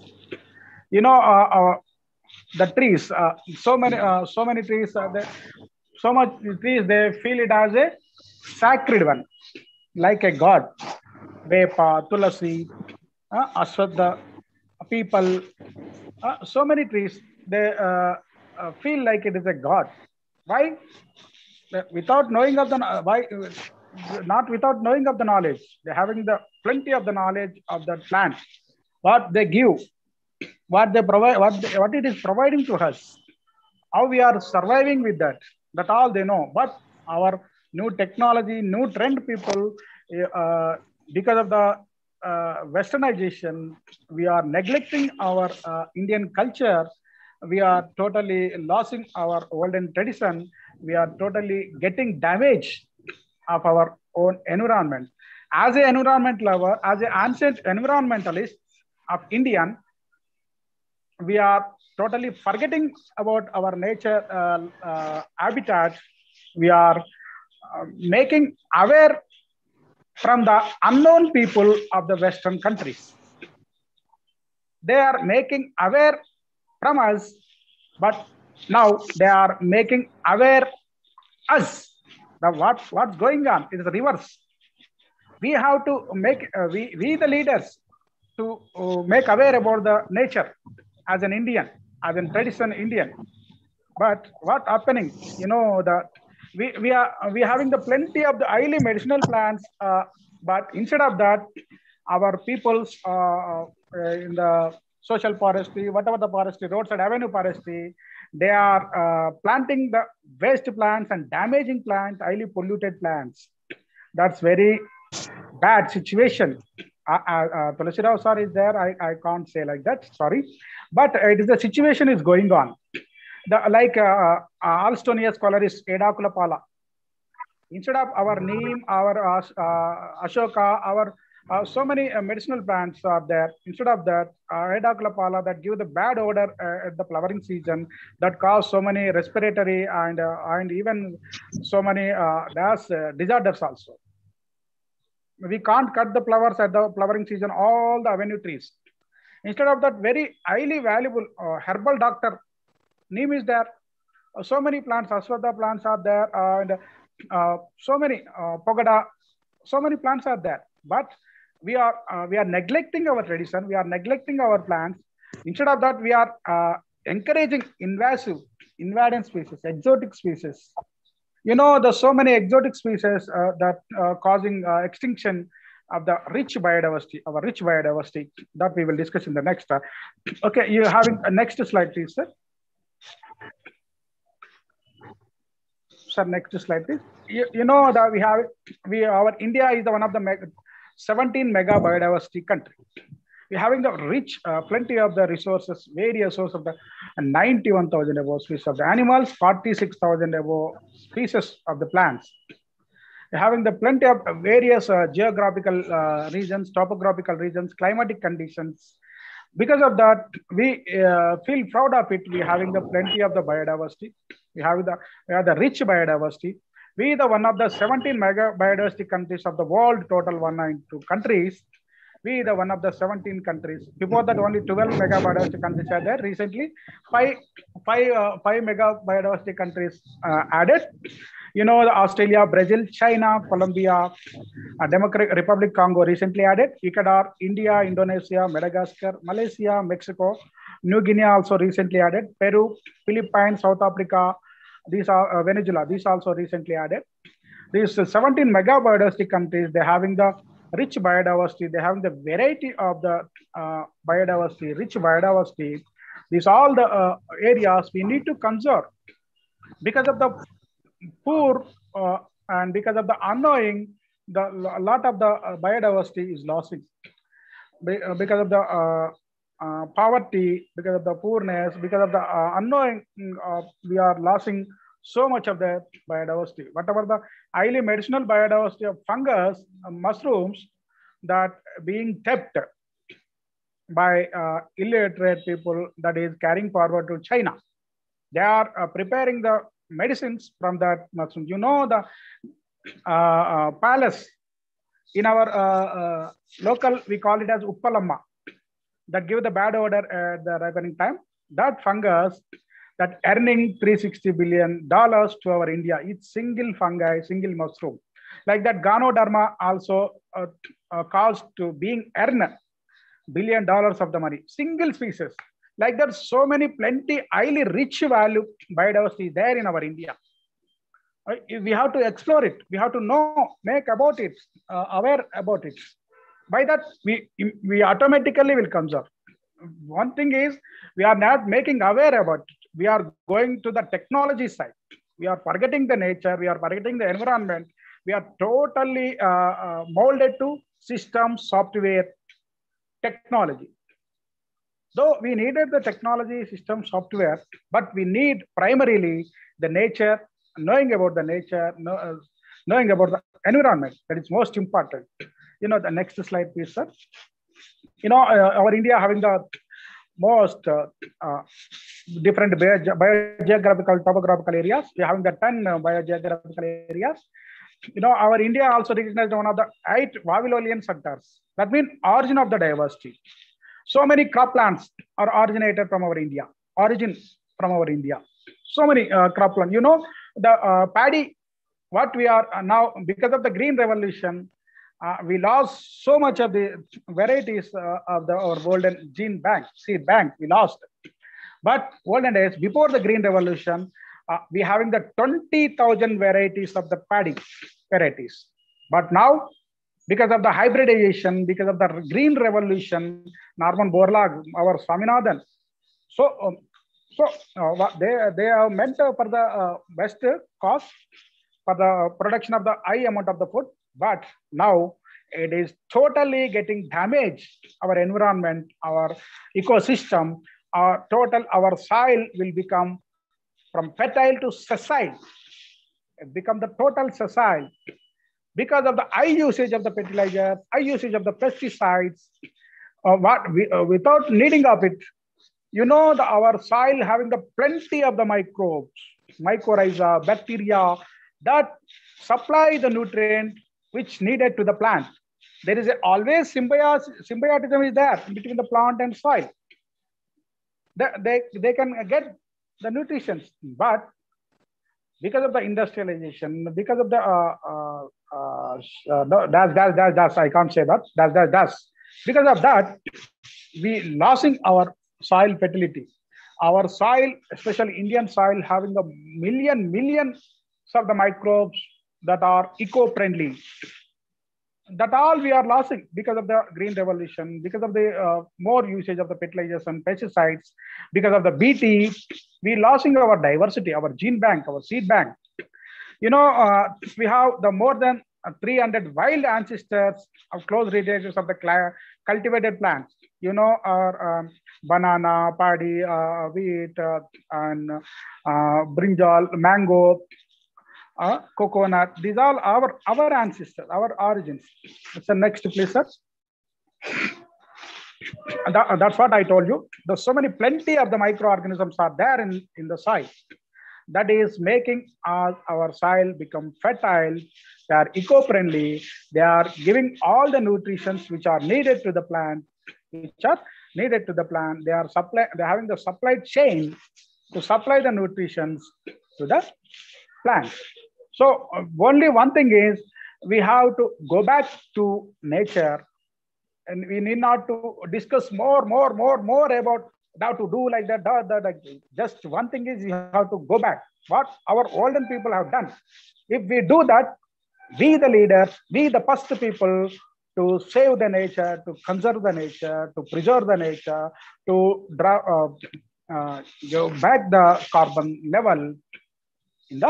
The trees, so many trees, so much trees, they feel it as a sacred one, like a god. Vepa, Tulasi, Ashwatha, people, so many trees, they feel like it is a god. Why? Without knowing of the why, not without knowing of the knowledge. They're having the plenty of the knowledge of the plant, what they give, what they provide, what it is providing to us, how we are surviving with that. That all they know. But our new technology, new trend people, because of the westernization, we are neglecting our Indian culture. We are totally losing our olden tradition. We are totally getting damage of our own environment. As an environment lover, as an ancient environmentalist of Indian, we are totally forgetting about our nature habitat. We are making aware from the unknown people of the Western countries. They are making aware from us, but now they are making aware us. What's going on? It is the reverse. We have to make, we the leaders, to make aware about the nature as an Indian, as a traditional Indian. But what happening? You know that we are having the plenty of the highly medicinal plants, but instead of that, our peoples in the social forestry, whatever the forestry, roadside avenue forestry, they are planting the waste plants and damaging plants, highly polluted plants. That's very bad situation. Tulsi Rao sir is there. I can't say like that. Sorry, but it is the situation is going on. Like Alstonia scholar is Edakulapala. Instead of our neem, our Ashoka, our so many medicinal plants are there. Instead of that, Edakulapala that give the bad odor at the flowering season, that cause so many respiratory and even so many disorders also. We can't cut the flowers at the flowering season, all the avenue trees. Instead of that, very highly valuable herbal doctor, neem is there. So many plants, Aswatha plants are there, and so many Pogada, so many plants are there. But we are neglecting our tradition. We are neglecting our plants. Instead of that, we are encouraging invading species, exotic species. You know, there's so many exotic species that causing extinction of the rich biodiversity, our rich biodiversity, that we will discuss in the next. Okay, you having a next slide, please, sir. Sir, next slide, please. You know that our India is one of the 17 mega biodiversity country. We're having the rich, plenty of the resources, various sources of the 91,000 above species of the animals, 46,000 above species of the plants. We're having the plenty of various geographical regions, topographical regions, climatic conditions. Because of that, we feel proud of it. We're having the plenty of the biodiversity. We have the rich biodiversity. We are one of the 17 mega biodiversity countries of the world, total 192 countries. We are one of the 17 countries. Before that, only 12 mega biodiversity countries are there. Recently, five mega biodiversity countries added. You know, Australia, Brazil, China, Colombia, Democratic Republic Congo recently added. Ecuador, India, Indonesia, Madagascar, Malaysia, Mexico, New Guinea also recently added. Peru, Philippines, South Africa, these are Venezuela. These also recently added. These 17 mega biodiversity countries, they're having the rich biodiversity. They have the variety of the biodiversity, rich biodiversity. These all the areas we need to conserve. Because of the poor and because of the unknowing, a lot of the biodiversity is losing. Because of the poverty, because of the poorness, because of the unknowing, we are losing so much of the biodiversity. Whatever the highly medicinal biodiversity of fungus, mushrooms, that being kept by illiterate people, that is carrying forward to China. They are preparing the medicines from that mushroom. You know, the palace in our local, we call it as Uppalamma, that give the bad odor at the ripening time. That fungus, that earning $360 billion to our India. It's single fungi, single mushroom. Like that Ganoderma also caused to being earned $1 billion of the money. Single species. Like that, so many plenty highly rich value biodiversity there in our India. We have to explore it. We have to know, make about it, aware about it. By that, we automatically will conserve. One thing is, we are not making aware about it. We are going to the technology side. We are forgetting the nature. We are forgetting the environment. We are totally molded to system, software, technology. Though we needed the technology, system, software, but we need primarily the nature, knowing about the nature, knowing about the environment. That is most important. The next slide, please, sir. Our India having the most different biogeographical, topographical areas. We are having the 10 biogeographical areas. Our India also recognized one of the 8 Wavillolian sectors. That means origin of the diversity. So many croplands are originated from our India. So many cropland. The paddy, what we are now, because of the Green Revolution, we lost so much of the varieties of our golden gene bank, seed bank, we lost. But olden days, before the Green Revolution, we having the 20,000 varieties of the paddy varieties. But now, because of the hybridization, because of the Green Revolution, Norman Borlaug, our Swaminathan, they are meant for the best cost for the production of the high amount of the food. But now it is totally getting damaged. Our environment, our ecosystem, our soil will become from fertile to sessile. It become the total sessile because of the high usage of the fertilizers, high usage of the pesticides. Without needing of it, our soil having the plenty of the microbes, mycorrhiza, bacteria that supply the nutrient which needed to the plant. There is always symbiotism is there between the plant and soil. They can get the nutrition, but because of the industrialization, because of the I can't say that. Because of that, we losing our soil fertility. Our soil, especially Indian soil, having a millions of the microbes that are eco-friendly. That all we are losing because of the Green Revolution, because of the more usage of the fertilizers and pesticides, because of the BT, we losing our diversity, our gene bank, our seed bank. We have the more than 300 wild ancestors of close relatives of the cultivated plants. Our banana, paddy, wheat, and brinjal, mango, coconut. These are our ancestors, our origins. So next, please, sir. That's what I told you. There's so plenty of the microorganisms are there in the soil. That is making our soil become fertile. They are eco-friendly. They are giving all the nutrients which are needed to the plant, They are having the supply chain to supply the nutrients to the plant. So only one thing is we have to go back to nature, and we need not to discuss more about how to do like that. Just one thing is you have to go back. What our olden people have done. If we do that, we the leaders, we the first people to save the nature, to conserve the nature, to preserve the nature, to go back the carbon level in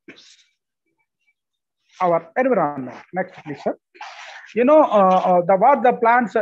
our environment. Next, please, sir. What the plants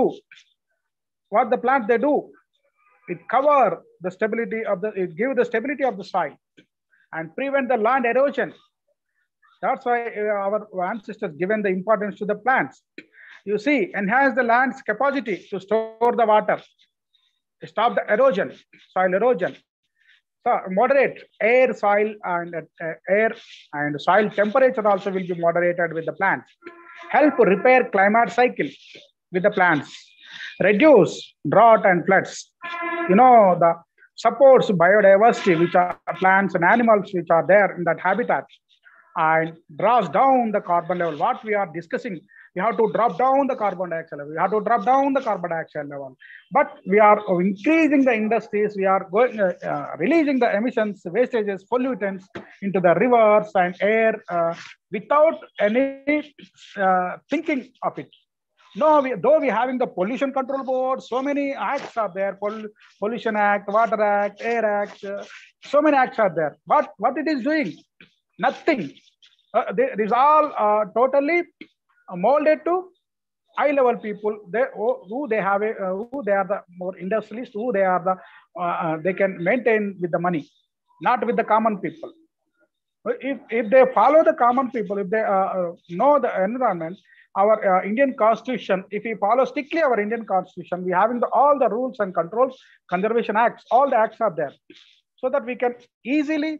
they do, it cover the stability of it give the stability of the soil and prevent the land erosion. That's why our ancestors given the importance to the plants. You see, enhance the land's capacity to store the water, stop the erosion, soil erosion. So moderate air, soil, and soil temperature also will be moderated with the plants. Help repair climate cycle with the plants. Reduce drought and floods. The supports biodiversity, which are plants and animals which are there in that habitat. and draws down the carbon level. What we are discussing, we have to drop down the carbon dioxide level. We have to drop down the carbon dioxide level. But we are increasing the industries. We are going releasing the emissions, wastages, pollutants into the rivers and air without any thinking of it. No, though we having the pollution control board, so many acts are there, pollution act, water act, air act, so many acts are there. But what it is doing? Nothing. These all totally molded to high level people. Who they are the more industrialists, who they are the they can maintain with the money, not with the common people. If they follow the common people, if they know the environment, our Indian Constitution, if we follow strictly our Indian Constitution, we having all the rules and controls, conservation acts, all the acts are there, so that we can easily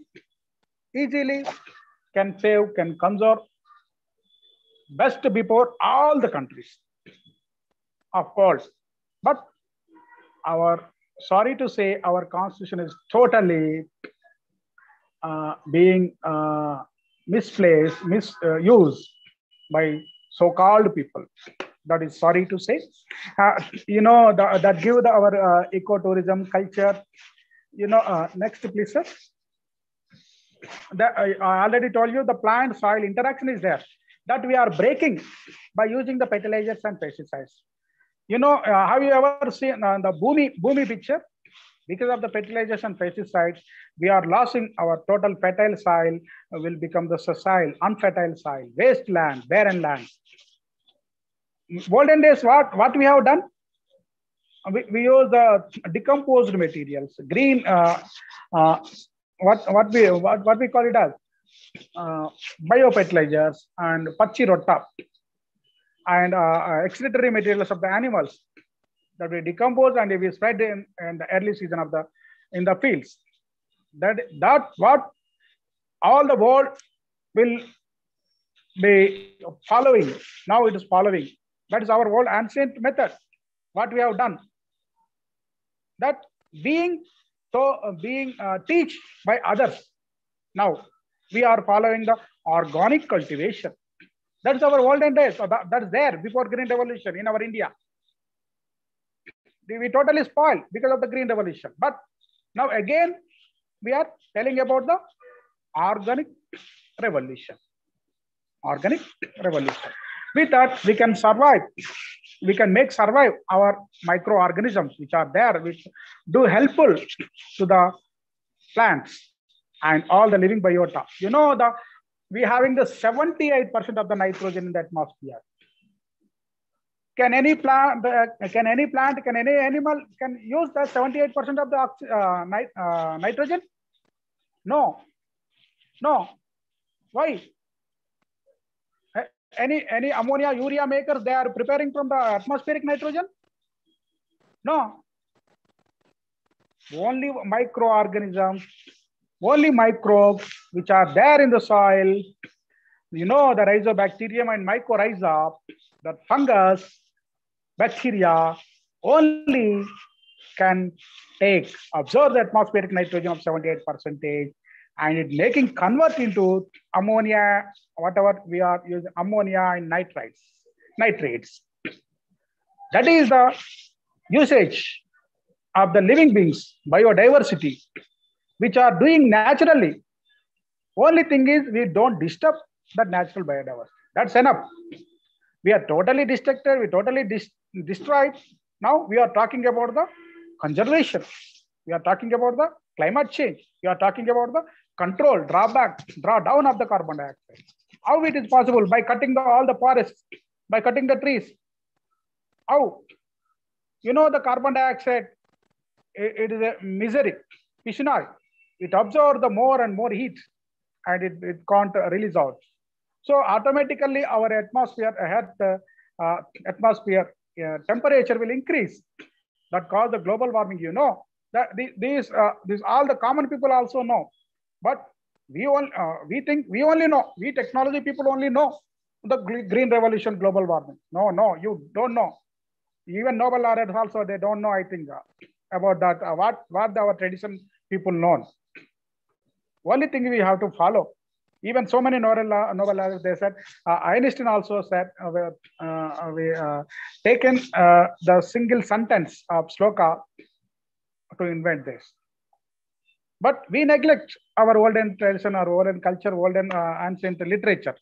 can save, can conserve best before all the countries, of course. But sorry to say, our constitution is totally being misplaced, misused by so-called people. That is sorry to say. That give our ecotourism culture. Next, please, sir. I already told you the plant-soil interaction is there. That we are breaking by using the fertilizers and pesticides. Have you ever seen the Bhumi picture? Because of the fertilizers and pesticides, we are losing our total fertile soil, will become the sessile, unfertile soil, wasteland, barren land. Olden days, what we have done? We use the decomposed materials, green, what we call it as biofertilizers and pachi rotta and excretory materials of the animals that we decompose and we spread in the early season of in the fields. That what all the world will be following. Now it is following. That is our old ancient method. What we have done. That being teach by others. Now we are following the organic cultivation. That is our olden days. So that is there before Green Revolution in our India. We totally spoiled because of the Green Revolution. But now again, we are telling about the organic revolution. Organic revolution. With that, we can survive. We can make survive our microorganisms which are there, which do helpful to the plants and all the living biota. We having the 78% of the nitrogen in the atmosphere. Can any plant, can any animal can use that 78% of the nitrogen? No. Why? Any ammonia, urea makers, they are preparing from the atmospheric nitrogen? No. Only microorganisms, only microbes which are there in the soil. The rhizobacterium and mycorrhiza, the fungus, bacteria only can absorb the atmospheric nitrogen of 78%, and it convert into ammonia, whatever we are using, ammonia and nitrates. That is the usage of the living beings, biodiversity, which are doing naturally. Only thing is we don't disturb that natural biodiversity. That's enough. We are totally distracted, we totally destroyed. Now we are talking about the conservation. We are talking about the climate change. We are talking about the control, draw down of the carbon dioxide. How it is possible? By cutting all the forests, by cutting the trees. How? The carbon dioxide, it is a misery, Pishinai. It absorbs the more and more heat and it can't release out. So automatically our atmosphere temperature will increase. That cause the global warming, that these all the common people also know. But we think we only know, we technology people only know the green revolution, global warming. No, you don't know. Even Nobel laureates also, they don't know, I think, about that, what our tradition people know. Only thing we have to follow Even so many Nobel laureates, they said, Einstein also said, we taken the single sentence of Shloka to invent this. But we neglect our olden tradition, our olden culture, olden ancient literature.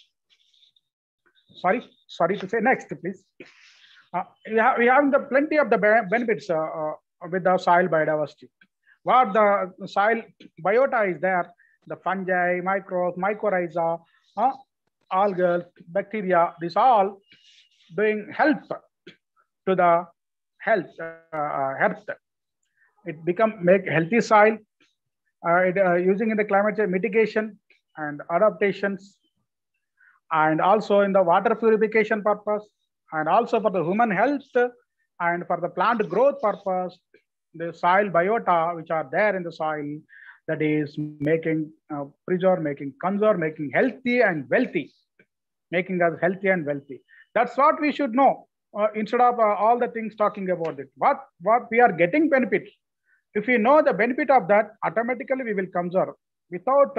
Sorry to say. Next, please. We have the plenty of the benefits with the soil biodiversity. What the soil biota is there, the fungi, microbes, mycorrhiza, algae, bacteria, these all doing help to the health. It make healthy soil. Using in the climate change mitigation and adaptations, and also in the water purification purpose, and also for the human health and for the plant growth purpose, the soil biota which are there in the soil, that is making preserve, making conserve, making healthy and wealthy, making us healthy and wealthy. That's what we should know instead of all the things talking about it. What we are getting benefit. If we know the benefit of that, automatically we will conserve. Without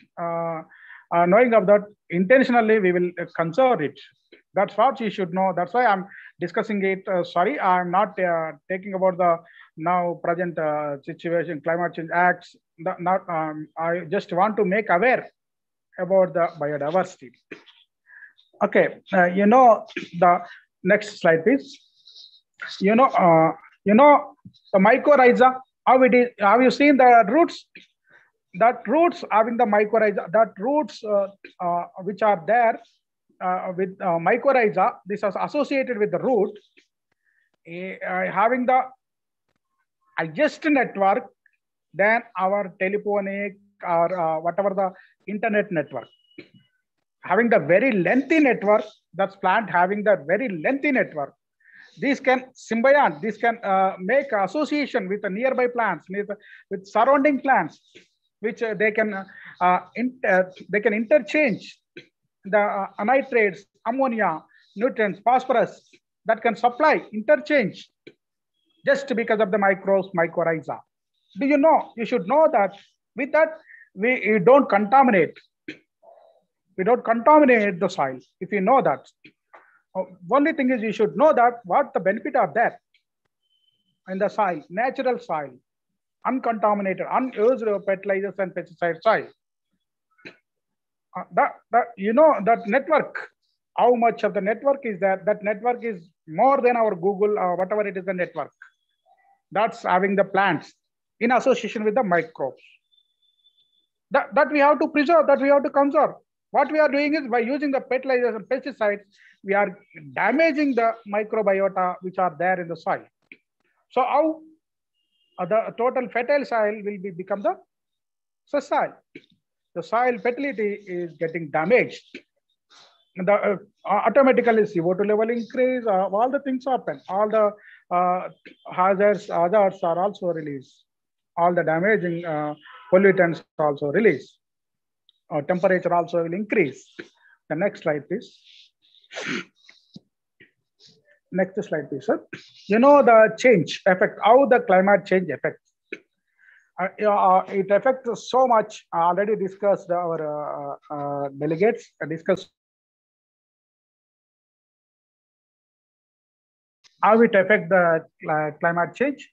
knowing of that, intentionally we will conserve it. That's what you should know. That's why I'm discussing it. Sorry, I'm not taking about the now present situation, climate change acts. I just want to make aware about the biodiversity. Okay, the next slide, please. The mycorrhiza. How it is? Have you seen the roots? That roots having the mycorrhiza. That roots which are there with mycorrhiza. This is associated with the root having the highest network than our telephonic or whatever the internet network. Having the very lengthy network. That's plant having the very lengthy network. These can symbiont, these can make association with the nearby plants, with surrounding plants, which they can interchange the nitrates, ammonia, nutrients, phosphorus that can supply, interchange just because of the microbes, mycorrhiza. Do you know? You should know that with that we don't contaminate. We don't contaminate the soil. If you know that. Only thing is you should know that what the benefit of that in the soil, natural soil, uncontaminated, unused fertilizers and pesticide soil. That network, how much of the network is there? That network is more than our Google or whatever it is the network. That's having the plants in association with the microbes. That we have to preserve, that we have to conserve. What we are doing is by using the fertilizers and pesticides, we are damaging the microbiota which are there in the soil. So how the total fertile soil will become the sessile. The soil fertility is getting damaged. The automatically CO2 level increase, all the things happen. All the hazards are also released. All the damaging pollutants also released. Temperature also will increase. The next slide, please. Next slide, please, sir. The change effect, how the climate change affects. It affects so much. Already discussed our delegates discussed how it affects the climate change.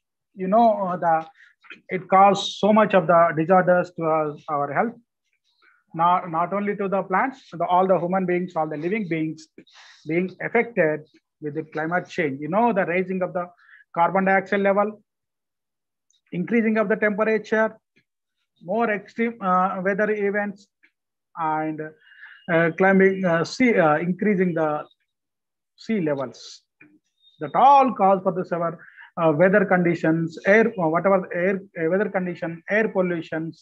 It causes so much of the disorders to our health. Not only to the plants, all the human beings, all the living beings being affected with the climate change. The raising of the carbon dioxide level, increasing of the temperature, more extreme weather events, and climbing increasing the sea levels. That all cause for the severe weather conditions, weather condition, air pollutions,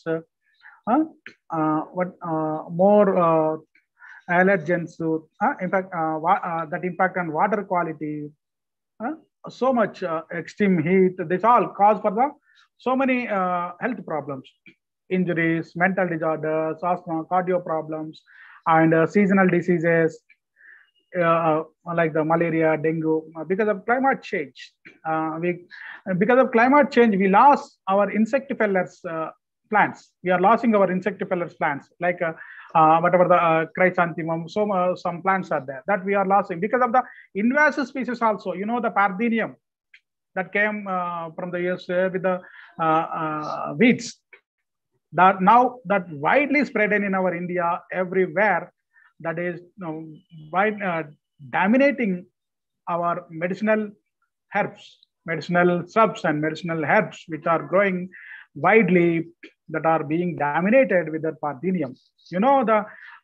more allergens, in fact, that impact on water quality, so much extreme heat. This all cause for the so many health problems, injuries, mental disorders, asthma, cardio problems, and seasonal diseases like the malaria, dengue, because of climate change. Because of climate change, we lost our insectivorous plants. We are losing our insectivorous plants like whatever the chrysanthemum, some plants are there that we are losing because of the invasive species also. You know, the Parthenium that came from the USA with the weeds. That now that widely spread in our India everywhere, that is dominating our medicinal herbs, medicinal shrubs and medicinal herbs which are growing widely, that are being dominated with the Parthenium. You know, the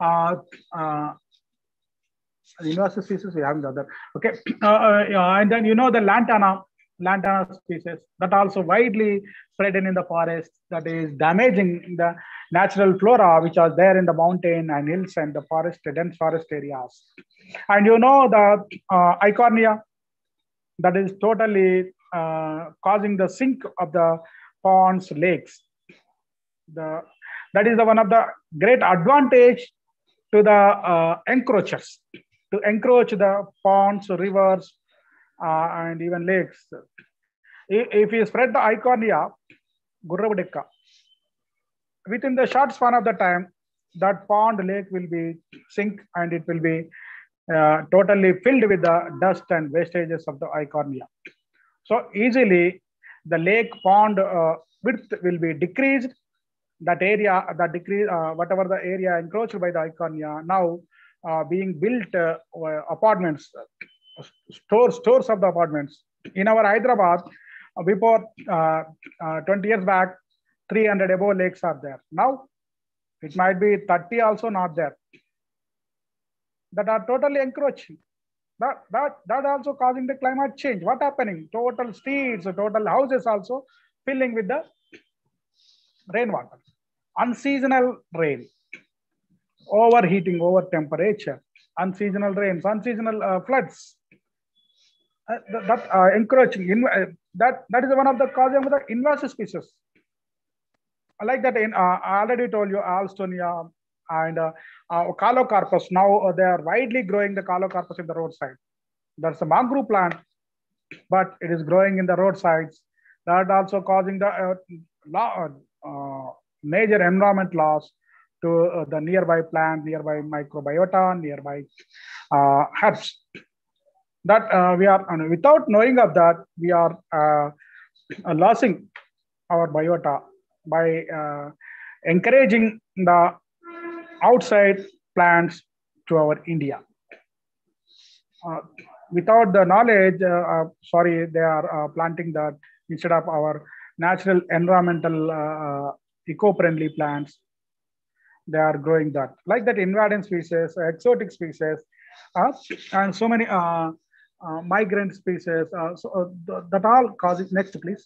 invasive species we have the other. Okay, and then you know the lantana species that also widely spread in the forest, that is damaging the natural flora which are there in the mountain and hills and the forest, dense forest areas. And you know the Eichhornia, that is totally causing the sink of the ponds, lakes. That is one of the great advantage to the encroachers, to encroach the ponds, rivers, and even lakes. If you spread the Eichhornia, Gurravadikka, within the short span of the time, that pond, lake will be sink and it will be totally filled with the dust and wastages of the Eichhornia. So easily the lake pond width will be decreased. That area, whatever the area encroached by the Eichhornia, now being built apartments, stores of the apartments. In our Hyderabad, before 20 years back, 300 above lakes are there. Now it might be 30 also not there. That are totally encroaching. That also causing the climate change. What happening? Total streets, total houses also filling with the rainwater. Unseasonal rain, overheating, over temperature, unseasonal rains, unseasonal floods. Encroaching. That is one of the causes of the invasive species. Like that, I already told you, Alstonia and Calocarpus. Now they are widely growing the Calocarpus in the roadside. That's a mangrove plant, but it is growing in the roadsides. That also causing the major environment loss to the nearby plant, nearby microbiota, nearby herbs. That we are, without knowing of that, we are losing our biota by encouraging the outside plants to our India. Without the knowledge, they are planting that instead of our natural environmental eco-friendly plants. They are growing that. Like that invading species, exotic species, and so many migrant species. That all causes. Next, please.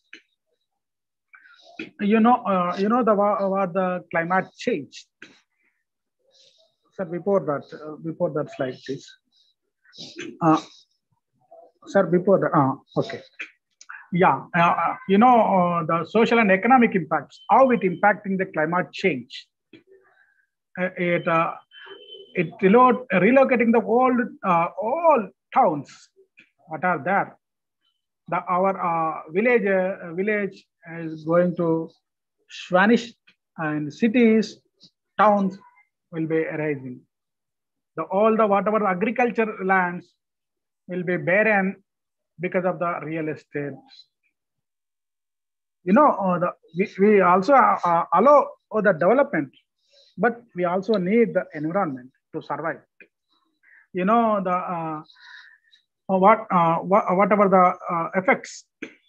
You know the climate change. Sir, before that slide, please. Sir, before that, okay. Yeah, the social and economic impacts, how it impacting the climate change. It relocating the all towns what are there. Our village is going to vanish, and cities, towns will be arising. Whatever agriculture lands will be barren because of the real estate. We also allow the development, but we also need the environment to survive. Whatever the effects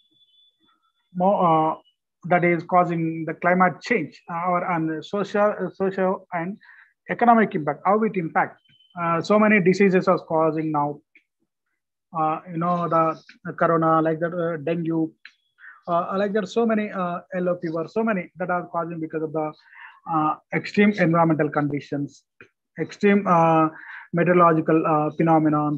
that is causing the climate change, and social and economic impact, how it impacts. So many diseases are causing now. The corona, like that, dengue, like that, so many yellow fever, so many that are causing because of the extreme environmental conditions, extreme meteorological phenomena.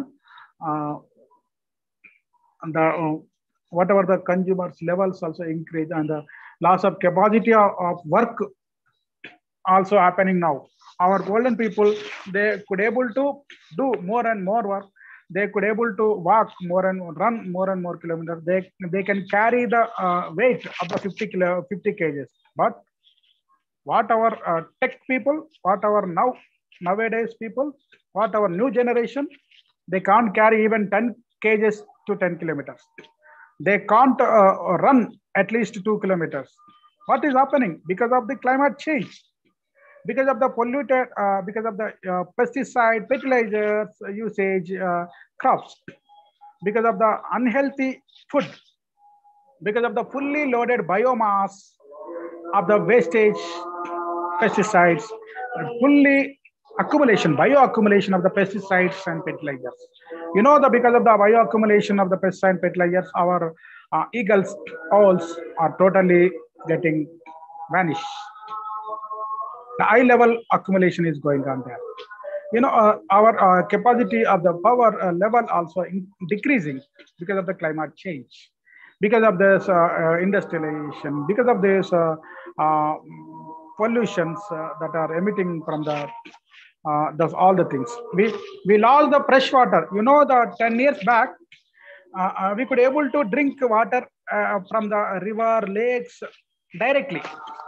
Whatever the consumers levels also increase, and the loss of capacity of work also happening now. Our golden people, they could able to do more and more work. They could able to walk more and run more and more kilometers. They can carry the weight of the 50 kgs. But What our tech people, what our nowadays people, what our new generation, they can't carry even 10 kgs to 10 kilometers. They can't run at least 2 kilometers. What is happening? Because of the climate change, because of the polluted, because of the pesticide, fertilizers usage, crops, because of the unhealthy food, because of the fully loaded biomass of the wastage pesticides, fully bioaccumulation of the pesticides and fertilizers. You know, because of the bioaccumulation of the pesticides and fertilizers, our eagles, owls are totally getting vanished. The eye level accumulation is going on there. You know, our capacity of the power level also decreasing because of the climate change, because of this industrialization, because of this pollutions that are emitting from the all the things. We lost the fresh water. You know, the 10 years back, we could able to drink water from the river, lakes directly.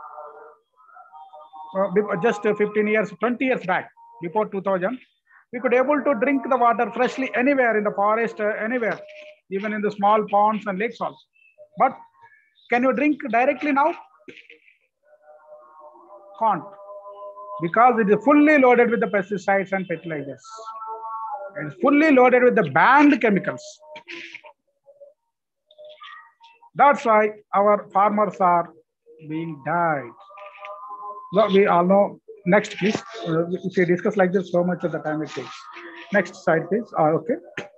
Just 15 years, 20 years back, before 2000, we could able to drink the water freshly anywhere in the forest, anywhere, even in the small ponds and lakes also. But can you drink directly now? Can't, because it is fully loaded with the pesticides and fertilizers. It's fully loaded with the banned chemicals. That's why our farmers are being died. So we all know. Next, please. If you discuss like this, so much of the time it takes. Next slide, please. Okay.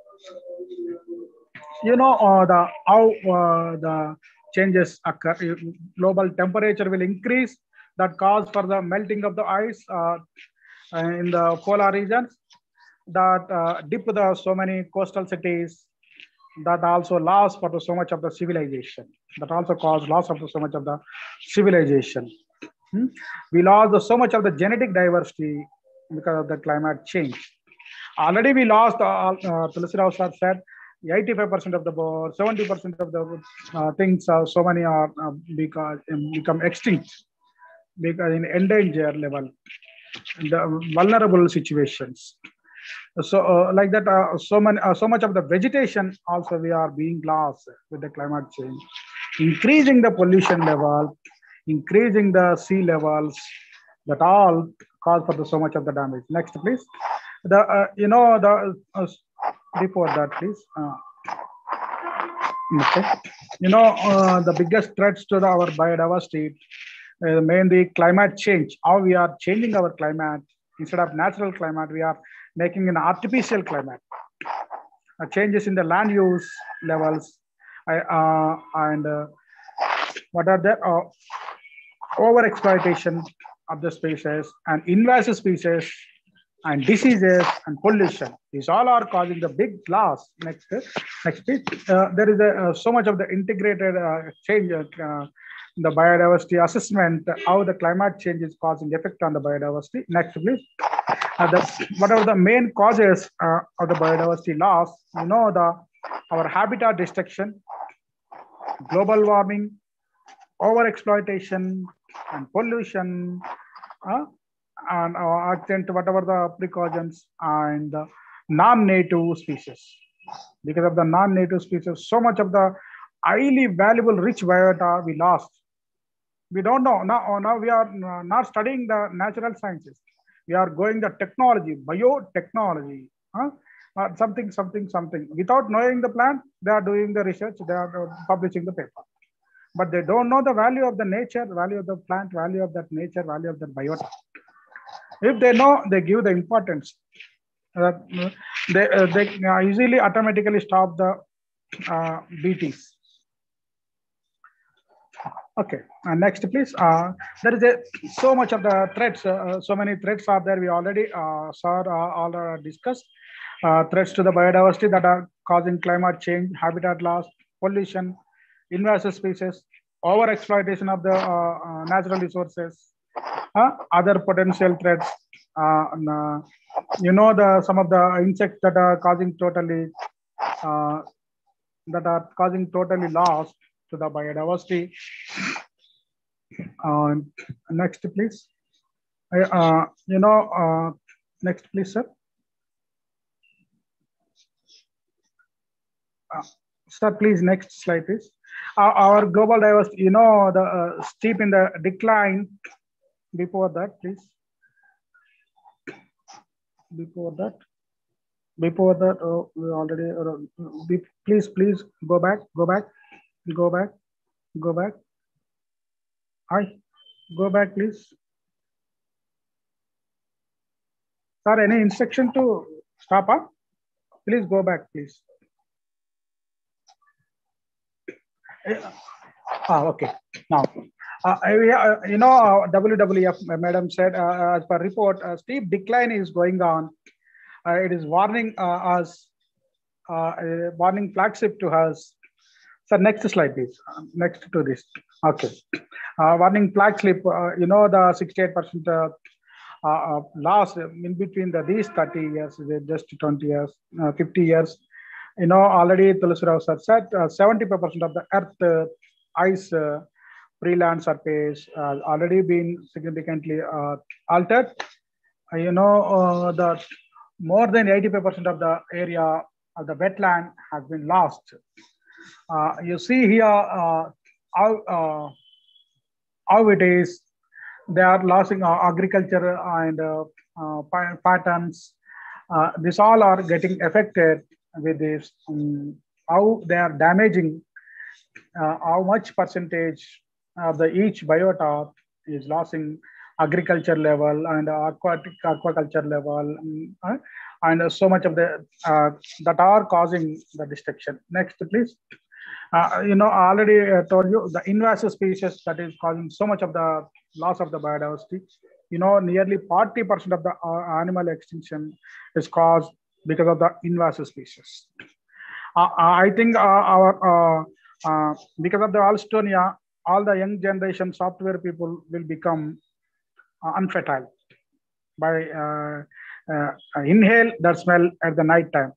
You know, how the changes occur. Global temperature will increase. That cause for the melting of the ice in the polar regions. That dip the so many coastal cities. That also loss for so much of the civilization. That also cause loss of so much of the civilization. We lost so much of the genetic diversity because of the climate change. Already we lost, Tulsi Rao sir said, 85% of the birds, 70% of the things, so many are become extinct because in endangered level, in the vulnerable situations. So like that, so much of the vegetation also we are being lost with the climate change, increasing the pollution level, increasing the sea levels, that all cause for so much of the damage. Next, please. You know, before that, please. Okay. You know, the biggest threats to our biodiversity, mainly climate change. How we are changing our climate. Instead of natural climate, we are making an artificial climate. Changes in the land use levels, and what are the overexploitation of the species and invasive species and diseases and pollution. These all are causing the big loss. Next please. There is so much of the integrated change the biodiversity assessment, how the climate change is causing effect on the biodiversity. Next, please. What are the main causes of the biodiversity loss? You know, our habitat destruction, global warming, overexploitation, and pollution, and accent, whatever the precautions, and non-native species. Because of the non-native species, so much of the highly valuable rich biota we lost. We don't know. Now we are not studying the natural sciences. We are going the technology, biotechnology, something. Without knowing the plant, they are doing the research, they are publishing the paper. But they don't know the value of the nature, value of the plant, value of that nature, value of that biota. If they know, they give the importance. They easily automatically stop the BTs. Okay, next please. There is so much of the threats, so many threats are there. We already saw all discussed. Threats to the biodiversity that are causing climate change, habitat loss, pollution, invasive species, over-exploitation of the natural resources, other potential threats. You know, some of the insects that are causing totally loss to the biodiversity. Next, please. Next, please, sir. Sir, please, next slide, please. Our global diversity, the steep in the decline. Before that, please. Before that, we already. Please, go back. Hi, go back, please. Sir, any instruction to stop up? Please go back, please. Okay. Now, WWF, madam said, as per report, a steep decline is going on. It is warning us, a warning flagship to us. So next slide, please. Next to this. Okay. Warning flagship, the 68% loss in between these 30 years, just 20 years, 50 years. Already Tulsi Rao sir said 75% of the earth ice pre-land surface already been significantly altered. The more than 85% of the area of the wetland has been lost. You see here how it is. They are losing agriculture and patterns. This all are getting affected with this. How they are damaging, how much percentage of the each biota is losing agriculture level and aquaculture level, and so much of the that are causing the destruction. Next, please. I already told you the invasive species that is causing so much of the loss of the biodiversity. Nearly 40% of the animal extinction is caused because of the invasive species. I think because of the Alstonia, all the young generation software people will become unfertile by inhale that smell at the night time.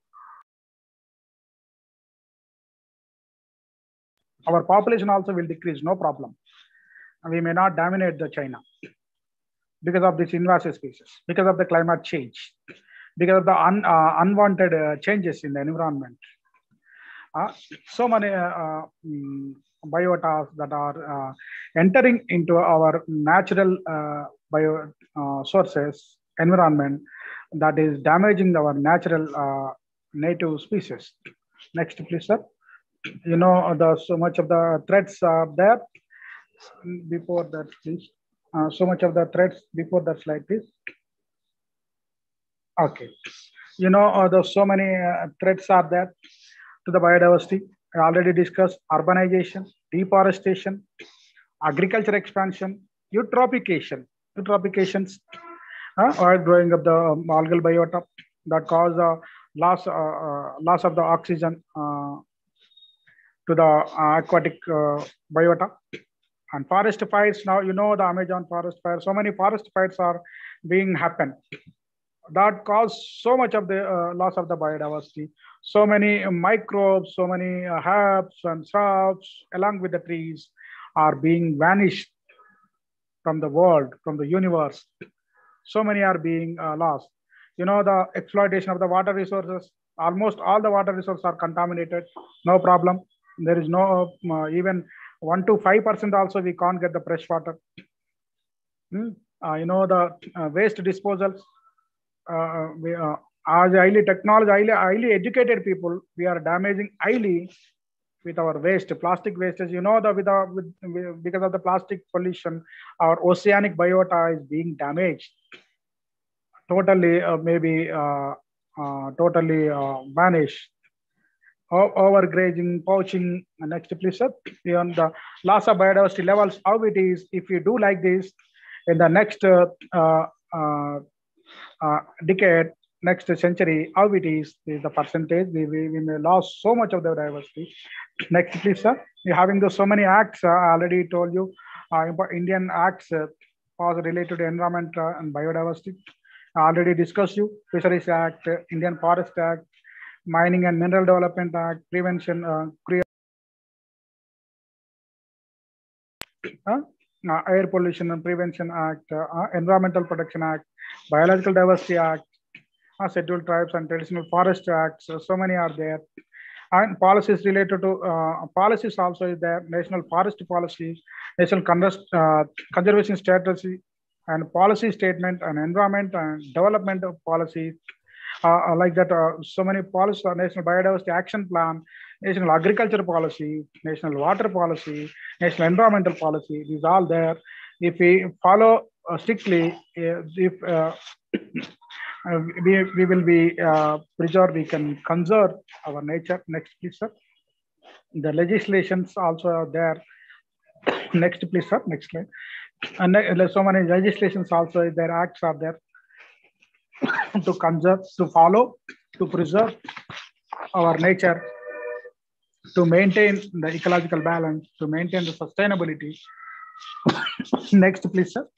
Our population also will decrease, no problem. We may not dominate the China because of this invasive species, because of the climate change, because of the unwanted changes in the environment. So many biotas that are entering into our natural bio sources, environment, that is damaging our natural native species. Next, please, sir. So much of the threats are there. Before that, please. So much of the threats before that slide, please. Okay. There's so many threats are there to the biodiversity. I already discussed urbanization, deforestation, agriculture expansion, eutrophication. Eutrophications are growing up the algal biota that cause loss of the oxygen to the aquatic biota. And forest fires, now the Amazon forest fire, so many forest fires are being happen. That cause so much of the loss of the biodiversity. So many microbes, so many herbs and shrubs along with the trees are being vanished from the world, from the universe. So many are being lost. The exploitation of the water resources, almost all the water resources are contaminated, no problem. There is no even 1 to 5% also we can't get the fresh water. The waste disposals, we as highly technology, highly educated people, we are damaging highly with our waste, plastic wastes. Because of the plastic pollution, our oceanic biota is being damaged. Totally, totally vanished. Overgrazing, poaching. Next, please, sir. Beyond the loss of biodiversity levels, how it is, if you do like this, in the next decade, next century, how it is the percentage, we may lose so much of the diversity. Next, please, sir. You're having so many acts, I already told you, Indian acts related to environment and biodiversity. I already discussed you, Fisheries Act, Indian Forest Act, Mining and Mineral Development Act, Prevention, Air Pollution and Prevention Act, Environmental Protection Act, Biological Diversity Act, Scheduled Tribes and Traditional Forest Acts. So many are there. And policies related to policies also is there. National Forest Policy, National Conservation Strategy, and Policy Statement, and Environment and Development Policy. Like that, so many policies: National Biodiversity Action Plan, National Agriculture Policy, National Water Policy, National Environmental Policy. These are all there. If we follow strictly, if we will be preserved, we can conserve our nature. Next, please, sir. The legislations also are there. Next, please, sir. Next slide. And so many legislations also, their acts are there to conserve, to follow, to preserve our nature, to maintain the ecological balance, to maintain the sustainability. Next, please, sir.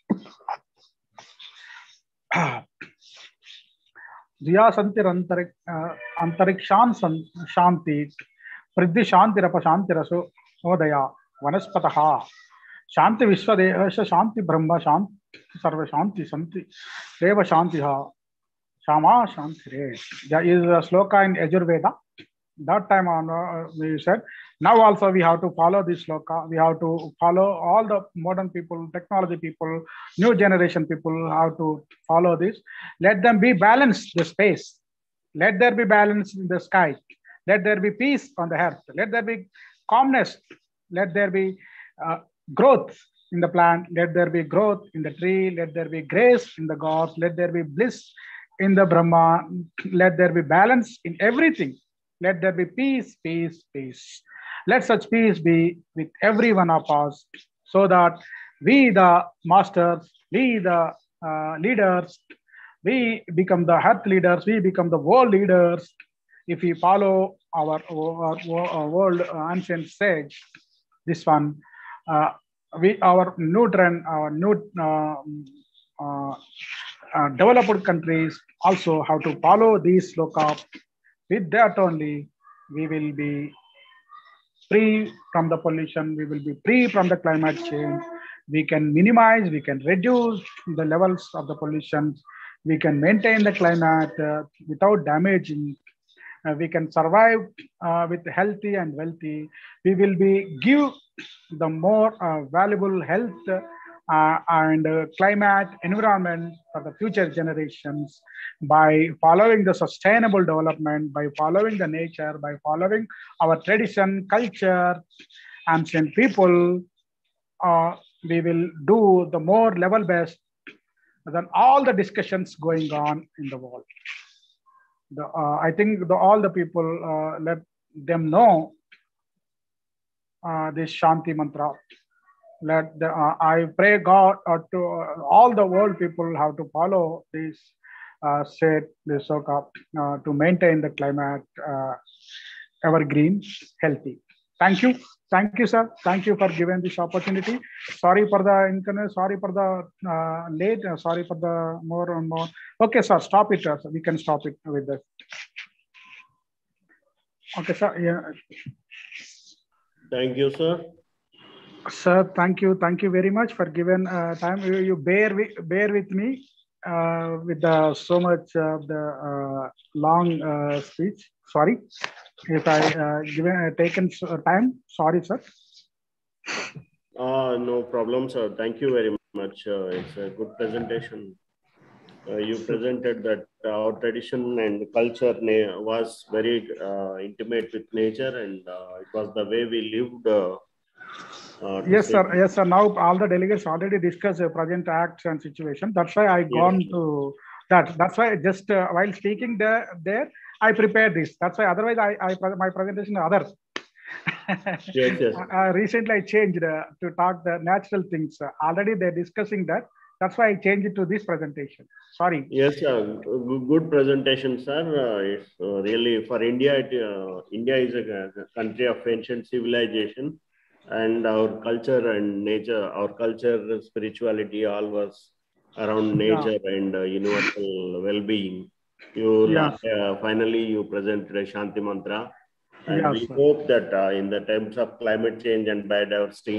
Diya Santir Antarikshan Shanti Pridhi Shanti Rapa Shanti Raso Odaya Vanaspataha Shanti Vishwadesha Shanti Brahma Shanti Sarva Shanti Santi Deva Shanti Ha Shama Shanti Re. There is a sloka in Yajurveda. That time on we said, now also we have to follow this sloka. We have to follow all the modern people, technology people, new generation people, how to follow this. Let them be balanced the space. Let there be balance in the sky. Let there be peace on the earth. Let there be calmness. Let there be growth in the plant. Let there be growth in the tree. Let there be grace in the gods. Let there be bliss in the Brahma. Let there be balance in everything. Let there be peace, peace, peace. Let such peace be with every one of us, so that we, the masters, we, the leaders, we become the earth leaders, we become the world leaders. If we follow our world ancient sage, this one, our new trend, our new developed countries also have to follow these sloka. With that only, we will be free from the pollution, we will be free from the climate change. We can minimize, we can reduce the levels of the pollution. We can maintain the climate without damaging. We can survive with healthy and wealthy. We will be give the more valuable health and climate environment for the future generations by following the sustainable development, by following the nature, by following our tradition, culture, ancient people. We will do the more level best than all the discussions going on in the world. I think all the people, let them know this Shanti mantra. I pray God to all the world people have to follow this this sloka to maintain the climate evergreen, healthy. Thank you, sir. Thank you for giving this opportunity. Sorry for the inconvenience. Sorry for the late. Sorry for the more and more. Okay, sir. Stop it. Sir. We can stop it with this. Okay, sir. Yeah. Thank you, sir. Sir, thank you very much for giving time. You bear with me with so much of the long speech. Sorry if I taken time. Sorry, sir. No problem, sir. Thank you very much. It's a good presentation. You presented that our tradition and culture was very intimate with nature, and it was the way we lived. Yes, sir. Yes, sir. Now all the delegates already discussed the present acts and situation. That's why I gone to that. That's why just while speaking there, I prepared this. That's why. Otherwise, my presentation is other. Yes. Recently, I changed to talk the natural things. Already they're discussing that. That's why I changed it to this presentation. Sorry. Yes, sir. Good presentation, sir. It's really for India. India is a country of ancient civilization. And our culture and nature, our culture, spirituality, all was around nature and universal well-being. Finally, you presented a Shanti mantra. And we hope that in the terms of climate change and biodiversity,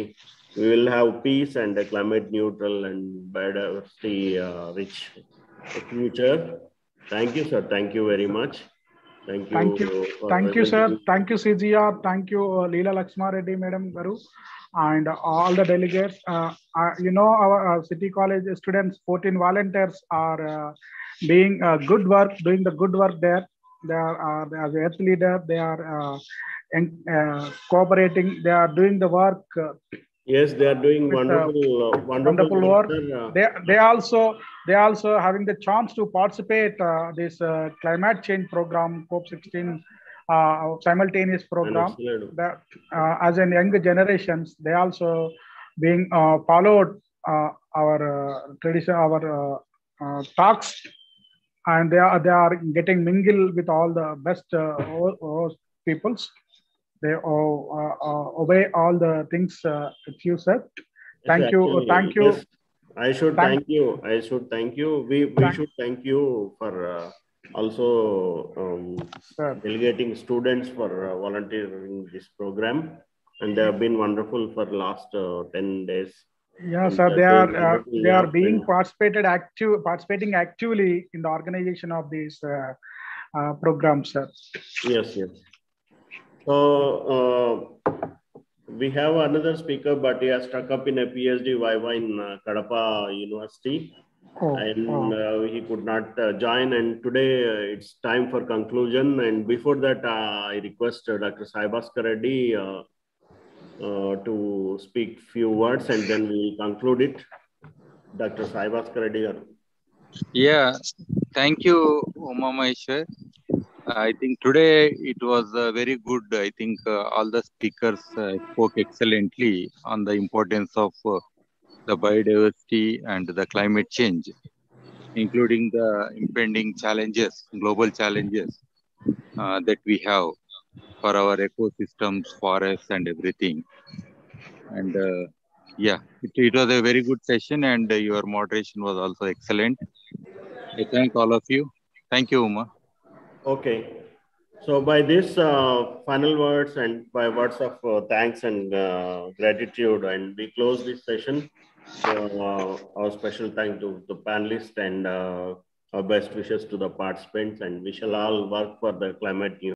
we will have peace and a climate neutral and biodiversity rich future. Thank you, sir. Thank you very much. Thank you. Thank you, sir. Thank you, CGR. Thank you, Leela Lakshma Reddy, Madam Garu, and all the delegates. You know, our City College students, 14 volunteers are doing good work there. They are as earth leader. They are cooperating. They are doing the work. Yes, they are doing wonderful work. Sir. They also having the chance to participate this climate change program, COP16 simultaneous program. That as in younger generations, they also being followed our tradition, our talks, and they are getting mingled with all the best peoples. They obey all the things that you said. Thank you. Yes, I should thank you. We should thank you for also delegating students for volunteering this program, and they have been wonderful for last 10 days. Yeah, sir. They are being participating actively in the organization of these programs, sir. Yes. So we have another speaker, but he has stuck up in a PhD Viva in Kadapa University, and he could not join. And today it's time for conclusion. And before that, I request Dr. Sai Bhaskar Reddy to speak few words, and then we conclude it. Dr. Sai Bhaskar Reddy. Yeah, thank you, Uma Maheshwar. I think today it was very good. I think all the speakers spoke excellently on the importance of the biodiversity and the climate change, including the impending challenges, global challenges that we have for our ecosystems, forests, and everything. And yeah, it was a very good session, and your moderation was also excellent. I thank all of you. Thank you, Uma. Okay. So by this final words and by words of thanks and gratitude, and we close this session. Our special thanks to the panelists and our best wishes to the participants, and we shall all work for the climate